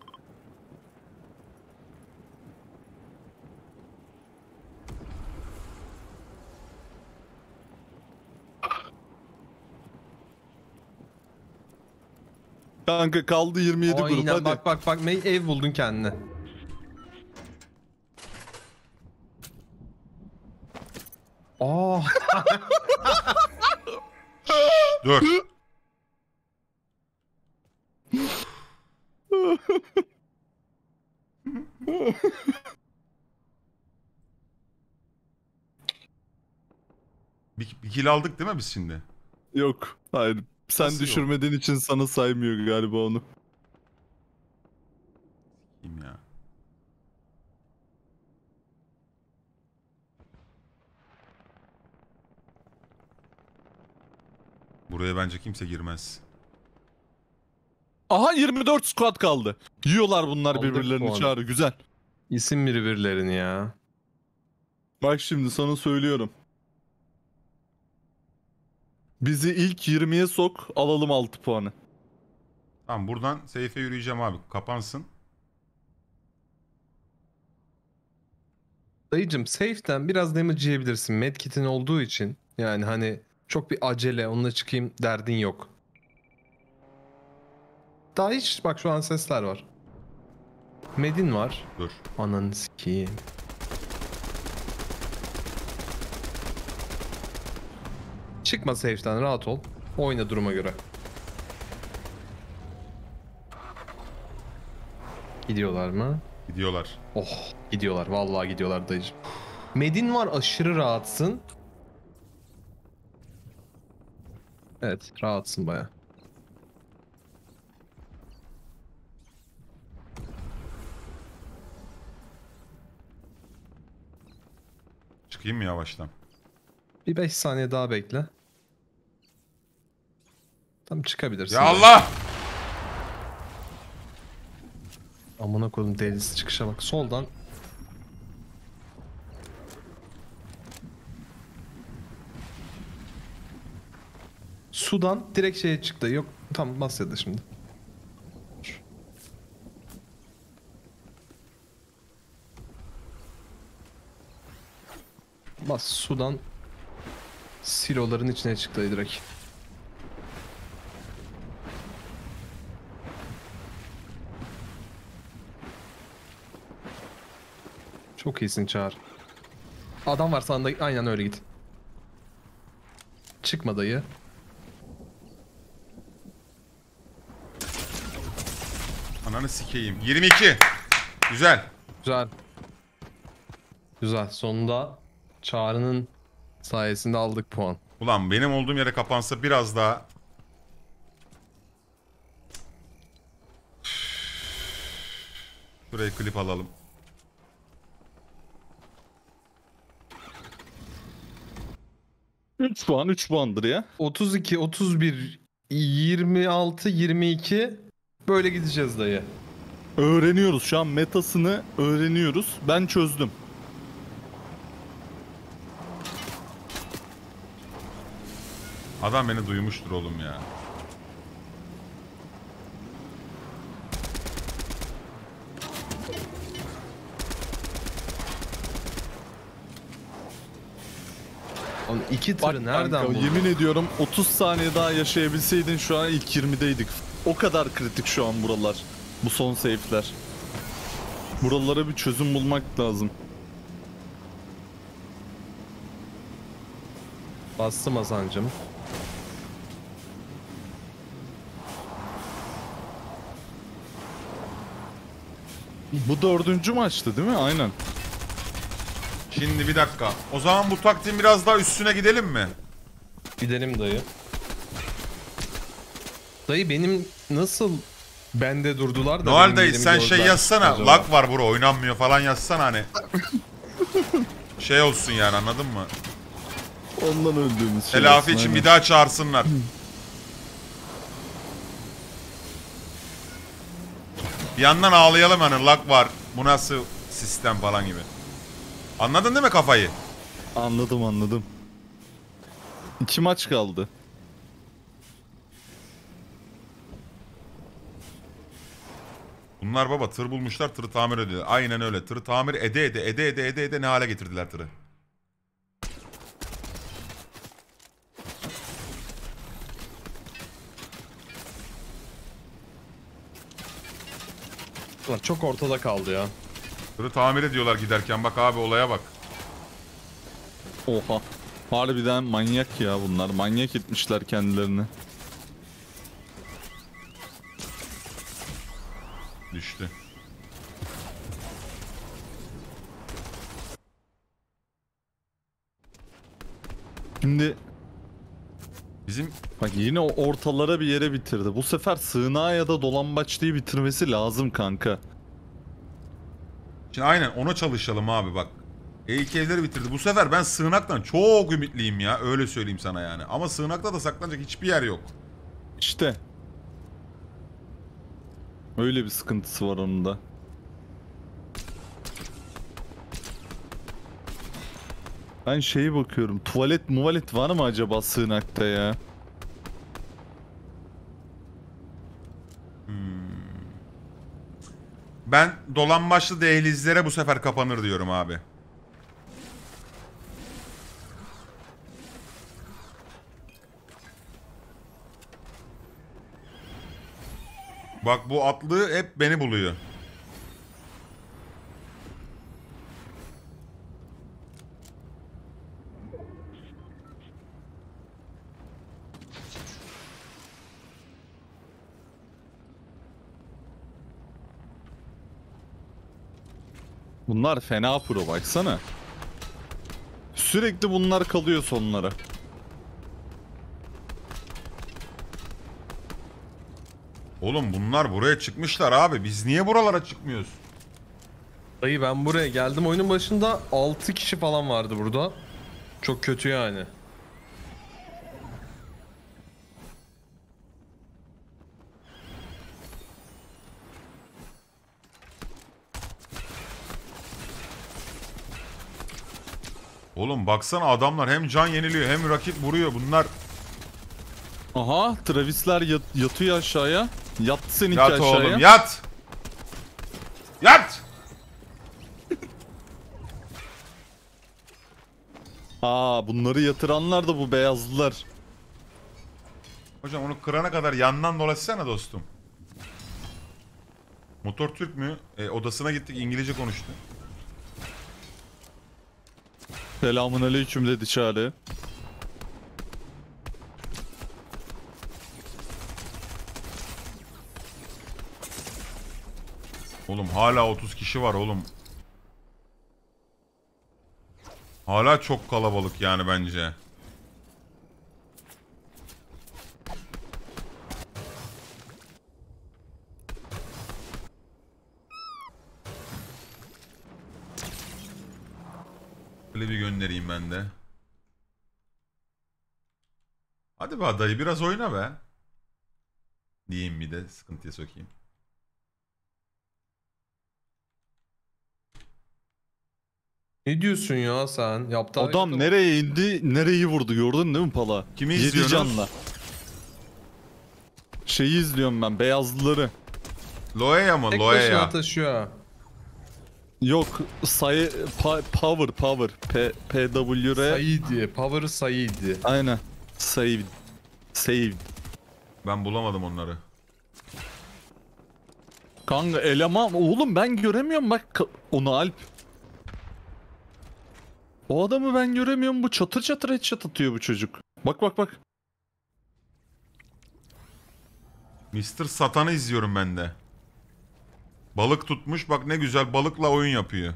Kanka kaldı 27 grup Aynen, hadi. bak ev buldun kendine. Aa. Dur. Bir kill aldık değil mi biz şimdi? Yok hayır. Sen Nasıl yok? düşürmediğin için sana saymıyor galiba onu. Kim ya? Buraya bence kimse girmez. Aha 24 squad kaldı. Yiyorlar bunlar Aldık birbirlerini puanı. Çağrı güzel. İsim birbirlerini ya. Bak şimdi sana söylüyorum. Bizi ilk 20'ye sok alalım 6 puanı. Tamam buradan safe'e yürüyeceğim abi. Kapansın. Dayıcım safe'den biraz damage yiyebilirsin. Medkit'in olduğu için. Yani hani çok bir acele onunla çıkayım derdin yok. Daha hiç bak şu an sesler var. Medin var. Dur. Ananı sikeyim. Çıkma safe'den, rahat ol. Oyna duruma göre. Gidiyorlar mı? Gidiyorlar. Oh, gidiyorlar. Vallahi gidiyorlar dayıcım. Medin var, aşırı rahatsın. Evet, rahatsın baya. Çıkayım mı yavaştan? Bir 5 saniye daha bekle. Tam çıkabilirsin. Ya Allah! Amına koydum delisi, çıkışa bak. Soldan. Sudan direkt şeye çıktı. Yok tam Masya'da şimdi. Bas sudan siloların içine çıktı direkt. Çok iyisin Çağrı. Adam var sağında, aynen öyle git. Çıkma dayı. Ananı sikeyim. 22. Güzel. Güzel. Güzel. Sonunda Çağrı'nın sayesinde aldık puan. Ulan benim olduğum yere kapansa biraz daha... Şuraya klip alalım. Üç puan 3 puandır ya. 32, 31, 26, 22 böyle gideceğiz dayı. Öğreniyoruz şu an, metasını öğreniyoruz. Ben çözdüm. Adam beni duymuştur oğlum ya. Oğlum 2 Bak tırı nereden kanka, buldun? yemin ediyorum 30 saniye daha yaşayabilseydin şu an ilk 20'deydik. O kadar kritik şu an buralar. Bu son safe'ler. Buralara bir çözüm bulmak lazım. Bastım Hasan'cım. Bu 4. maçtı değil mi? Aynen. Şimdi bir dakika. O zaman bu taktiğin biraz daha üstüne gidelim mi? Gidelim dayı. Dayı benim nasıl bende durdular da Noel benim dayı yerimi sen şey gördüler yazsana. acaba? Lag var bro, oynanmıyor falan yazsana hani. Şey olsun yani, anladın mı? Ondan öldüğümüz şey. Telafi için bir daha çağırsınlar. Bir yandan ağlayalım hani, lag var. Bu nasıl sistem falan gibi. Anladın değil mi kafayı? Anladım. 2 maç kaldı. Bunlar baba tır bulmuşlar, tırı tamir ediyorlar. Aynen öyle. Tırı tamir ede ne hale getirdiler tırı. Ulan çok ortada kaldı ya. Tırı tamir ediyorlar giderken, bak abi olaya bak. Oha. Harbiden manyak ya bunlar. Manyak etmişler kendilerini. Düştü. Şimdi Bizim bak yine ortalara bir yere bitirdi. Bu sefer sığınağa ya da dolambaçlıyı bitirmesi lazım kanka. şimdi aynen ona çalışalım abi bak. E2 evleri bitirdi. Bu sefer ben sığınaktan çok ümitliyim ya. Öyle söyleyeyim sana yani. Ama sığınakta da saklanacak hiçbir yer yok. İşte. Öyle bir sıkıntısı var onun da. Ben şeyi bakıyorum. Tuvalet var mı acaba sığınakta ya? Ben dolambaçlı dehlizlere bu sefer kapanır diyorum abi. Bak bu atlı hep beni buluyor. Bunlar fena pro baksana. Sürekli bunlar kalıyor sonlara. Oğlum bunlar buraya çıkmışlar abi. Biz niye buralara çıkmıyoruz? Dayı ben buraya geldim, oyunun başında 6 kişi falan vardı burada. Çok kötü yani. Oğlum baksana adamlar hem can yeniliyor hem rakip vuruyor. Bunlar Aha, Travisler yatıyor aşağıya. Yattı seninki yat aşağıya. oğlum yat. Yat. Aa, bunları yatıranlar da bu beyazlılar. Hocam onu kırana kadar yandan dolaşsana dostum. Motor Türk mü? Odasına gittik, İngilizce konuştu. Selamun aleyküm dedi Çağrı. Oğlum hala 30 kişi var oğlum. Hala çok kalabalık yani bence. Böyle bir göndereyim ben de. Hadi be adayı biraz oyna be. Diyeyim bir de sıkıntıya sokayım. Ne diyorsun ya sen? Yaptığı Adam harekete bak. nereye indi, nereyi vurdu gördün değil mi Pala? Kimi 7 izliyorsunuz? canla. Şeyi izliyorum ben, beyazlıları. Loe'ya mı? Tek başına Loe'ya. taşıyor. Yok, power. PWR. Saidi. Power'ı Saidi. Aynen. Saved. Ben bulamadım onları. Kanka eleman oğlum ben göremiyorum bak onu Alp. O adamı ben göremiyorum, bu çatır çatır headshot atıyor bu çocuk. Bak. Mr. Satan'ı izliyorum ben de. Balık tutmuş, bak ne güzel balıkla oyun yapıyor.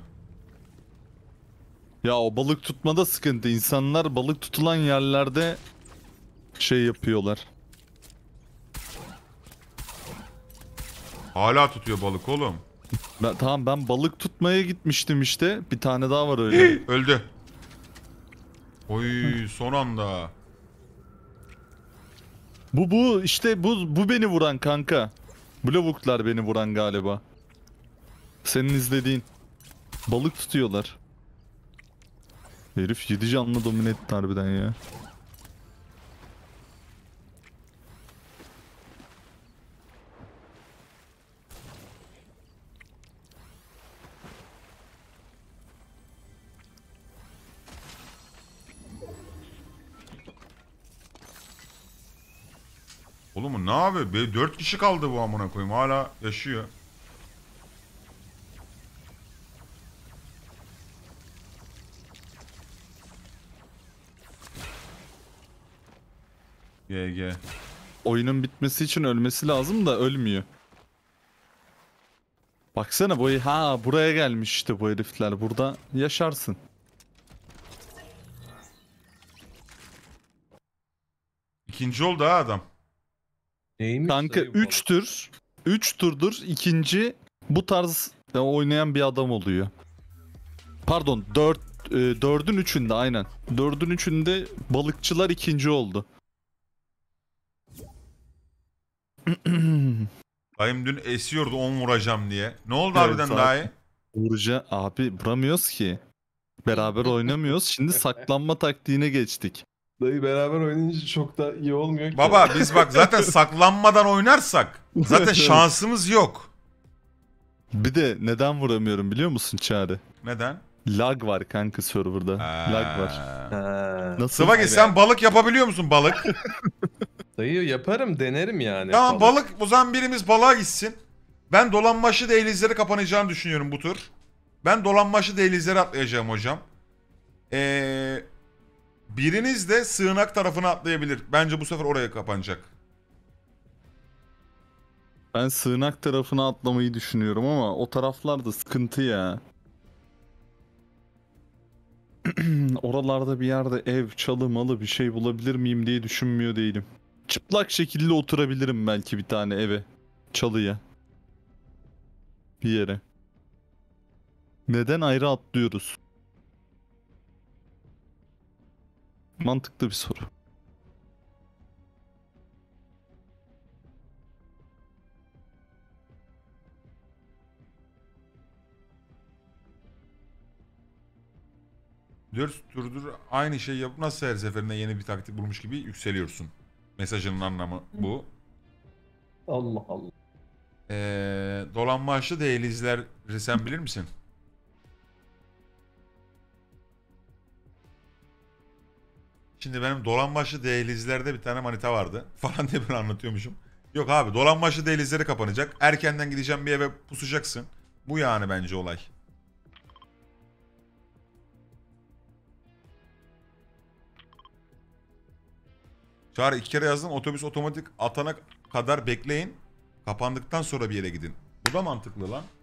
Ya o balık tutmada sıkıntı. İnsanlar balık tutulan yerlerde şey yapıyorlar. Hala tutuyor balık oğlum. Tamam ben balık tutmaya gitmiştim işte. Bir tane daha var öyle. Öldü. Oy son anda. Bu işte bu beni vuran kanka. Bu lavuklar beni vuran galiba. Senin izlediğin. Balık tutuyorlar. Herif 7 canlı domine etti harbiden ya. Oğlum ne yapıyor? 4 kişi kaldı bu amına koyayım. Hala yaşıyor. GG. Oyunun bitmesi için ölmesi lazım da ölmüyor. Baksana buraya gelmiş işte bu herifler. Burada yaşarsın. İkinci oldu ha adam. Neymiş Kanka dayı bu 3 turdur ikinci bu tarz oynayan bir adam oluyor. Pardon 4'ün 3'ünde aynen. 4'ün 3'ünde balıkçılar ikinci oldu. Dayım dün esiyordu 10 vuracağım diye. Ne oldu Evet, harbiden zaten. dayı? Abi vuramıyoruz ki. Beraber oynamıyoruz. Şimdi saklanma taktiğine geçtik. Dayı beraber oynayınca çok da iyi olmuyor ki. Baba biz bak zaten saklanmadan oynarsak zaten şansımız yok. Bir de neden vuramıyorum biliyor musun Çağrı? Neden? Lag var kanka serverda. Lag var. Ha. Nasıl? Sıvagi sen balık yapabiliyor musun balık? Dayı yaparım, denerim yani. Tamam falan. balık o zaman birimiz balığa gitsin. Ben dolanbaşı dehlizleri kapanacağını düşünüyorum bu tur. Ben dolanbaşı dehlizleri atlayacağım hocam. Biriniz de sığınak tarafına atlayabilir. Bence bu sefer oraya kapanacak. Ben sığınak tarafına atlamayı düşünüyorum ama o taraflarda sıkıntı ya. Oralarda bir yerde ev, çalı, malı bir şey bulabilir miyim diye düşünmüyor değilim. Çıplak şekilde oturabilirim belki bir tane eve. Çalıya. Bir yere. Neden ayrı atlıyoruz? Mantıklı bir soru. Dört turdur aynı şeyi yapıp nasıl her seferinde yeni bir taktik bulmuş gibi yükseliyorsun. Mesajının anlamı bu. Allah Allah. Dolanbaçlı dehlizleri sen bilir misin? Şimdi benim dolambaçlı dehlizlerde bir tane manita vardı falan diye ben anlatıyormuşum. Yok abi dolambaçlı dehlizleri kapanacak. Erkenden gideceğim bir eve pusacaksın. Bu yani bence olay. Çağrı 2 kere yazdım otobüs otomatik atana kadar bekleyin. Kapandıktan sonra bir yere gidin. Bu da mantıklı lan.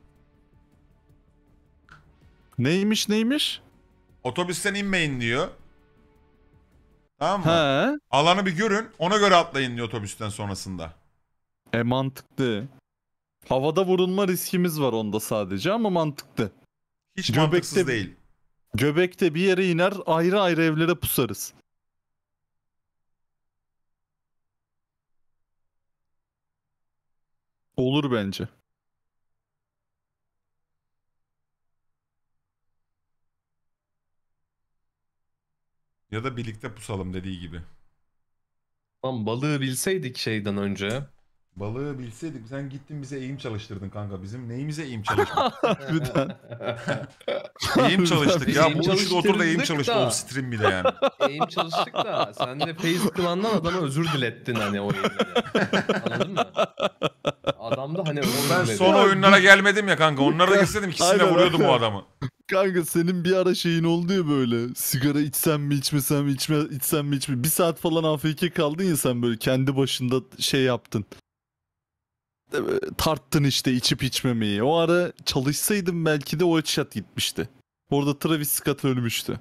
Neymiş? Otobüsten inmeyin diyor. Tamam mı? He. Alanı bir görün ona göre atlayın diyor otobüsten sonrasında. Mantıklı. Havada vurulma riskimiz var onda sadece ama mantıklı. Hiç Göbekte- mantıksız değil. Göbekte bir yere iner ayrı ayrı evlere pusarız. Olur bence. Ya da birlikte pusalım dediği gibi. Lan balığı bilseydik şeyden önce. Balığı bilseydik sen gittin bize eğim çalıştırdın kanka. Bizim neyimize eğim çalıştık? Harbiden. eğim çalıştık ya. Eğim Bu üçlü otur da eğim çalıştırdık çalıştı da. oğlum stream bir de yani. Eğim çalıştık da sen de Face Klan'dan adama özür dilettin hani o eğimleri. Anladın mı? Adam da hani özür Ben diledi. son oyunlara gelmedim ya kanka. Onlara da gitseydim ikisine Aynen, vuruyordum o aynen. adamı. Kanka senin bir ara şeyin oldu ya böyle. Sigara içsem mi içmesem mi içsem mi içmesem. Bir saat falan AFK kaldın ya sen böyle kendi başında şey yaptın. Tarttın işte içip içmemeyi. O ara çalışsaydım belki de o headshot gitmişti. Orada Travis Scott ölmüştü.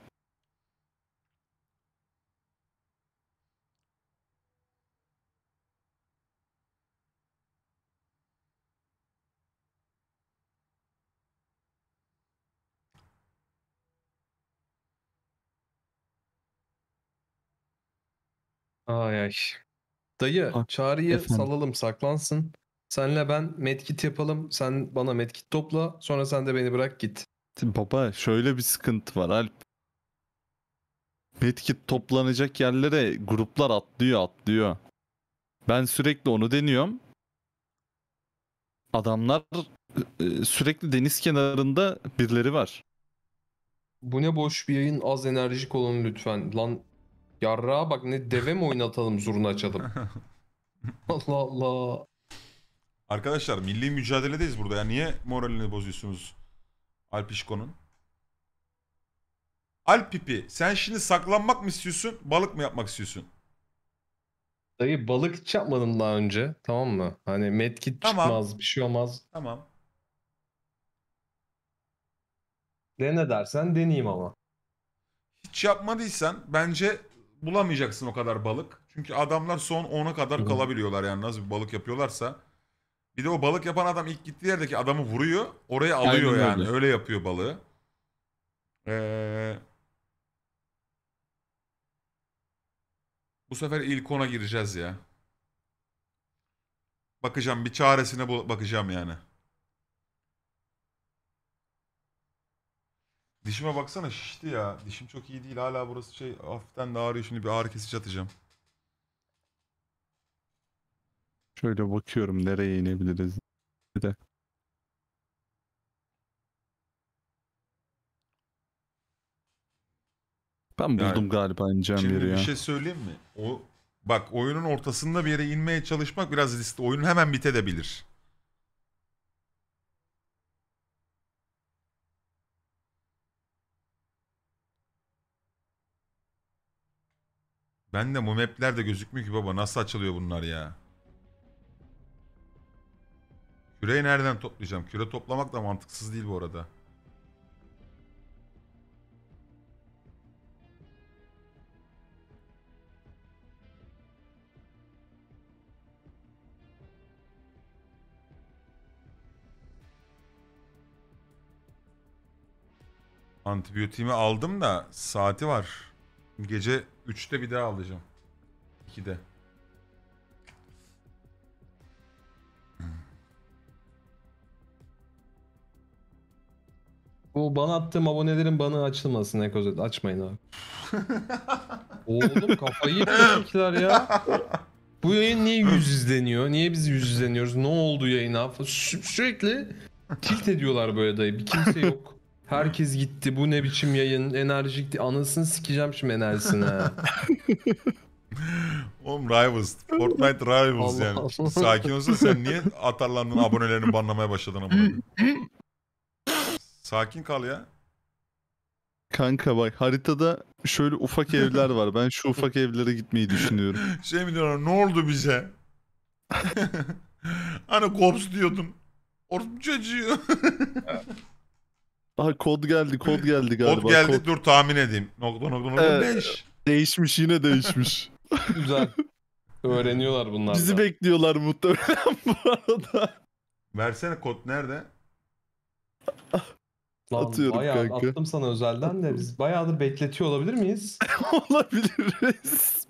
Ay ay. Dayı Ha, Çağrı'yı efendim. salalım saklansın. Senle ben medkit yapalım. Sen bana medkit topla. Sonra sen de beni bırak git. Baba şöyle bir sıkıntı var Alp. Medkit toplanacak yerlere gruplar atlıyor. Ben sürekli onu deniyorum. Adamlar sürekli deniz kenarında birileri var. Bu ne boş bir yayın, az enerjik olun lütfen. Lan yarrağa bak, ne deve mi oynatalım zurna açalım. Allah Allah. Arkadaşlar milli mücadeledeyiz burada ya. Niye moralini bozuyorsunuz Alpişko'nun? Alpipi sen şimdi saklanmak mı istiyorsun balık mı yapmak istiyorsun? Dayı balık hiç yapmadım daha önce, tamam mı? Hani medkit Tamam. çıkmaz, bir şey olmaz. Tamam. Dene dersen deneyeyim ama. Hiç yapmadıysan bence bulamayacaksın o kadar balık. Çünkü adamlar son 10'a kadar Hı. kalabiliyorlar yani nasıl bir balık yapıyorlarsa. Bir de o balık yapan adam ilk gittiği yerdeki adamı vuruyor. Oraya alıyor Aynen yani. öyle. Öyle yapıyor balığı. Bu sefer ilk ona gireceğiz ya. Bakacağım bir çaresine bakacağım yani. Dişime baksana şişti ya. Dişim çok iyi değil. Hala burası şey hafiften de ağrıyor. Şimdi bir ağrı kesici atacağım. Şöyle bakıyorum nereye inebiliriz. Bir de. Ben buldum Yani, galiba ineceğim Şimdi yeri bir ya. şey söyleyeyim mi? Bak oyunun ortasında bir yere inmeye çalışmak biraz riskli. Oyun hemen bitebilir. Ben de bu mapler de gözükmüyor ki baba. Nasıl açılıyor bunlar ya? Küreyi nereden toplayacağım? Küre toplamak da mantıksız değil bu arada. Antibiyotiğimi aldım da saati var. Gece 3'te bir daha alacağım. 2'de. Bu bana attığım abonelerin bana açılmasın Ekozet. Açmayın abi. Oğlum kafayı yemişler ya. Bu yayın niye 100 izleniyor? Niye biz 100 izleniyoruz? Ne oldu yayına? Sürekli tilt ediyorlar böyle dayı. Bir kimse yok. Herkes gitti. Bu ne biçim yayın? Enerjik. Anasını sikeceğim şimdi enerjisine. Oğlum Rivals. Fortnite Rivals Allah yani. Allah. Sakin olsun sen niye atarlandın abonelerini banlamaya başladın amına? Sakin kal ya. Kanka bak haritada şöyle ufak evler var. Ben şu ufak evlere gitmeyi düşünüyorum. Şey mi diyorlar ne oldu bize? Hani Cops diyordun. Orospu çocuğu. Aha kod geldi galiba. Kod geldi dur tahmin edeyim. Nokta Evet. 5. Değişmiş yine değişmiş. Güzel. Öğreniyorlar bunlar da. Bizi bekliyorlar muhtemelen bu arada. Versene kod nerede? Lan Atıyorum bayağı kanka. attım sana özelden de biz bayağıdır bekletiyor olabilir miyiz? Olabiliriz.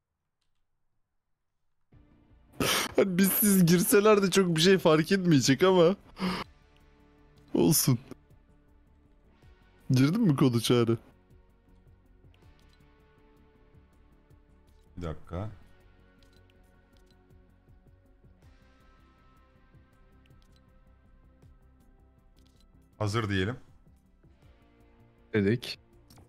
Hani biz siz girseler de çok bir şey fark etmeyecek ama. Olsun. Girdin mi kodu Çağrı? Bir dakika. Hazır diyelim. Dedik.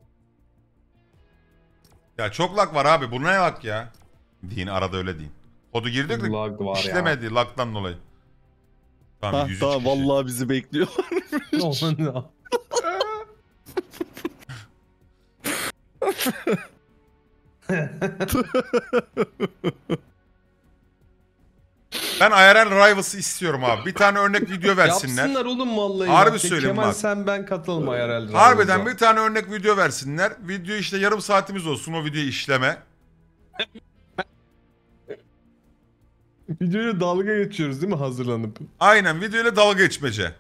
Ya çok lag var abi. Bu ne lag ya? Deyin arada öyle deyin. Kodu girdik de Lag var ya. işlemedi lagdan dolayı. Tamam Ha, 103 tamam kişi. vallahi bizi bekliyor. Aman ya. Ben IRL Rivals'ı istiyorum abi. Bir tane örnek video versinler. Yapsınlar oğlum vallahi. Harbi bak. söyleyeyim Kemal bak. sen ben katılma herhalde. Harbiden bir tane örnek video versinler. Video işte yarım saatimiz olsun o videoyu işleme. Videoya dalga geçiyoruz değil mi hazırlanıp? Aynen videoyla dalga geçmece.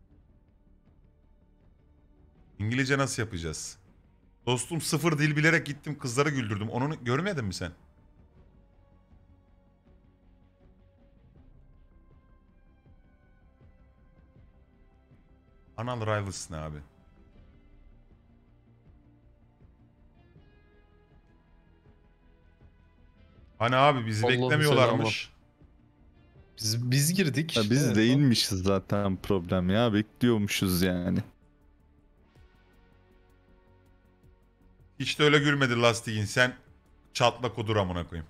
İngilizce nasıl yapacağız? Dostum sıfır dil bilerek gittim kızları güldürdüm. Onu görmedin mi sen? Anal Rivals ne abi? Hani abi bizi Allah'ım beklemiyorlarmış. Biz girdik. Ya biz Evet, değilmişiz zaten problem ya. Bekliyormuşuz yani. Hiç de öyle gülmedi lastiğin. Sen çatla kodur amına koyayım.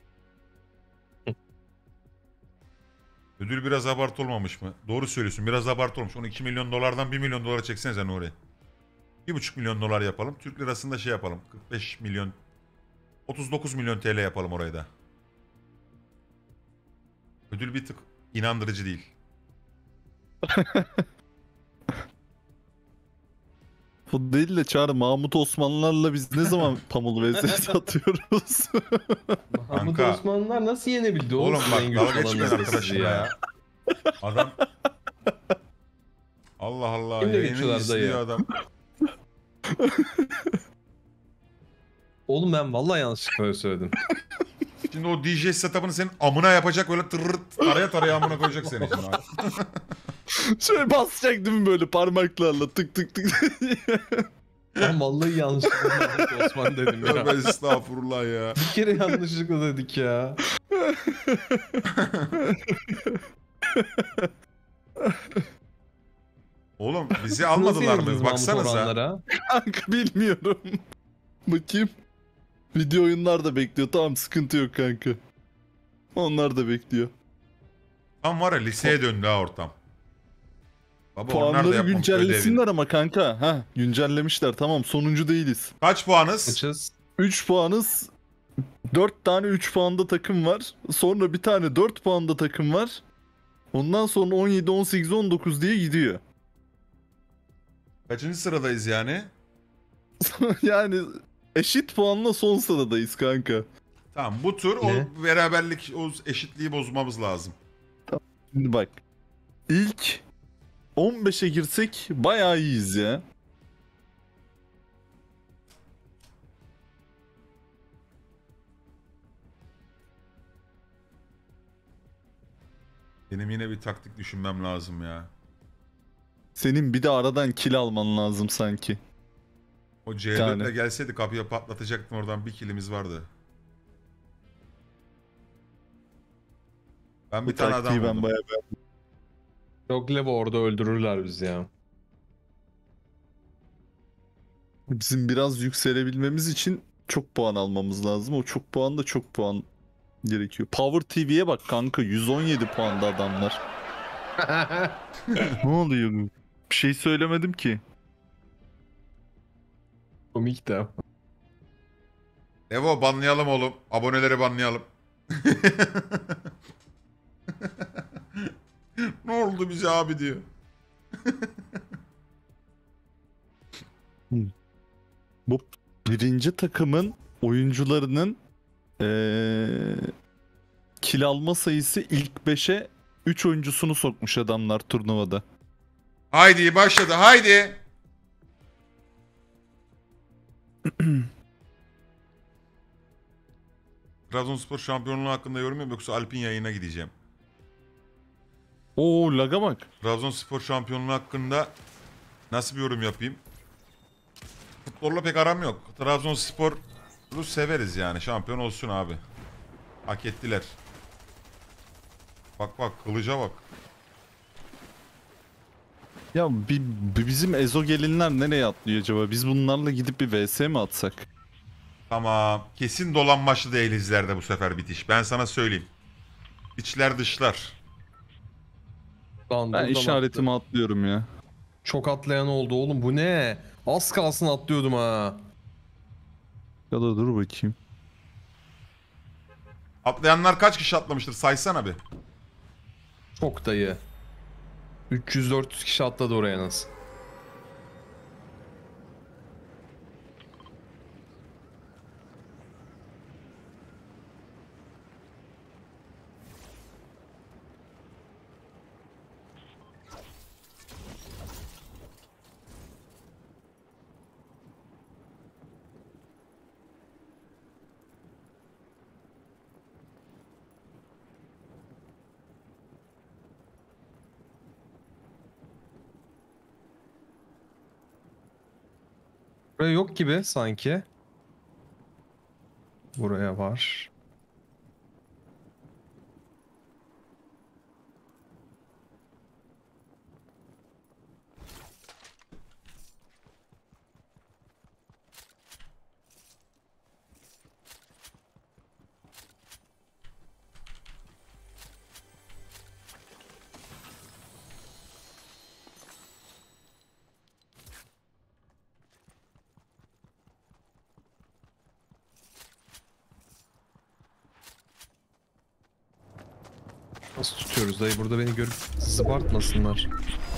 Ödül biraz abartı olmamış mı? Doğru söylüyorsun. Biraz abartı olmuş. Onu 2 milyon dolardan 1 milyon dolara çeksenize Nuri. 1,5 milyon dolar yapalım. Türk lirasında şey yapalım. 45 milyon 39 milyon TL yapalım orayı da. Ödül bir tık inandırıcı değil. Bu değil de Çağrı Mahmut Osmanlılarla biz ne zaman Pamul vs atıyoruz? Mahmut Kanka. Osmanlılar nasıl yenebildi Oğlum sizin bak en güçlü dalga geçmeyin alanınız arkadaşım ya. Adam Allah Allah Kimle yayını geçiyorlar izliyor dayı? adam. Oğlum ben vallahi yanlışlıkla öyle söyledim. Şimdi o DJ setup'ını senin amına yapacak böyle tırırt taraya taraya amına koyacak seni şimdi abi. Şöyle basacak değil mi böyle parmaklarla tık tık tık. Ben vallahi yanlışlıkla Mahmut Osman dedim ya. Tövbe estağfurullah ya. Bir kere yanlışlıkla dedik ya. Oğlum bizi Nasıl almadılar yenildiniz mı? Mahmut Baksanıza. Orhanlara? Kanka bilmiyorum. Bakayım. Video oyunlar da bekliyor. Tamam sıkıntı yok kanka. Onlar da bekliyor. Tam var ya liseye döndü ha ortam. Baba onlar da Puanları yapmamış ödevini. güncellesinler ama kanka. Ha güncellemişler tamam sonuncu değiliz. Kaç puanız? Kaçız? 3 puanız. 4 tane 3 puanda takım var. Sonra bir tane 4 puanda takım var. Ondan sonra 17, 18, 19 diye gidiyor. Kaçıncı sıradayız yani? Yani eşit puanla son sıradayız kanka. Tamam bu tur Ne? o beraberlik o eşitliği bozmamız lazım. Şimdi bak. İlk 15'e girsek bayağı iyiyiz ya. Benim yine bir taktik düşünmem lazım ya. Senin bir de aradan kill alman lazım sanki. O C4'le Yani. gelseydi kapıya patlatacaktım oradan bir killimiz vardı. Ben Bu bir tane adam taktiği ben buldum. bayağı Yok Levo orada öldürürler bizi ya. Bizim biraz yükselebilmemiz için çok puan almamız lazım. O çok puan da çok puan gerekiyor. Power TV'ye bak kanka 117 puanda adamlar. Ne oluyor? Bir şey söylemedim ki. Komik de. Evo banlayalım oğlum. Aboneleri banlayalım. Ne oldu bize abi diyor. Bu birinci takımın oyuncularının kill alma sayısı ilk 5'e 3 oyuncusunu sokmuş adamlar turnuvada. Haydi başladı haydi. Trabzonspor şampiyonluğu hakkında yorum yapayım yoksa Alp'in yayına gideceğim. Oo laga bak. Trabzonspor şampiyonluğu hakkında nasıl bir yorum yapayım? Futbolla pek aram yok. Trabzonspor Rus severiz yani. Şampiyon olsun abi. Hak ettiler. Bak bak kılıca bak. Ya bizim ezogelinler nereye atlıyor acaba? Biz bunlarla gidip bir vs mi atsak? Tamam. Kesin dolanmaçlı değil izlerde bu sefer bitiş. Ben sana söyleyeyim. İçler dışlar. Lan Ben buradan işaretimi attı. atlıyorum ya. Çok atlayan oldu oğlum, bu ne? Az kalsın atlıyordum ha. Ya da dur bakayım. Atlayanlar kaç kişi atlamıştır? Saysana bir. Çok dayı. 300-400 kişi atladı oraya nasıl? Buraya yok gibi sanki. Buraya var. Nasıl tutuyoruz dayı? Burada beni görüp zıbartmasınlar.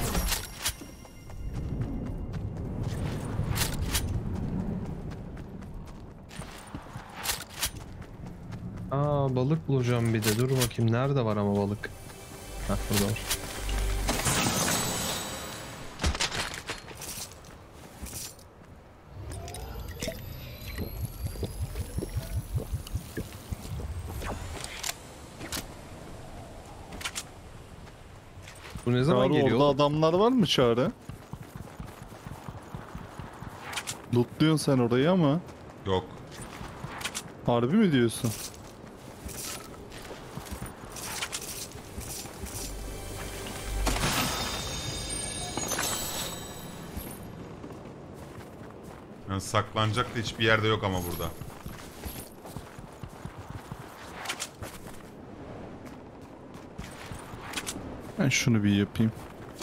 Aa, balık bulacağım bir de. Dur bakayım, nerede var ama balık? Heh, burada var. Bu ne zaman Çağrı geliyor? orada adamlar var mı Çağrı? Lootluyorsun sen orayı ama. Yok. Harbi mi diyorsun? Yani saklanacak da hiçbir yerde yok ama burada. Ben şunu bir yapayım.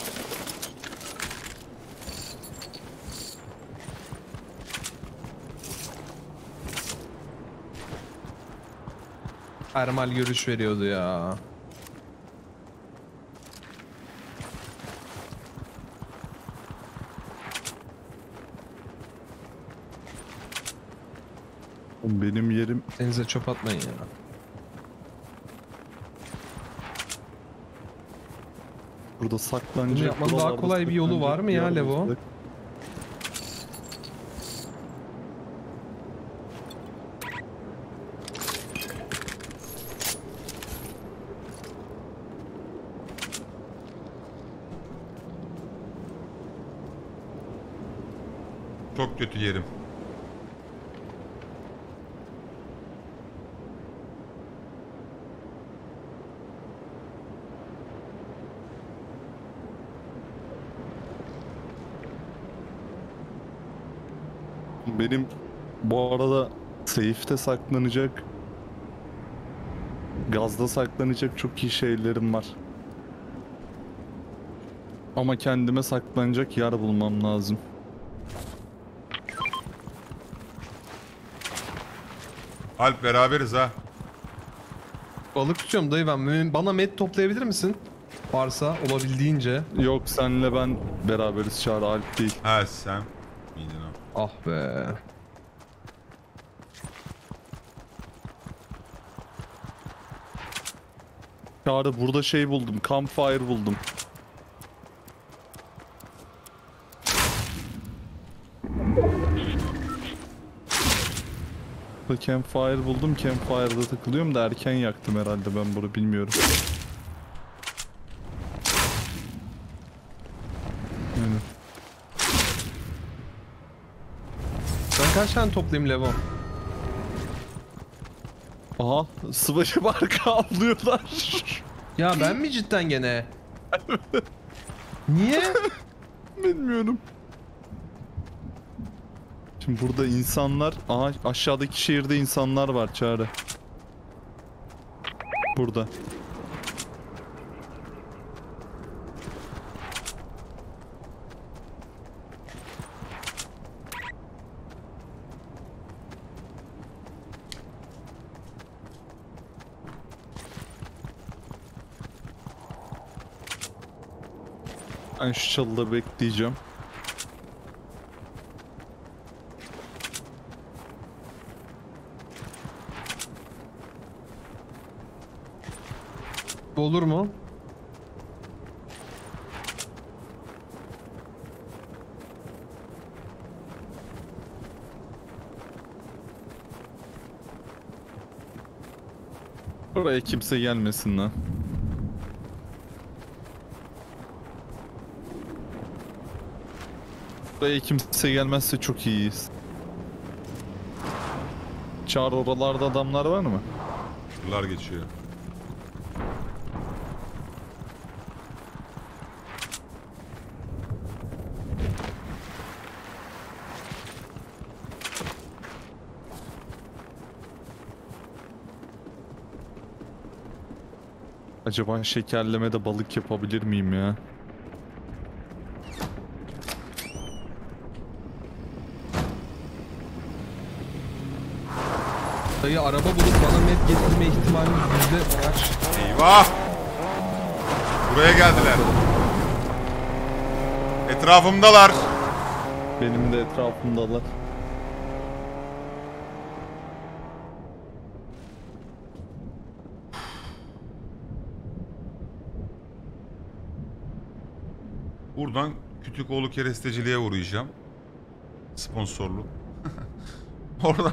Ermal görüş veriyordu ya. Benim yerim Denize çöp atmayın ya. burada saklanacak. Bunu yapmanın daha buralarda kolay bir yolu var mı ya, saklanacak bir yer Levo? bulsak. Çok kötü yerim. Benim bu arada safe'te saklanacak, gazda saklanacak çok iyi şeylerim var. Ama kendime saklanacak yer bulmam lazım. Alp beraberiz ha. Balık tutuyorum dayı ben. Bana met toplayabilir misin? Varsa olabildiğince. Yok, senle ben beraberiz Çağrı, Alp değil. Ha sen miydin o? Ah be. Çağrı burada şey buldum, campfire buldum. Burada campfire buldum, campfire'da takılıyorum da erken yaktım herhalde ben bunu, bilmiyorum. Yani. Ben kaç tane toplayayım Levo? Aha sıvacı barka avlıyorlar. Ya ben mi cidden gene? Niye? Bilmiyorum. Şimdi burada insanlar... Aha aşağıdaki şehirde insanlar var Çağrı. Burada. Ben şu çalıda bekleyeceğim. Olur mu? Buraya kimse gelmesin lan. Buraya kimse gelmezse çok iyiyiz. Çağrı oralarda adamlar var mı? Yıllar geçiyor. Acaba şekerlemede balık yapabilir miyim ya? Dayı araba bulup bana map getirme ihtimalimiz yüzde kaç? Eyvah! Buraya geldiler. Etrafımdalar. Benim de etrafımdalar. Buradan Kütükoğlu keresteciliğe uğrayacağım. Sponsorlu. Oradan.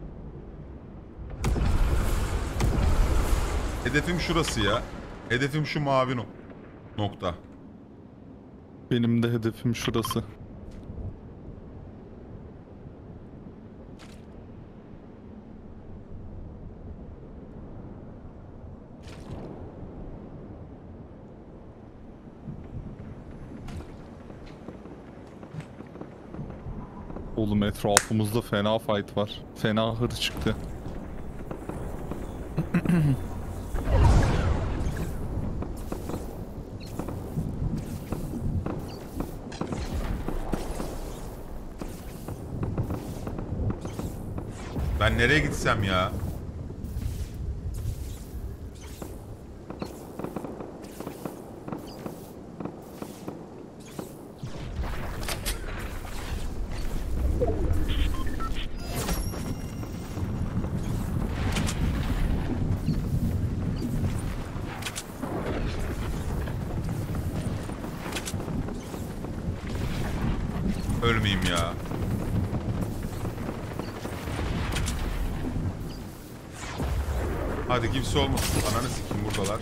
Hedefim şurası ya. Hedefim şu mavi nokta. Benim de hedefim şurası. Oğlum etrafımızda fena fight var. Fena hır çıktı. Ben nereye gitsem ya? Ölmeyeyim ya. Hadi kimse olmasın. Ananı sikeyim buradalar.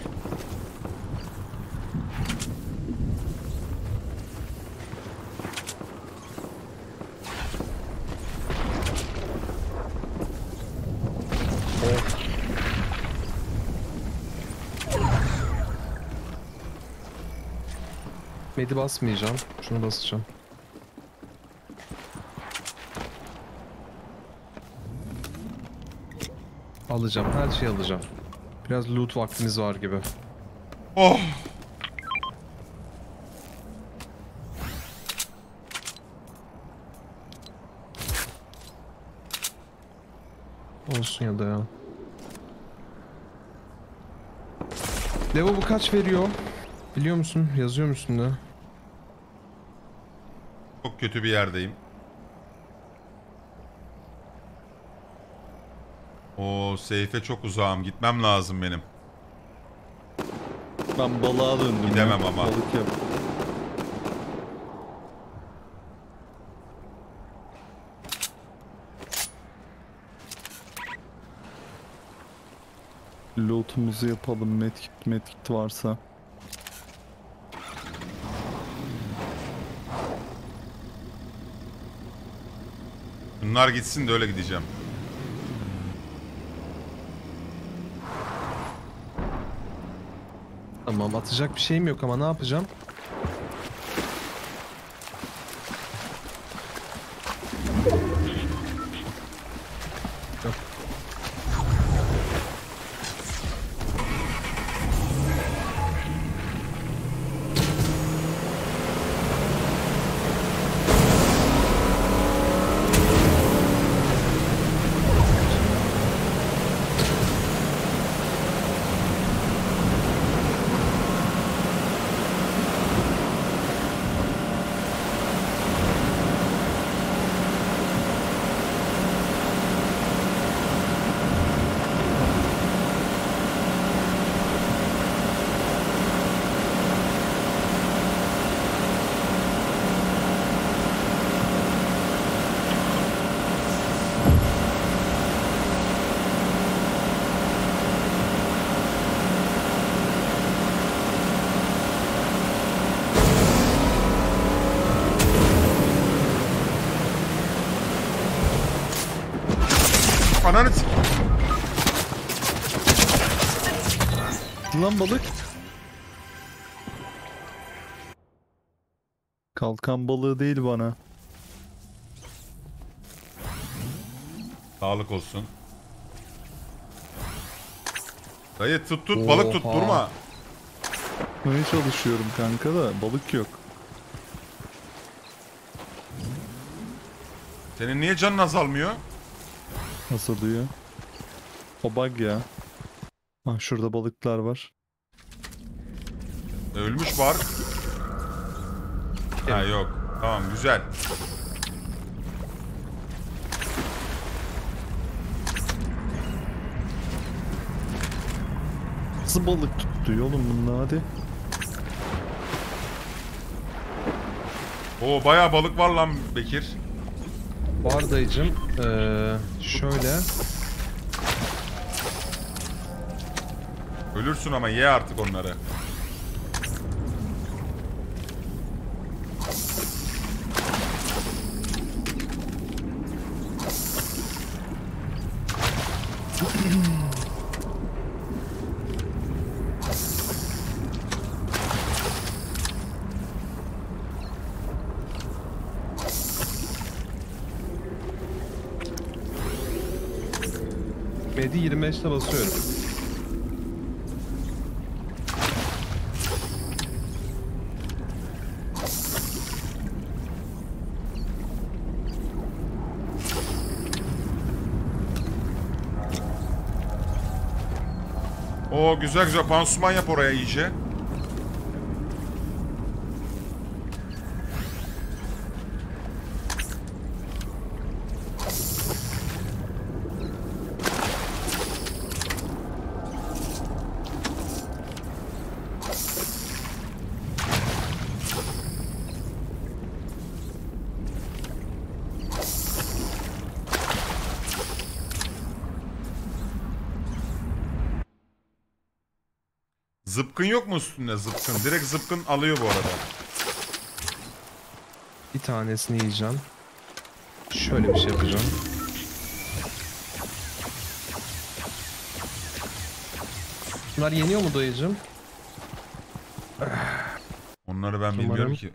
Medi basmayacağım. Şunu basacağım. Alacağım. Her şeyi alacağım. Biraz loot vaktimiz var gibi. Oh! Olsun ya da ya. Levo bu kaç veriyor? Biliyor musun? Yazıyor musun da? Çok kötü bir yerdeyim. O seyfe çok uzağım. Gitmem lazım benim. Ben balığa döndüm. Gidemem ya. ama. Balık yap. Lootumuzu yapalım. Medkit varsa. Bunlar gitsin de öyle gideceğim. Tamam, atacak bir şeyim yok ama ne yapacağım? Yok. Ananı s- Lan balık. Kalkan balığı değil bana. Sağlık olsun. Dayı tut balık tut Oha. durma. Tutmaya çalışıyorum kanka da balık yok. Senin niye canın azalmıyor? Nasıl diyor? O bug ya. Ah şurada balıklar var. Ölmüş var. Ha yok. Tamam güzel. Nasıl balık tuttu oğlum bunlar hadi. Oo bayağı balık var lan Bekir. Var dayıcım. Şöyle. Ölürsün ama ye artık onları. Medi 25'te basıyorum. Oo güzel güzel pansuman yap oraya iyice. Zıpkın yok mu üstünde zıpkın? Direkt zıpkın alıyor bu arada. Bir tanesini yiyeceğim. Şöyle bir şey yapacağım. Bunlar yeniyor mu dayıcım? Onları ben Umarım. bilmiyorum ki.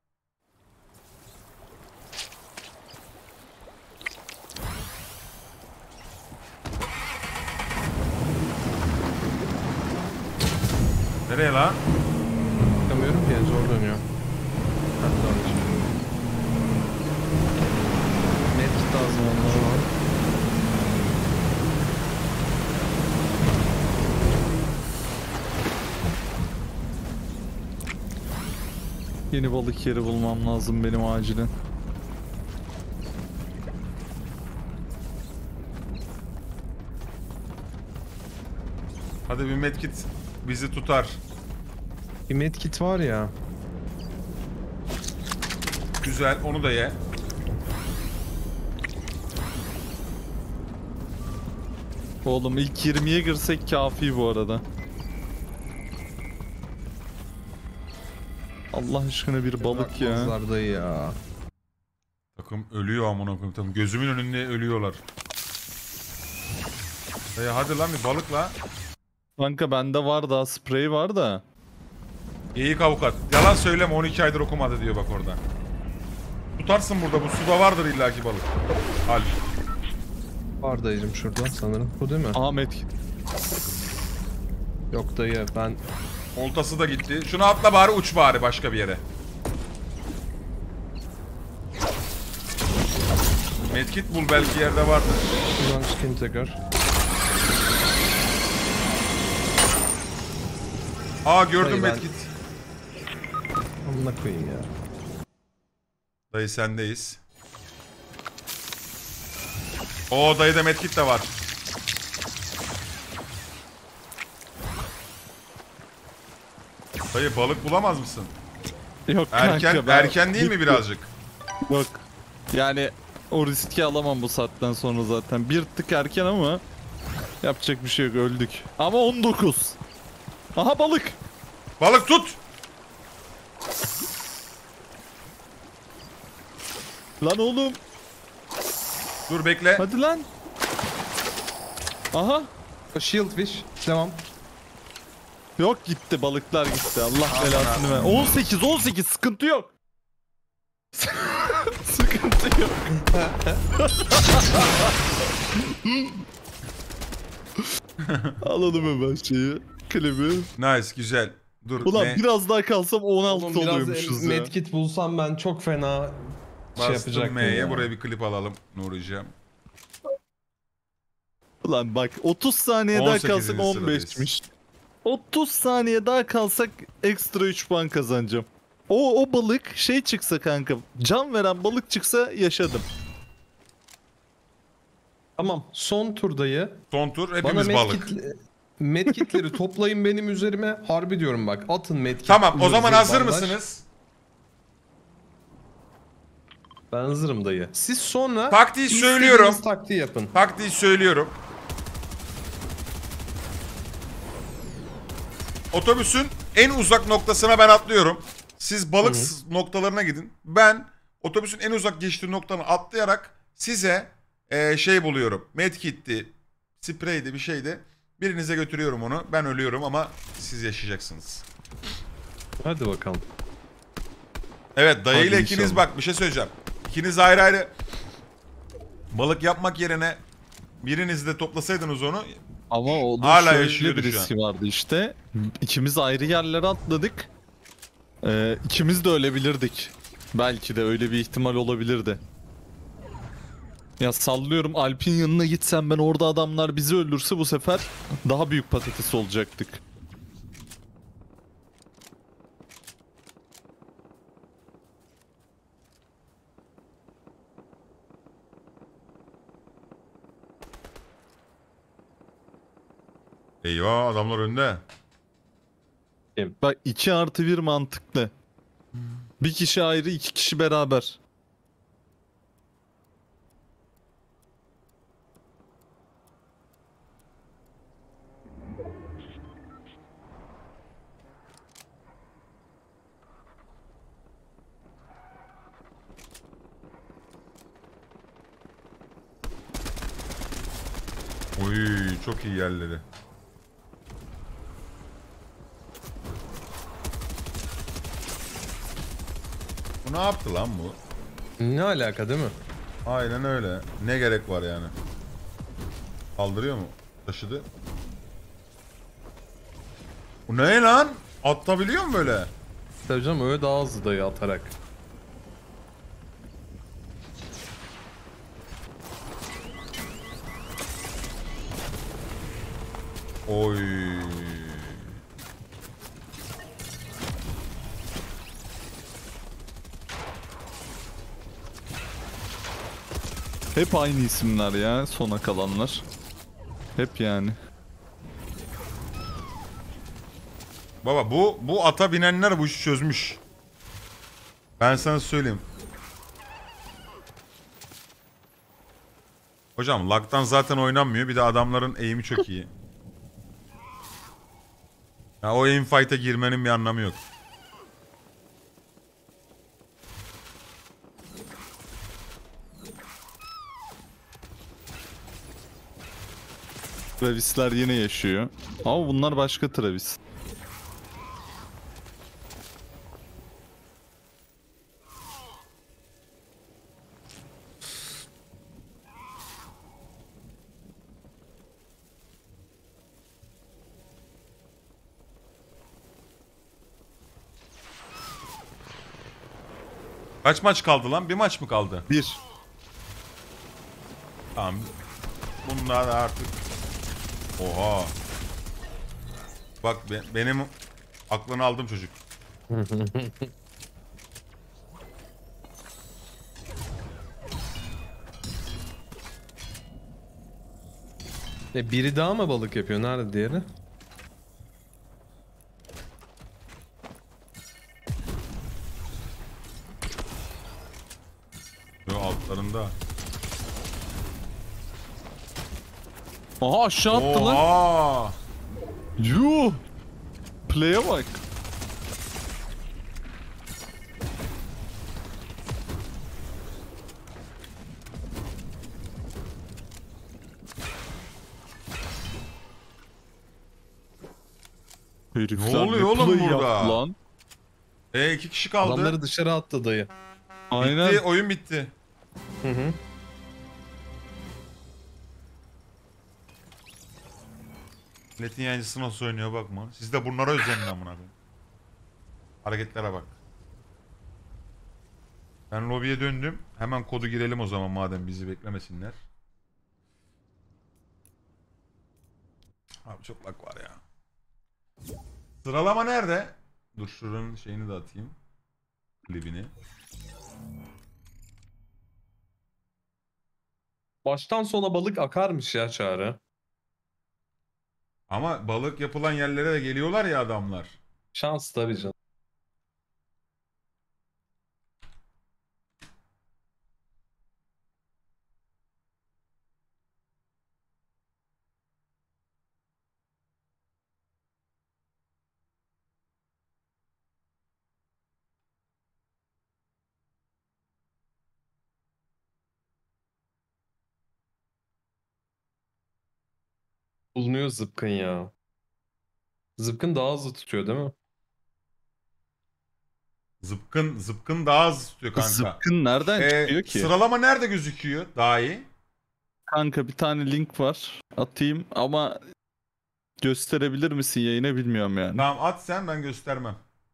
Nereye lan? Bakamıyorum ki zor dönüyor. Hadi döneceğim. Medkit lazım onlara. Yeni balık yeri bulmam lazım benim acilen. Hadi bir medkit bizi tutar. Bir medkit var ya. Güzel onu da ye. Oğlum ilk 20'ye girsek kafi bu arada. Allah aşkına bir balık ya. Bakmazlar dayı ya. Takım ölüyor amına koyayım takım. Gözümün önünde ölüyorlar. Hadi lan bir balık la. Kanka bende var daha sprey var da. Geyik avukat. Yalan söyleme 12 aydır okumadı diyor bak orada. Tutarsın burada bu suda vardır illaki balık. Al. Var dayıcım şurada sanırım. Bu değil mi? Ahmet. Yok dayı ben... Oltası da gitti. Şunu atla bari uç bari başka bir yere. Medkit bul belki yerde vardır. Şuradan çıkayım tekrar. Aa gördüm Dayı ben- medkit. Amına koyayım ya. Dayı sendeyiz. Oo dayıda medkit de var. Dayı balık bulamaz mısın? Yok Erken kanka, ben- erken değil mi birazcık? Yok. Yani o riski alamam bu saatten sonra zaten. Bir tık erken ama yapacak bir şey yok, öldük. Ama 19. Aha balık. Balık tut. Lan oğlum. Dur bekle. Hadi lan. Aha. Shieldfish. Devam. Yok gitti, balıklar gitti. Allah belasını ver. 18 sıkıntı yok. Sıkıntı yok. Alalım hemen şeyi. Klibi. Nice güzel. Dur Ulan ne? biraz daha kalsam 16 Oğlum biraz oluyormuşuz ya. medkit bulsam ben çok fena şey Bastım yapacaktım M'ye ya. buraya bir klip alalım Nuri'ciğim. Ulan bak 30 saniye daha 18. kalsak sıradayız. 15'miş. 30 saniye daha kalsak ekstra 3 puan kazanacağım. O balık şey çıksa kanka, can veren balık çıksa yaşadım. Tamam son turdayı. Son tur Bana hepimiz balık. medkitleri toplayın benim üzerime. Harbi diyorum bak atın medkit. Tamam o zırh, zaman zırh, hazır bandaj. mısınız? Ben hazırım dayı. Siz sonra Taktiği istediğiniz söylüyorum. taktiği yapın. Taktiği söylüyorum. Otobüsün en uzak noktasına ben atlıyorum. Siz balık noktalarına gidin. Ben otobüsün en uzak geçtiği noktanı atlayarak size şey buluyorum. Medkit'ti, spreydi bir şeydi. Birinize götürüyorum onu. Ben ölüyorum ama siz yaşayacaksınız. Hadi bakalım. Evet dayıyla Hadi ikiniz inşallah. bak bir şey söyleyeceğim. İkiniz ayrı ayrı balık yapmak yerine biriniz de toplasaydınız onu. Ama o da Hala şöyle yaşıyordu bir şu an. riski vardı işte. İkimiz ayrı yerlere atladık. İkimiz de ölebilirdik. Belki de öyle bir ihtimal olabilirdi. Ya sallıyorum, Alp'in yanına gitsem ben, orada adamlar bizi öldürse bu sefer daha büyük patates olacaktık. Eyvah adamlar önde. Bak 2+1 mantıklı. Bir kişi ayrı, 2 kişi beraber. Oy çok iyi yerleri. Bu ne yaptı lan bu? Ne alaka değil mi? Aynen öyle. Ne gerek var yani? Kaldırıyor mu? Taşıdı. Bu ne lan? Atabiliyor mu böyle? Tabii canım öyle daha hızlı dayı atarak. Oy. Hep aynı isimler ya, sona kalanlar. Hep yani. Baba bu ata binenler bu işi çözmüş. Ben sana söyleyeyim. Hocam lag'dan zaten oynanmıyor. Bir de adamların aim'i çok iyi. Ya o aim fight'a girmenin bir anlamı yok. Travis'ler yine yaşıyor. Ama bunlar başka Travis. Kaç maç kaldı lan? Bir maç mı kaldı? 1. Tamam. Bunlar da artık... Oha. Bak benim aklını aldım çocuk. Biri daha mı balık yapıyor? Nerede diğeri? Yo, altlarında. Aha aşağı attı lan. Oha. Yuh. Play'e bak. Herifler Ne oluyor oğlum play burada? yaptı lan. 2 kişi kaldı. Adamları dışarı attı dayı. Aynen. Bitti, oyun bitti. Hı hı. Milletin yayıncısı nasıl oynuyor bakma. Siz de bunlara özenin amına koyayım. Hareketlere bak. Ben lobiye döndüm. Hemen kodu girelim o zaman madem bizi beklemesinler. Abi çok lag var ya. Sıralama nerede? Dur şuranın şeyini de atayım. Klibini. Baştan sona balık akarmış ya Çağrı. Ama balık yapılan yerlere de geliyorlar ya adamlar. Şans tabii canım. Bulunuyor zıpkın ya. Zıpkın daha hızlı tutuyor değil mi? Zıpkın daha hızlı tutuyor kanka. Zıpkın nereden çıkıyor ki? Sıralama nerede gözüküyor? Daha iyi. Kanka bir tane link var. Atayım ama gösterebilir misin yayına bilmiyorum yani. Tamam at sen, ben göstermem.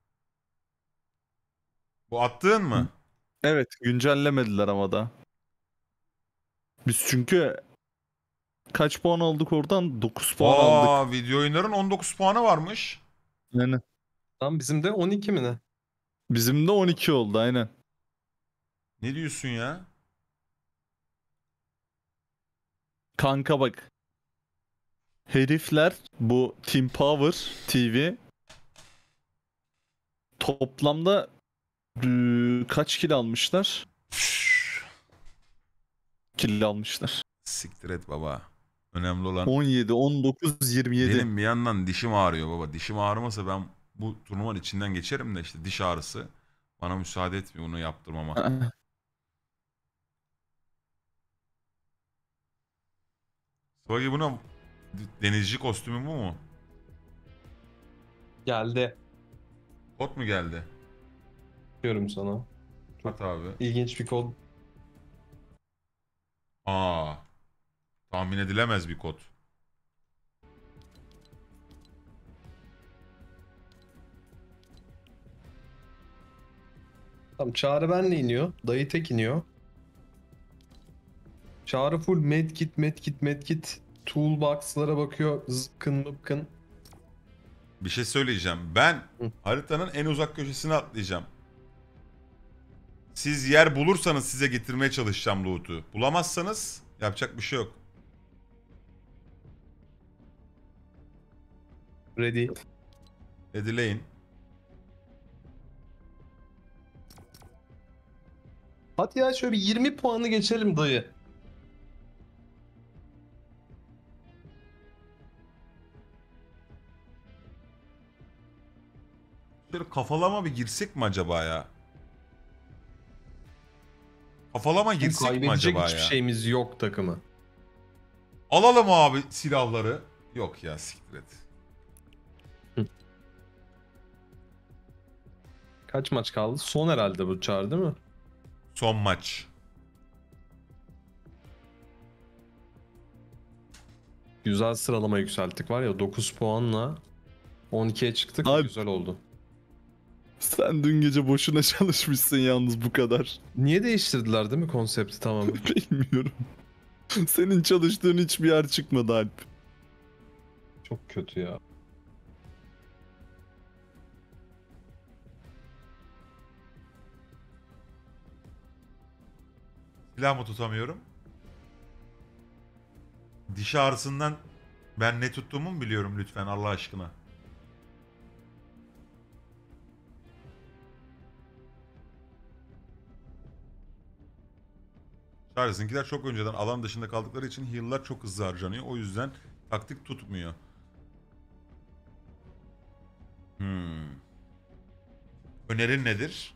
Bu attığın mı? Evet, güncellemediler ama da. Biz çünkü kaç puan aldık oradan? 9 puan aldık. Video oyunların 19 puanı varmış. Yani Tam bizim de 12 mi ne? bizim de 12 oldu aynen. Ne diyorsun ya? Kanka bak. Herifler bu Team Power TV toplamda kaç kill almışlar? Kill almışlar. Siktir et baba. Önemli olan 17, 19, 27. benim bir yandan dişim ağrıyor baba. Dişim ağrımasa ben bu turnuvanın içinden geçerim de işte diş ağrısı bana müsaade etmiyor onu yaptırmama. Bagi buna denizci kostümü bu mu? Geldi. Kod mu geldi? Diyorum sana. At abi. İlginç bir kod. Tahmin edilemez bir kod. Tamam Çağrı benle iniyor. Dayı tek iniyor. Çağrı full medkit. Toolbox'lara bakıyor. Zıpkın mıpkın. Bir şey söyleyeceğim. Ben Hı. haritanın en uzak köşesine atlayacağım. Siz yer bulursanız size getirmeye çalışacağım loot'u. Bulamazsanız yapacak bir şey yok. Ready. Edileyin. Hadi ya şöyle bir 20 puanı geçelim dayı. Şöyle kafalama bir girsek mi acaba ya? Kafalama girsek mi Kaybedecek acaba hiçbir ya? şeyimiz yok takımı. Alalım abi silahları. Yok ya siktir et. Kaç maç kaldı? Son herhalde bu Çağrı değil mi? Son maç. Güzel sıralama yükselttik var ya 9 puanla 12'ye çıktık Abi- güzel oldu. Sen dün gece boşuna çalışmışsın yalnız bu kadar. Niye değiştirdiler değil mi konsepti tamamen? Bilmiyorum. Senin çalıştığın hiçbir yer çıkmadı Alp. Çok kötü ya. Silah mı tutamıyorum? Diş ağrısından ben ne tuttuğumu mu biliyorum lütfen Allah aşkına. Charles'ınkiler çok önceden alan dışında kaldıkları için heal'lar çok hızlı harcanıyor. O yüzden taktik tutmuyor. Önerin nedir?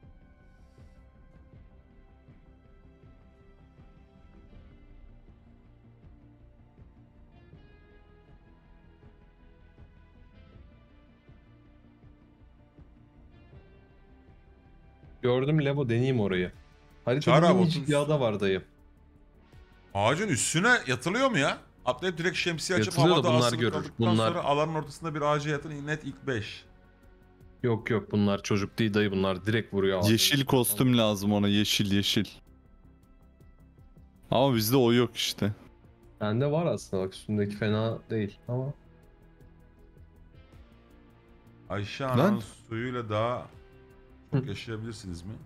Gördüm Levo, deneyeyim orayı. Çağrı Haritada abi, minicik otuz- bir ada var dayı. Ağacın üstüne yatılıyor mu ya? Atlayıp direkt şemsiye açıp Yatılıyor da havada bunlar asılı görür. kaldıktan Bunlar- sonra alanın ortasında bir ağaca yatın net ilk 5. Yok yok, bunlar çocuk değil dayı, bunlar direkt vuruyor. ağzına. Yeşil kostüm lazım ona, yeşil. Ama bizde o yok işte. Bende var aslında, bak üstündeki fena değil ama. Ayşe Lan. Ana'nın suyuyla daha çok yaşayabilirsiniz mi?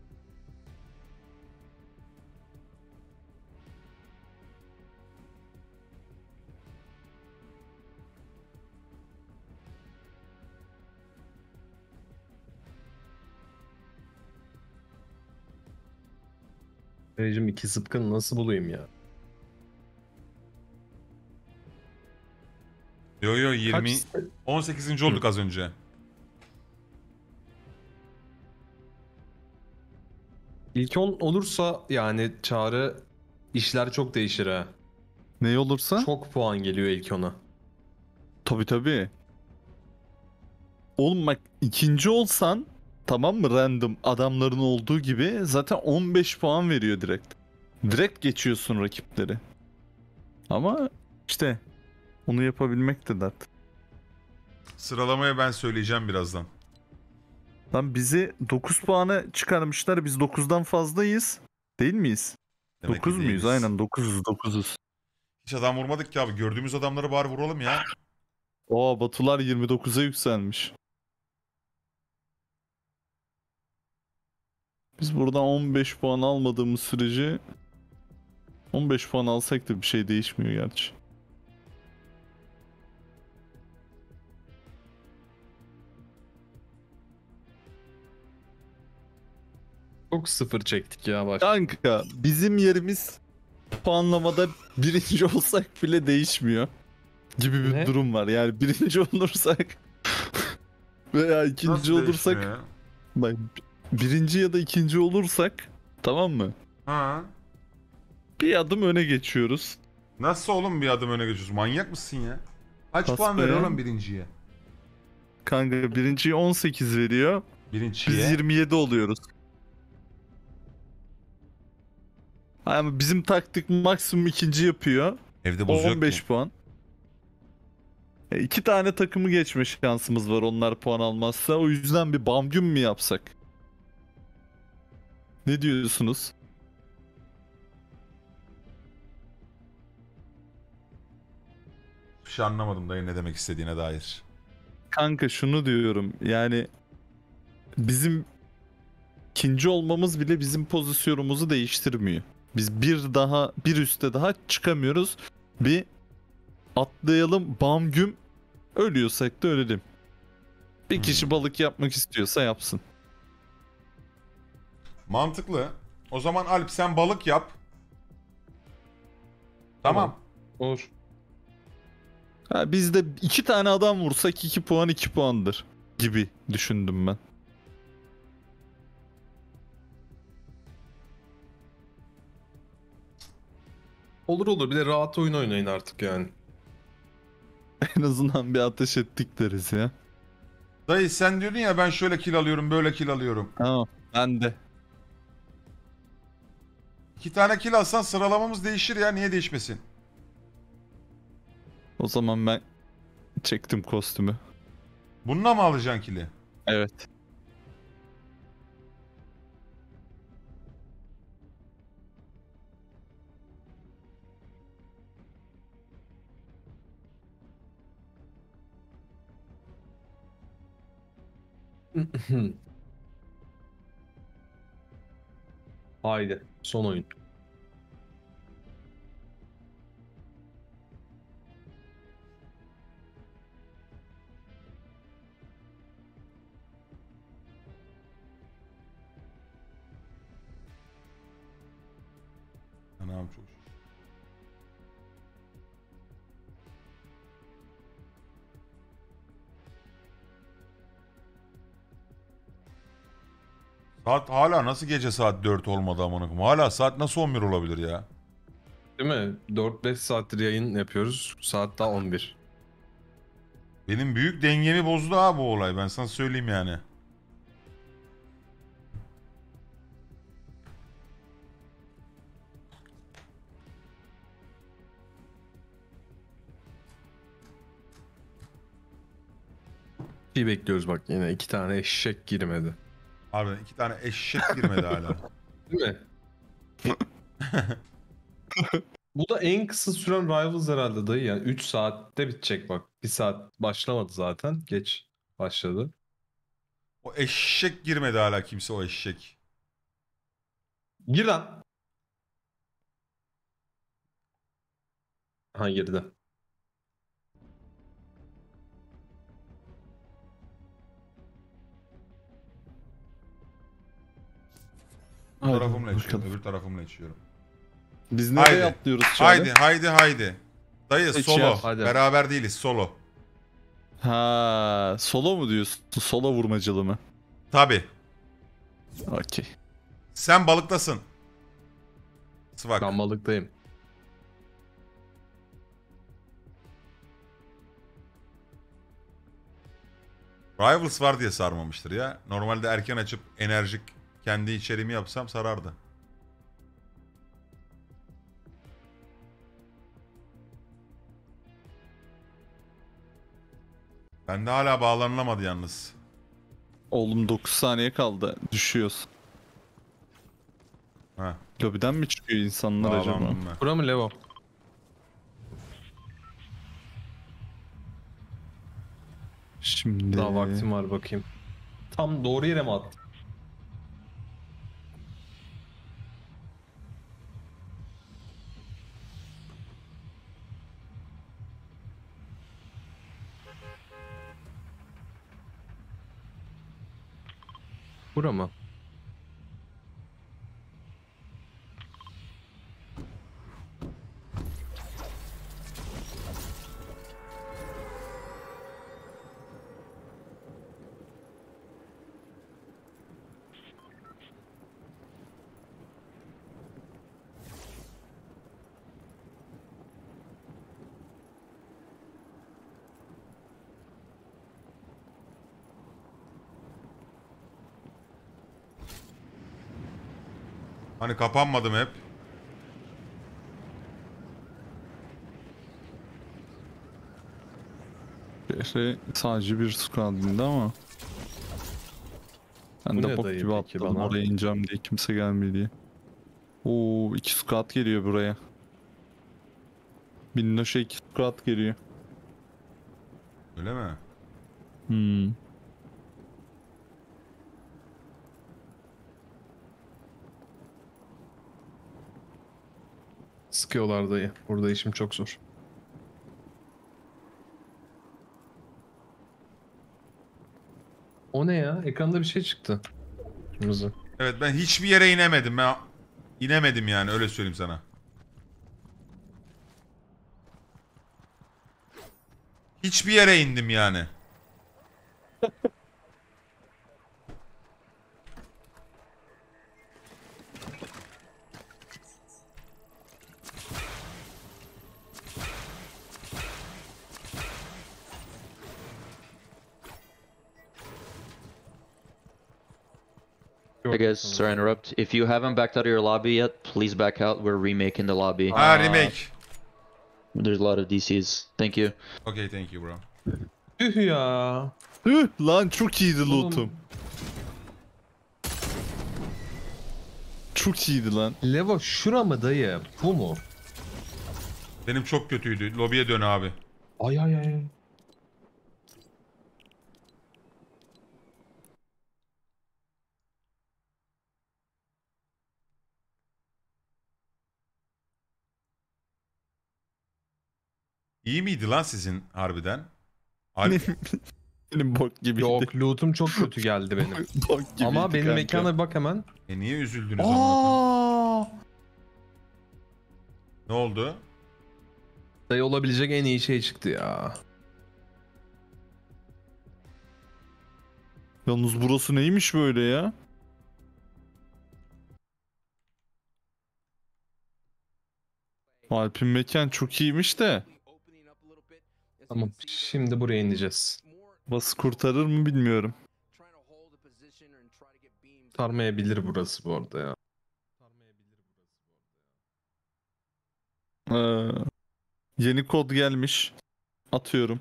Dayıcım, iki zıpkın nasıl bulayım ya? Yo 20 Kaç- 18. olduk az önce. İlk 10 olursa yani Çağrı, işler çok değişir ha. Ne olursa? Çok puan geliyor ilk 10'a. Tabii. Oğlum bak, ikinci olsan tamam mı, random adamların olduğu gibi zaten 15 puan veriyor direkt. Direkt geçiyorsun rakipleri. Ama işte onu yapabilmek de dert. Sıralamayı ben söyleyeceğim birazdan. Lan bizi 9 puana çıkarmışlar, biz 9'dan fazlayız. Değil miyiz? Demek ki 9 muyuz? değiliz. Aynen 9'uz. Hiç adam vurmadık ki abi. Gördüğümüz adamları bari vuralım ya. Oo, Batular 29'a yükselmiş. Biz buradan 15 puan almadığımız sürece 15 puan alsak da bir şey değişmiyor gerçi. Çok sıfır çektik ya bak. Kanka bizim yerimiz puanlamada birinci olsak bile değişmiyor gibi bir Ne? durum var. Yani birinci olursak veya ikinci Nasıl olursak, değişmiyor ya? bak, birinci ya da ikinci olursak, tamam mı? Ha. Bir adım öne geçiyoruz. Nasıl oğlum bir adım öne geçiyorsun? Manyak mısın ya? Kaç Kas puan be veriyor ya. oğlum birinciye? Kanka birinciye 18 veriyor. Birinciye. Biz 27 oluyoruz. Ama bizim taktik maksimum ikinci yapıyor. Evde buz yok 15 ki. puan. İki tane takımı geçme şansımız var onlar puan almazsa. O yüzden bir bam gün mü yapsak? Ne diyorsunuz? Bir şey anlamadım dayı ne demek istediğine dair. Kanka şunu diyorum, yani bizim ikinci olmamız bile bizim pozisyonumuzu değiştirmiyor. Biz bir üste daha çıkamıyoruz. Bir atlayalım, bam güm, ölüyorsak da ölelim. Bir kişi balık yapmak istiyorsa yapsın. Mantıklı. O zaman Alp sen balık yap. Tamam. Olur. Ha, biz de 2 tane adam vursak 2 puan 2 puandır gibi düşündüm ben. Olur, bir de rahat oyun oynayın artık yani. En azından bir ateş ettik deriz ya. Dayı sen diyordun ya ben şöyle kill alıyorum böyle kill alıyorum. Tamam, ben de. 2 tane kill alsan sıralamamız değişir ya niye değişmesin? O zaman ben çektim kostümü. Bununla mı alacaksın kill'i? Evet. Haydi son oyun. Anam çok. Saat hala nasıl gece saat 4 olmadı amına koyayım? Hala saat nasıl 11 olabilir ya? Değil mi? 4-5 saattir yayın yapıyoruz. Saat daha 11. Benim büyük dengemi bozdu ha bu olay. Ben sana söyleyeyim yani. Bir bekliyoruz bak yine 2 tane eşek girmedi. Harbiden 2 tane eşek girmedi hala. Değil mi? Bu da en kısa süren Rivals herhalde dayı yani 3 saatte bitecek bak. 1 saat başlamadı zaten. Geç başladı. O eşek girmedi hala kimse o eşek. Gir lan. Ha girdi. Bu Haydi tarafımla içiyorum. bakalım. Öbür tarafımla içiyorum. Biz nereye atlıyoruz Çağrı? Haydi. Dayı Hiç solo. yap, hadi. Beraber değiliz solo. Ha, solo mu diyorsun? Solo vurmacalı mı? Tabi. Okey. Sen balıktasın. Sıvak. Ben balıktayım. Rivals var diye sarmamıştır ya. Normalde erken açıp enerjik kendi içeriğimi yapsam sarardı. Bende hala bağlanılamadı yalnız. Oğlum 9 saniye kaldı. Düşüyoruz. Ha, Lobiden mi çıkıyor insanlar acaba? bağlandım ben. Bura mı Levo? Şimdi... Daha vaktim var bakayım. Tam doğru yere mi attım? Bura mı? Hani kapanmadım hep. Şehre sadece bir squad indi ama. Ben Bu de ne bok dayı gibi peki atladım bana? oraya ineceğim diye kimse gelmiyor diye. Oo 2 squad geliyor buraya. Minnoş'a 2 squad geliyor. Öyle mi? Hmm. Sıkıyorlar dayı. Burada işim çok zor. O ne ya? Ekranda bir şey çıktı. Kırmızı. Evet ben hiçbir yere inemedim. Ben inemedim yani öyle söyleyeyim sana. Hiçbir yere indim yani. I guess, sorry to interrupt. If you haven't backed out of your lobby yet, please back out. We're remaking the lobby. Ha remake. There's a lot of DCs. Thank you. Okay thank you bro. Tüh ya. Lan çok iyiydi Oğlum. loot'um. Çok iyiydi lan. Levo şura mı dayı? Bu mu? Benim çok kötüydü. Lobiye dön abi. Ay ay ay. İyi miydi lan sizin harbiden? Alp, Benim bok gibiydi. Yok, loot'um çok kötü geldi benim. Bok gibiydi Ama benim kanka. mekana bir bak hemen. niye üzüldünüz amına koyayım? Aa! Ne oldu? Dayı olabilecek en iyi şey çıktı ya. Yalnız burası neymiş böyle ya? Alp'in mekan çok iyiymiş de. Tamam, şimdi buraya ineceğiz. Bası kurtarır mı bilmiyorum. Sarmayabilir burası bu arada ya. Yeni kod gelmiş. Atıyorum.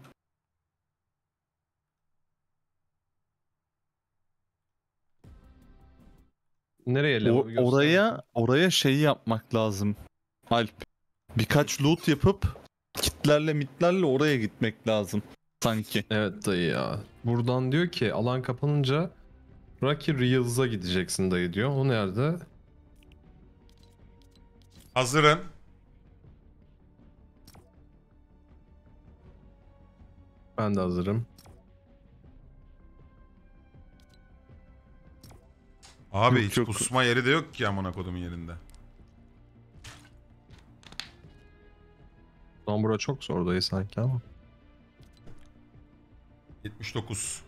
Nereye level göster? Oraya şey yapmak lazım. Alp. Birkaç loot yapıp kitlerle mitlerle oraya gitmek lazım. Sanki. Evet dayı ya. Buradan diyor ki alan kapanınca Rocky Reels'a gideceksin dayı diyor. O nerede? Hazırım. Ben de hazırım. Abi Yok, hiç yok. pusma yeri de yok ki amına kodumun yerinde. Lan bura çok zor dayı sanki ama. 79.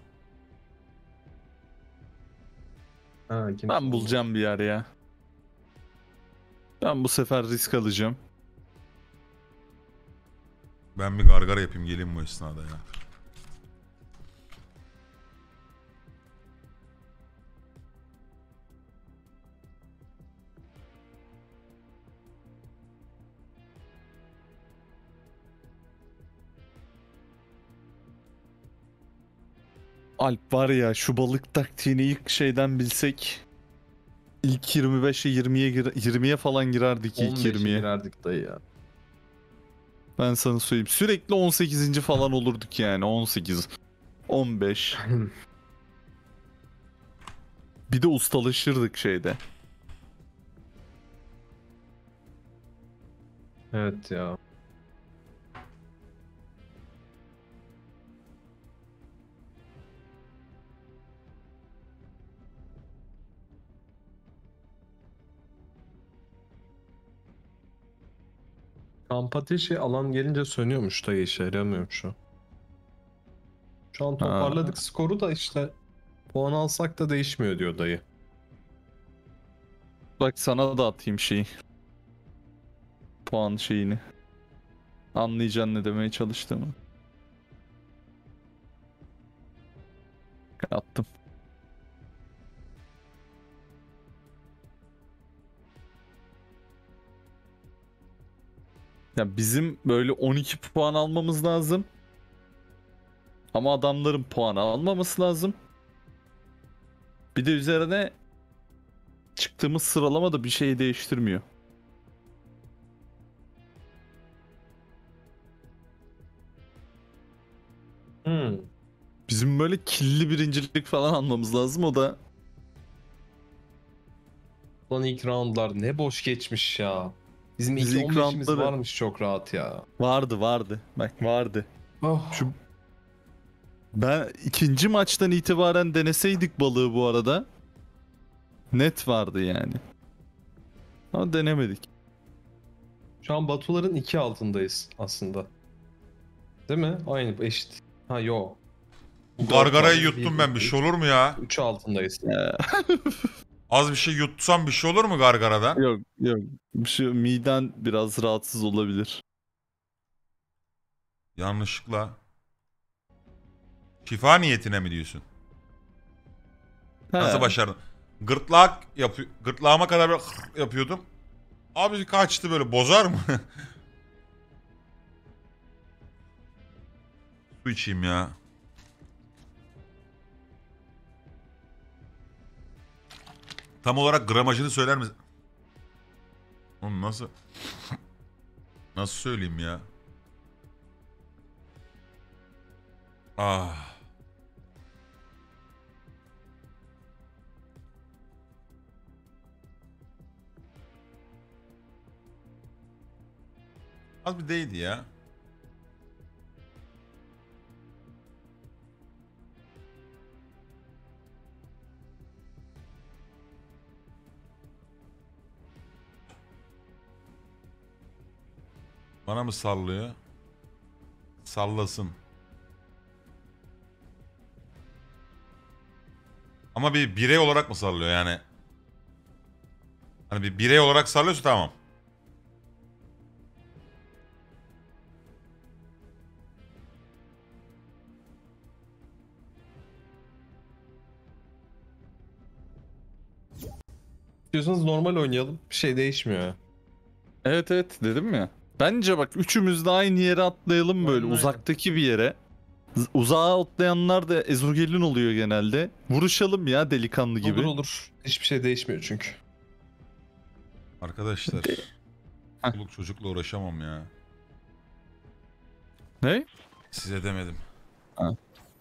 Ha, kimse Ben bulacağım bir yer ya. Ben bu sefer risk alacağım. Ben bir gargara yapayım gelin bu esnada ya. Alp var ya, şu balık taktiğini ilk şeyden bilsek ilk 25'e 20'ye falan girerdik ilk 15'e 20'ye. girerdik dayı ya. Ben sana söyleyeyim. Sürekli 18. falan olurduk yani. 18. 15. Bir de ustalaşırdık şeyde. Evet ya. Kamp ateşi alan gelince sönüyormuş dayı, işe yaramıyormuş şu. Şu an toparladık skoru da işte puan alsak da değişmiyor diyor dayı. Bak sana da atayım şeyi. Puan şeyini. Anlayacaksın ne demeye çalıştığımı. Attım. Ya bizim böyle 12 puan almamız lazım. Ama adamların puanı almaması lazım. Bir de üzerine çıktığımız sıralama da bir şey değiştirmiyor. Bizim böyle killi birincilik falan almamız lazım, o da Lan ilk roundlar ne boş geçmiş ya. Bizim Biz ilk ilk 15'imiz roundları- varmış çok rahat ya. vardı. Bak vardı. Oh. Şu ben ikinci maçtan itibaren deneseydik balığı bu arada net vardı yani. Ama denemedik. Şu an Batuların 2 altındayız aslında. Değil mi? Aynı eşit. Ha yo. Bu gargarayı yuttum ben, bir şey olur mu ya? 3 altındayız. Az bir şey yutsam bir şey olur mu gargaradan? Yok. Bir şey, miden biraz rahatsız olabilir. Yanlışlıkla. Şifa niyetine mi diyorsun? Nasıl He. başardın? Gırtlağıma kadar böyle yapıyordum. Abi kaçtı, böyle bozar mı? Su içeyim ya. Tam olarak gramajını söyler misin? Oğlum nasıl söyleyeyim ya? Ah. Az bir değdi ya. Bana mı sallıyor? Sallasın. Ama bir birey olarak mı sallıyor yani? Hani bir birey olarak sallıyorsa tamam. İstiyorsanız normal oynayalım. Bir şey değişmiyor ya. Evet evet dedim ya. Bence bak üçümüz de aynı yere atlayalım böyle Aynen. uzaktaki bir yere. Uzağa atlayanlar da ezogelin oluyor genelde. Vuruşalım ya delikanlı gibi. Olur olur. Hiçbir şey değişmiyor çünkü. Arkadaşlar. Çoluk çocukla uğraşamam ya. Ne? Size demedim. Ha.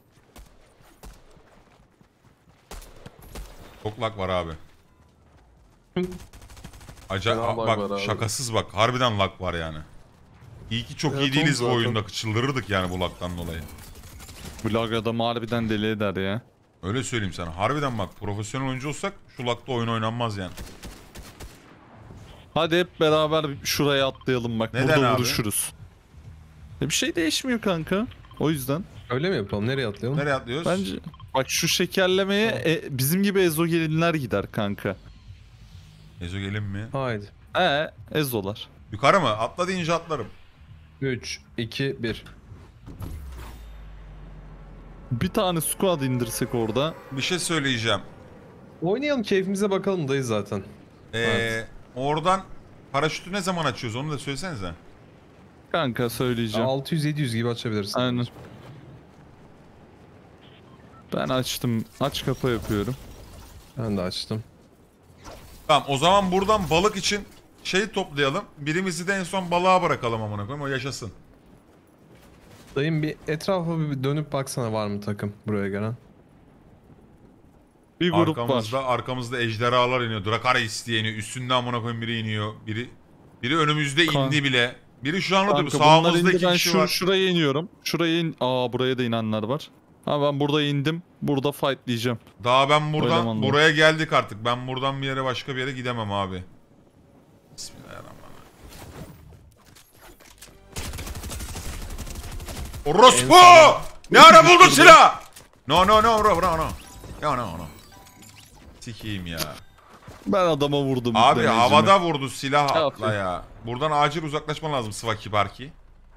Çok lag var abi. Fena Acayip lag bak var abi. şakasız bak. Harbiden lag var yani. İyi ki çok iyi değiliz bu zaten. oyunda. Çıldırırdık yani bu lagdan dolayı. Bu lag adamı harbiden deli eder ya. Öyle söyleyeyim sana. Harbiden bak profesyonel oyuncu olsak şu lagda oyun oynanmaz yani. Hadi hep beraber şuraya atlayalım bak. Neden burada abi? vuruşuruz. Bir şey değişmiyor kanka. O yüzden. Öyle mi yapalım? Nereye atlayalım? Nereye atlıyoruz? Bence bak şu şekerlemeye bizim gibi ezogelinler gider kanka. Ezo gelin mi? Haydi. Ezolar. Yukarı mı? Atla deyince atlarım. 3, 2, 1. Bir tane squad indirsek orada. Bir şey söyleyeceğim. Oynayalım, keyfimize bakalım dayı zaten. Evet. Oradan paraşütü ne zaman açıyoruz onu da söylesenize. Kanka söyleyeceğim. 600-700 gibi açabilirsin. Aynen. Ben açtım. Aç kapa yapıyorum. Ben de açtım. Tamam o zaman buradan balık için şey toplayalım. Birimizi de en son balığa bırakalım amına koyayım o yaşasın. Dayım bir etrafa bir dönüp baksana var mı takım buraya gelen. Bir grup var. Arkamızda ejderhalar iniyor. Drakaris diye iniyor. Üstünde amına koyayım biri iniyor. Biri önümüzde indi bile. Biri şu an Kanka, sağımızda bunlar indi, 2 ben kişi var. şuraya iniyorum. Buraya da inenler var. Ha ben burada indim. Burada fight diyeceğim. Daha ben buradan Elemanlar. buraya geldik artık. Ben buradan bir yere başka bir yere gidemem abi. Bismillahirrahmanirrahim. Orospu! Ne ara buldun silah? No bro. No. Sikiyim ya. Ben adama vurdum. Abi demecimi. havada vurdu silah atla Aferin. ya. Buradan acil uzaklaşman lazım Svaki Barki.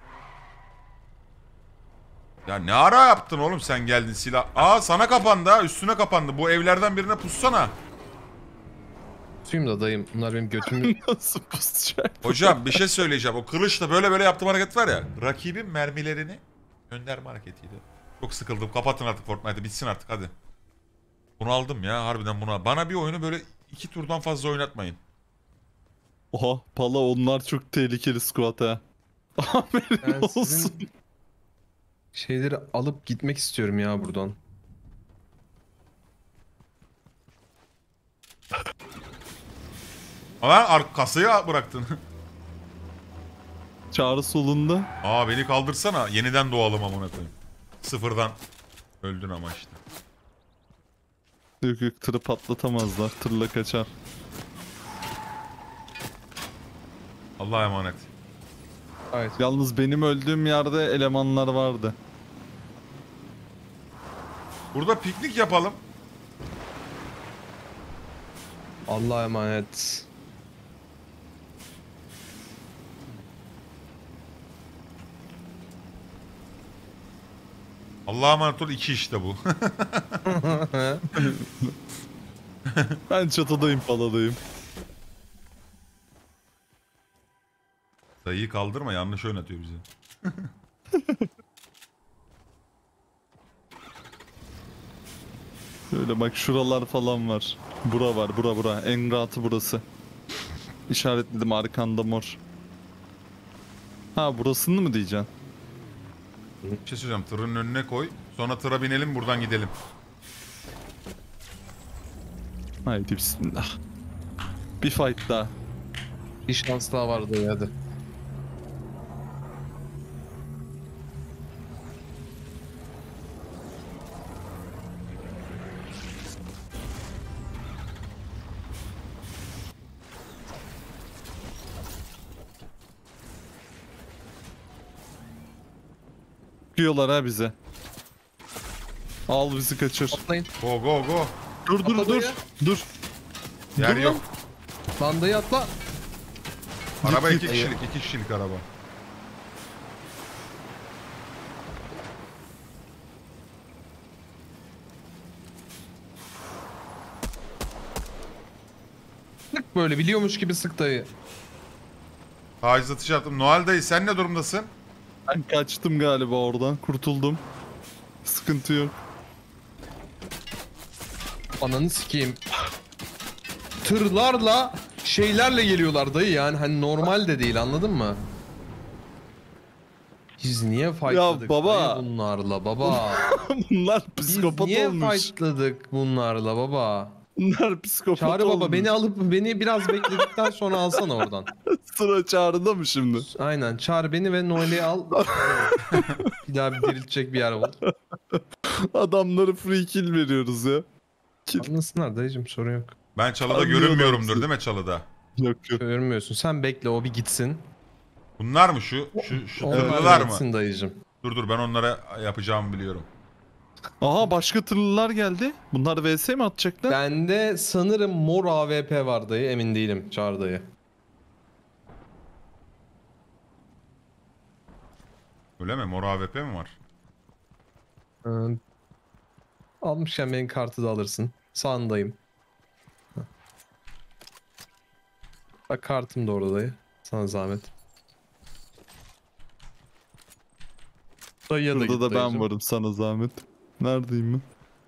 Ya ne ara yaptın oğlum sen geldin silah. Aa sana kapandı ha üstüne kapandı. Bu evlerden birine pussana. Suyum da dayım. Bunlar benim götümü... Nasıl pusacak? Hocam bir şey söyleyeceğim. O kılıçla böyle yaptığım hareket var ya. Rakibin mermilerini gönderme hareketiydi. Çok sıkıldım. Kapatın artık Fortnite'ı. Bitsin artık hadi. Bunu aldım ya harbiden buna. Bana bir oyunu böyle 2 turdan fazla oynatmayın. Oha pala onlar çok tehlikeli squad ha. Haberin Ben olsun. sizin şeyleri alıp gitmek istiyorum ya buradan. Ama kasayı bıraktın. Çağrı solunda. Aa beni kaldırsana. Yeniden doğalım amına koyayım. Sıfırdan. Öldün ama işte. Yok tırı patlatamazlar. Tırla kaçar. Allah'a emanet. Evet. Yalnız benim öldüğüm yerde elemanlar vardı. Burada piknik yapalım. Allah'a emanet. Allah'a emanet ol 2 işte bu. Ben çatıdayım paladayım. Dayıyı kaldırma yanlış oynatıyor bizi. Şöyle bak şuralar falan var. Bura var bura. En rahatı burası. İşaretledim arkanda mor. Ha burasını mı diyeceksin? Bir şey söyleyeceğim tırın önüne koy. Sonra tıra binelim buradan gidelim. Haydi bismillah. Bir fight daha. Bir şans daha var dayı hadi. Sıkıyorlar ha bize. Al bizi kaçır. Atlayın. Go go go. Dur dur Atla dur. dayı. Dur. Yer Dur yok. Lan dayı atla. Araba Git, 2 git. kişilik, 2 kişilik araba. Sık böyle biliyormuş gibi sık dayı. Taciz atışı yaptım. Noel dayı sen ne durumdasın? Ben kaçtım galiba oradan. Kurtuldum. Sıkıntı yok. Ananı sikeyim. Tırlarla şeylerle geliyorlar dayı yani hani normal de değil anladın mı? Biz niye fightladık baba. dayı bunlarla baba? Bunlar Biz psikopat niye olmuş. fightladık bunlarla baba? Bunlar psikopat Çağrı olmuş. baba beni alıp beni biraz bekledikten sonra alsana oradan. Sıra Çağrı'da mı şimdi? Aynen çağır beni ve Noel'i al. Bir daha bir diriltecek bir yer bul. Adamları free kill veriyoruz ya. Anlasınlar dayıcım sorun yok. Ben çalıda Anlıyorum görünmüyorumdur sizi. değil mi çalıda? Yok yok. Görmüyorsun sen bekle o bir gitsin. Bunlar mı şu Onlar tırlılar da mı? gitsin dayıcım. Dur ben onlara yapacağımı biliyorum. Aha başka tırlılar geldi. Bunlar vs mi atacaklar? Bende sanırım mor AWP var dayı emin değilim çağır dayı. Öyle mi? Mor AWP mi var? Almışken benim kartı da alırsın. Sağındayım. Heh. Bak kartım da orada dayı. Sana zahmet. Dayıya da Burada git da ben dayıcım. varım sana zahmet. Neredeyim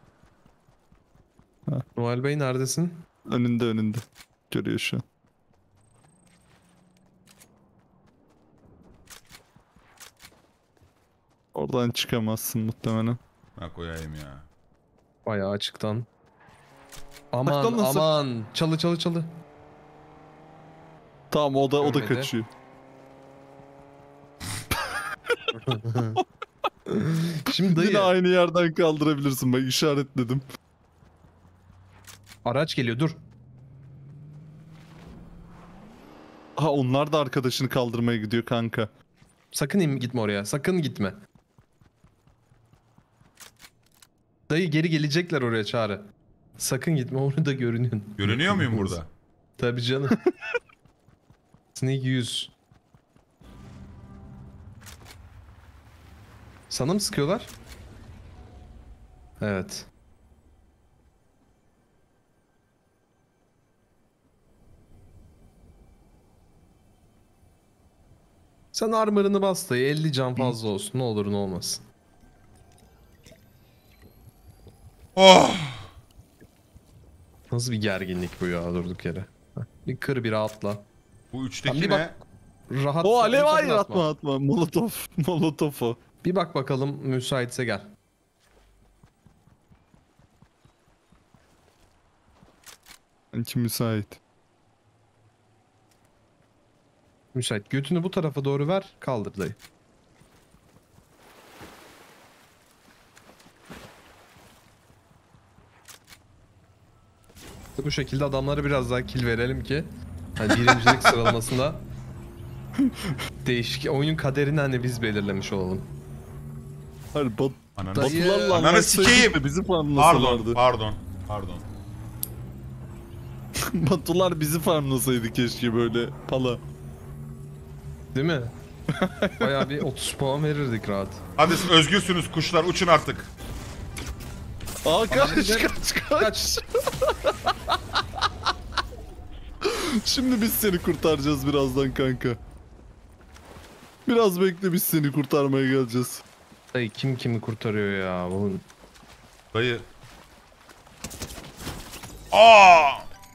ben? Noel Bey neredesin? Önünde. Görüyor şu an. Oradan çıkamazsın muhtemelen. Ha koyayım ya. Bayağı açıktan. Aman Açıktan nasıl? aman. Çalı. Tamam o da Görmedi. kaçıyor. Şimdi Yine dayı aynı yerden kaldırabilirsin bak işaretledim. araç geliyor dur. Ha onlar da arkadaşını kaldırmaya gidiyor kanka. Sakın gitme oraya. Sakın gitme. Dayı geri gelecekler oraya Çağrı. Sakın gitme orada görünüyorsun. Görünüyor muyum burada? Tabii canım. Snake 100. Sana mı sıkıyorlar? Evet. Sen armor'ını bas dayı. 50 can fazla olsun. Ne olur ne olmasın. Oh! Nasıl bir gerginlik bu ya durduk yere. Heh, bir kır bir rahatla. Bu üçteki bir ne? bak. Rahat. O alev sakın hayır atma. Molotof o. Bir bak bakalım müsaitse gel. Sanki müsait. Müsait. Götünü bu tarafa doğru ver. Kaldır dayı. Bu şekilde adamlara biraz daha kill verelim ki hani birincilik sıralamasında değişik oyunun kaderini hani biz belirlemiş olalım. Hayır Ananı Dayı- Batularla Ananı anlaşsaydık sikeyim. da bizi farmlasalardı. Pardon. Batular bizi farmlasaydı keşke böyle pala. Değil mi? Bayağı bir 30 puan verirdik rahat. Hadi siz özgürsünüz kuşlar uçun artık. Aa kaç. Kaç. Şimdi biz seni kurtaracağız birazdan kanka. Biraz bekle biz seni kurtarmaya geleceğiz. Dayı kim kimi kurtarıyor ya? Bunun... Dayı. Aa!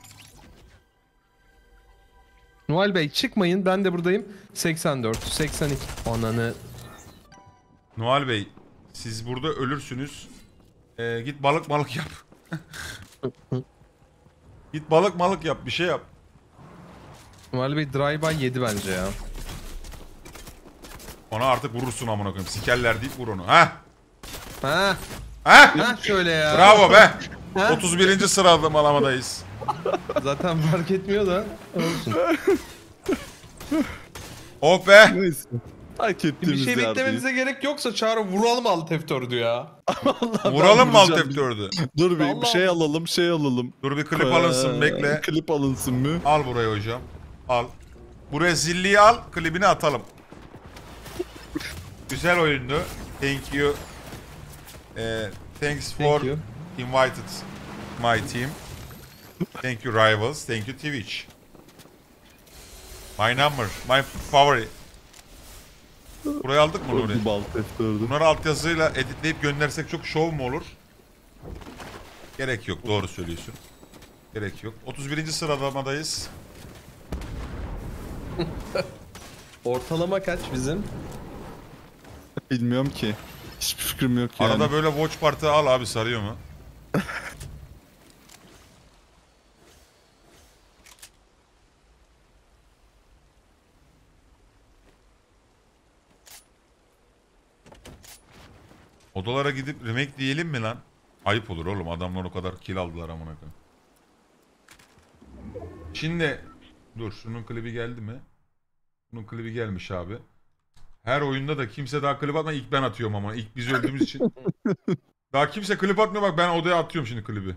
Noel Bey çıkmayın ben de buradayım. 84, 82. Ananı. Noel Bey siz burada ölürsünüz. Git balık yap. Git balık yap bir şey yap. Noel Bey drive-by yedi bence ya. Ona artık vurursun amına koyayım. Sikerler deyip vur onu. Ha? Ha, Ha? şöyle ya. Bravo be. Ha? 31. sırada malamadayız. Zaten fark etmiyor da olsun. Oh be. Neyse. Hak Bir ettiğimiz şey yerdeyiz. beklemenize gerek yoksa Çağrı vuralım Alt F4'ü ya. Vuralım mı alt vuracağım. F4'ü? Dur bir Vallahi- şey alalım. Dur bir klip alınsın bekle. Klip alınsın mı? Al buraya hocam. Al. Buraya zilliyi al, klibini atalım. Güzel oyundu. Thank you. Thanks for Thank you. invited my team. Thank you Rivals. Thank you Twitch. My number. My favorite. Burayı aldık mı Nuri? Bal F4'ü. Bunları altyazıyla editleyip göndersek çok şov mu olur? Gerek yok. Doğru söylüyorsun. Gerek yok. 31. sıralamadayız. Ortalama kaç bizim? Bilmiyorum ki. Hiçbir fikrim yok yani. Arada böyle watch party al abi, sarıyor mu? Odalara gidip remake diyelim mi lan? Ayıp olur oğlum, adamlar o kadar kill aldılar amına koyayım. Şimdi dur, şunun klibi geldi mi? Bunun klibi gelmiş abi. Her oyunda da kimse daha klip atmıyor, ilk ben atıyorum ama ilk biz öldüğümüz için. Daha kimse klip atmıyor, bak ben odaya atıyorum şimdi klibi.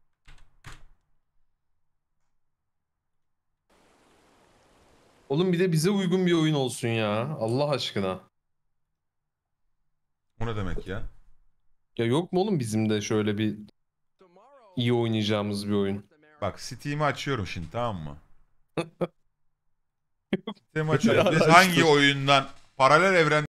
Oğlum bir de bize uygun bir oyun olsun ya. Allah aşkına. O ne demek ya? Ya yok mu oğlum bizim de şöyle bir iyi oynayacağımız bir oyun? Bak Steam'i açıyorum şimdi, tamam mı? Steam'i açıyorum. Biz hangi oyundan paralel evren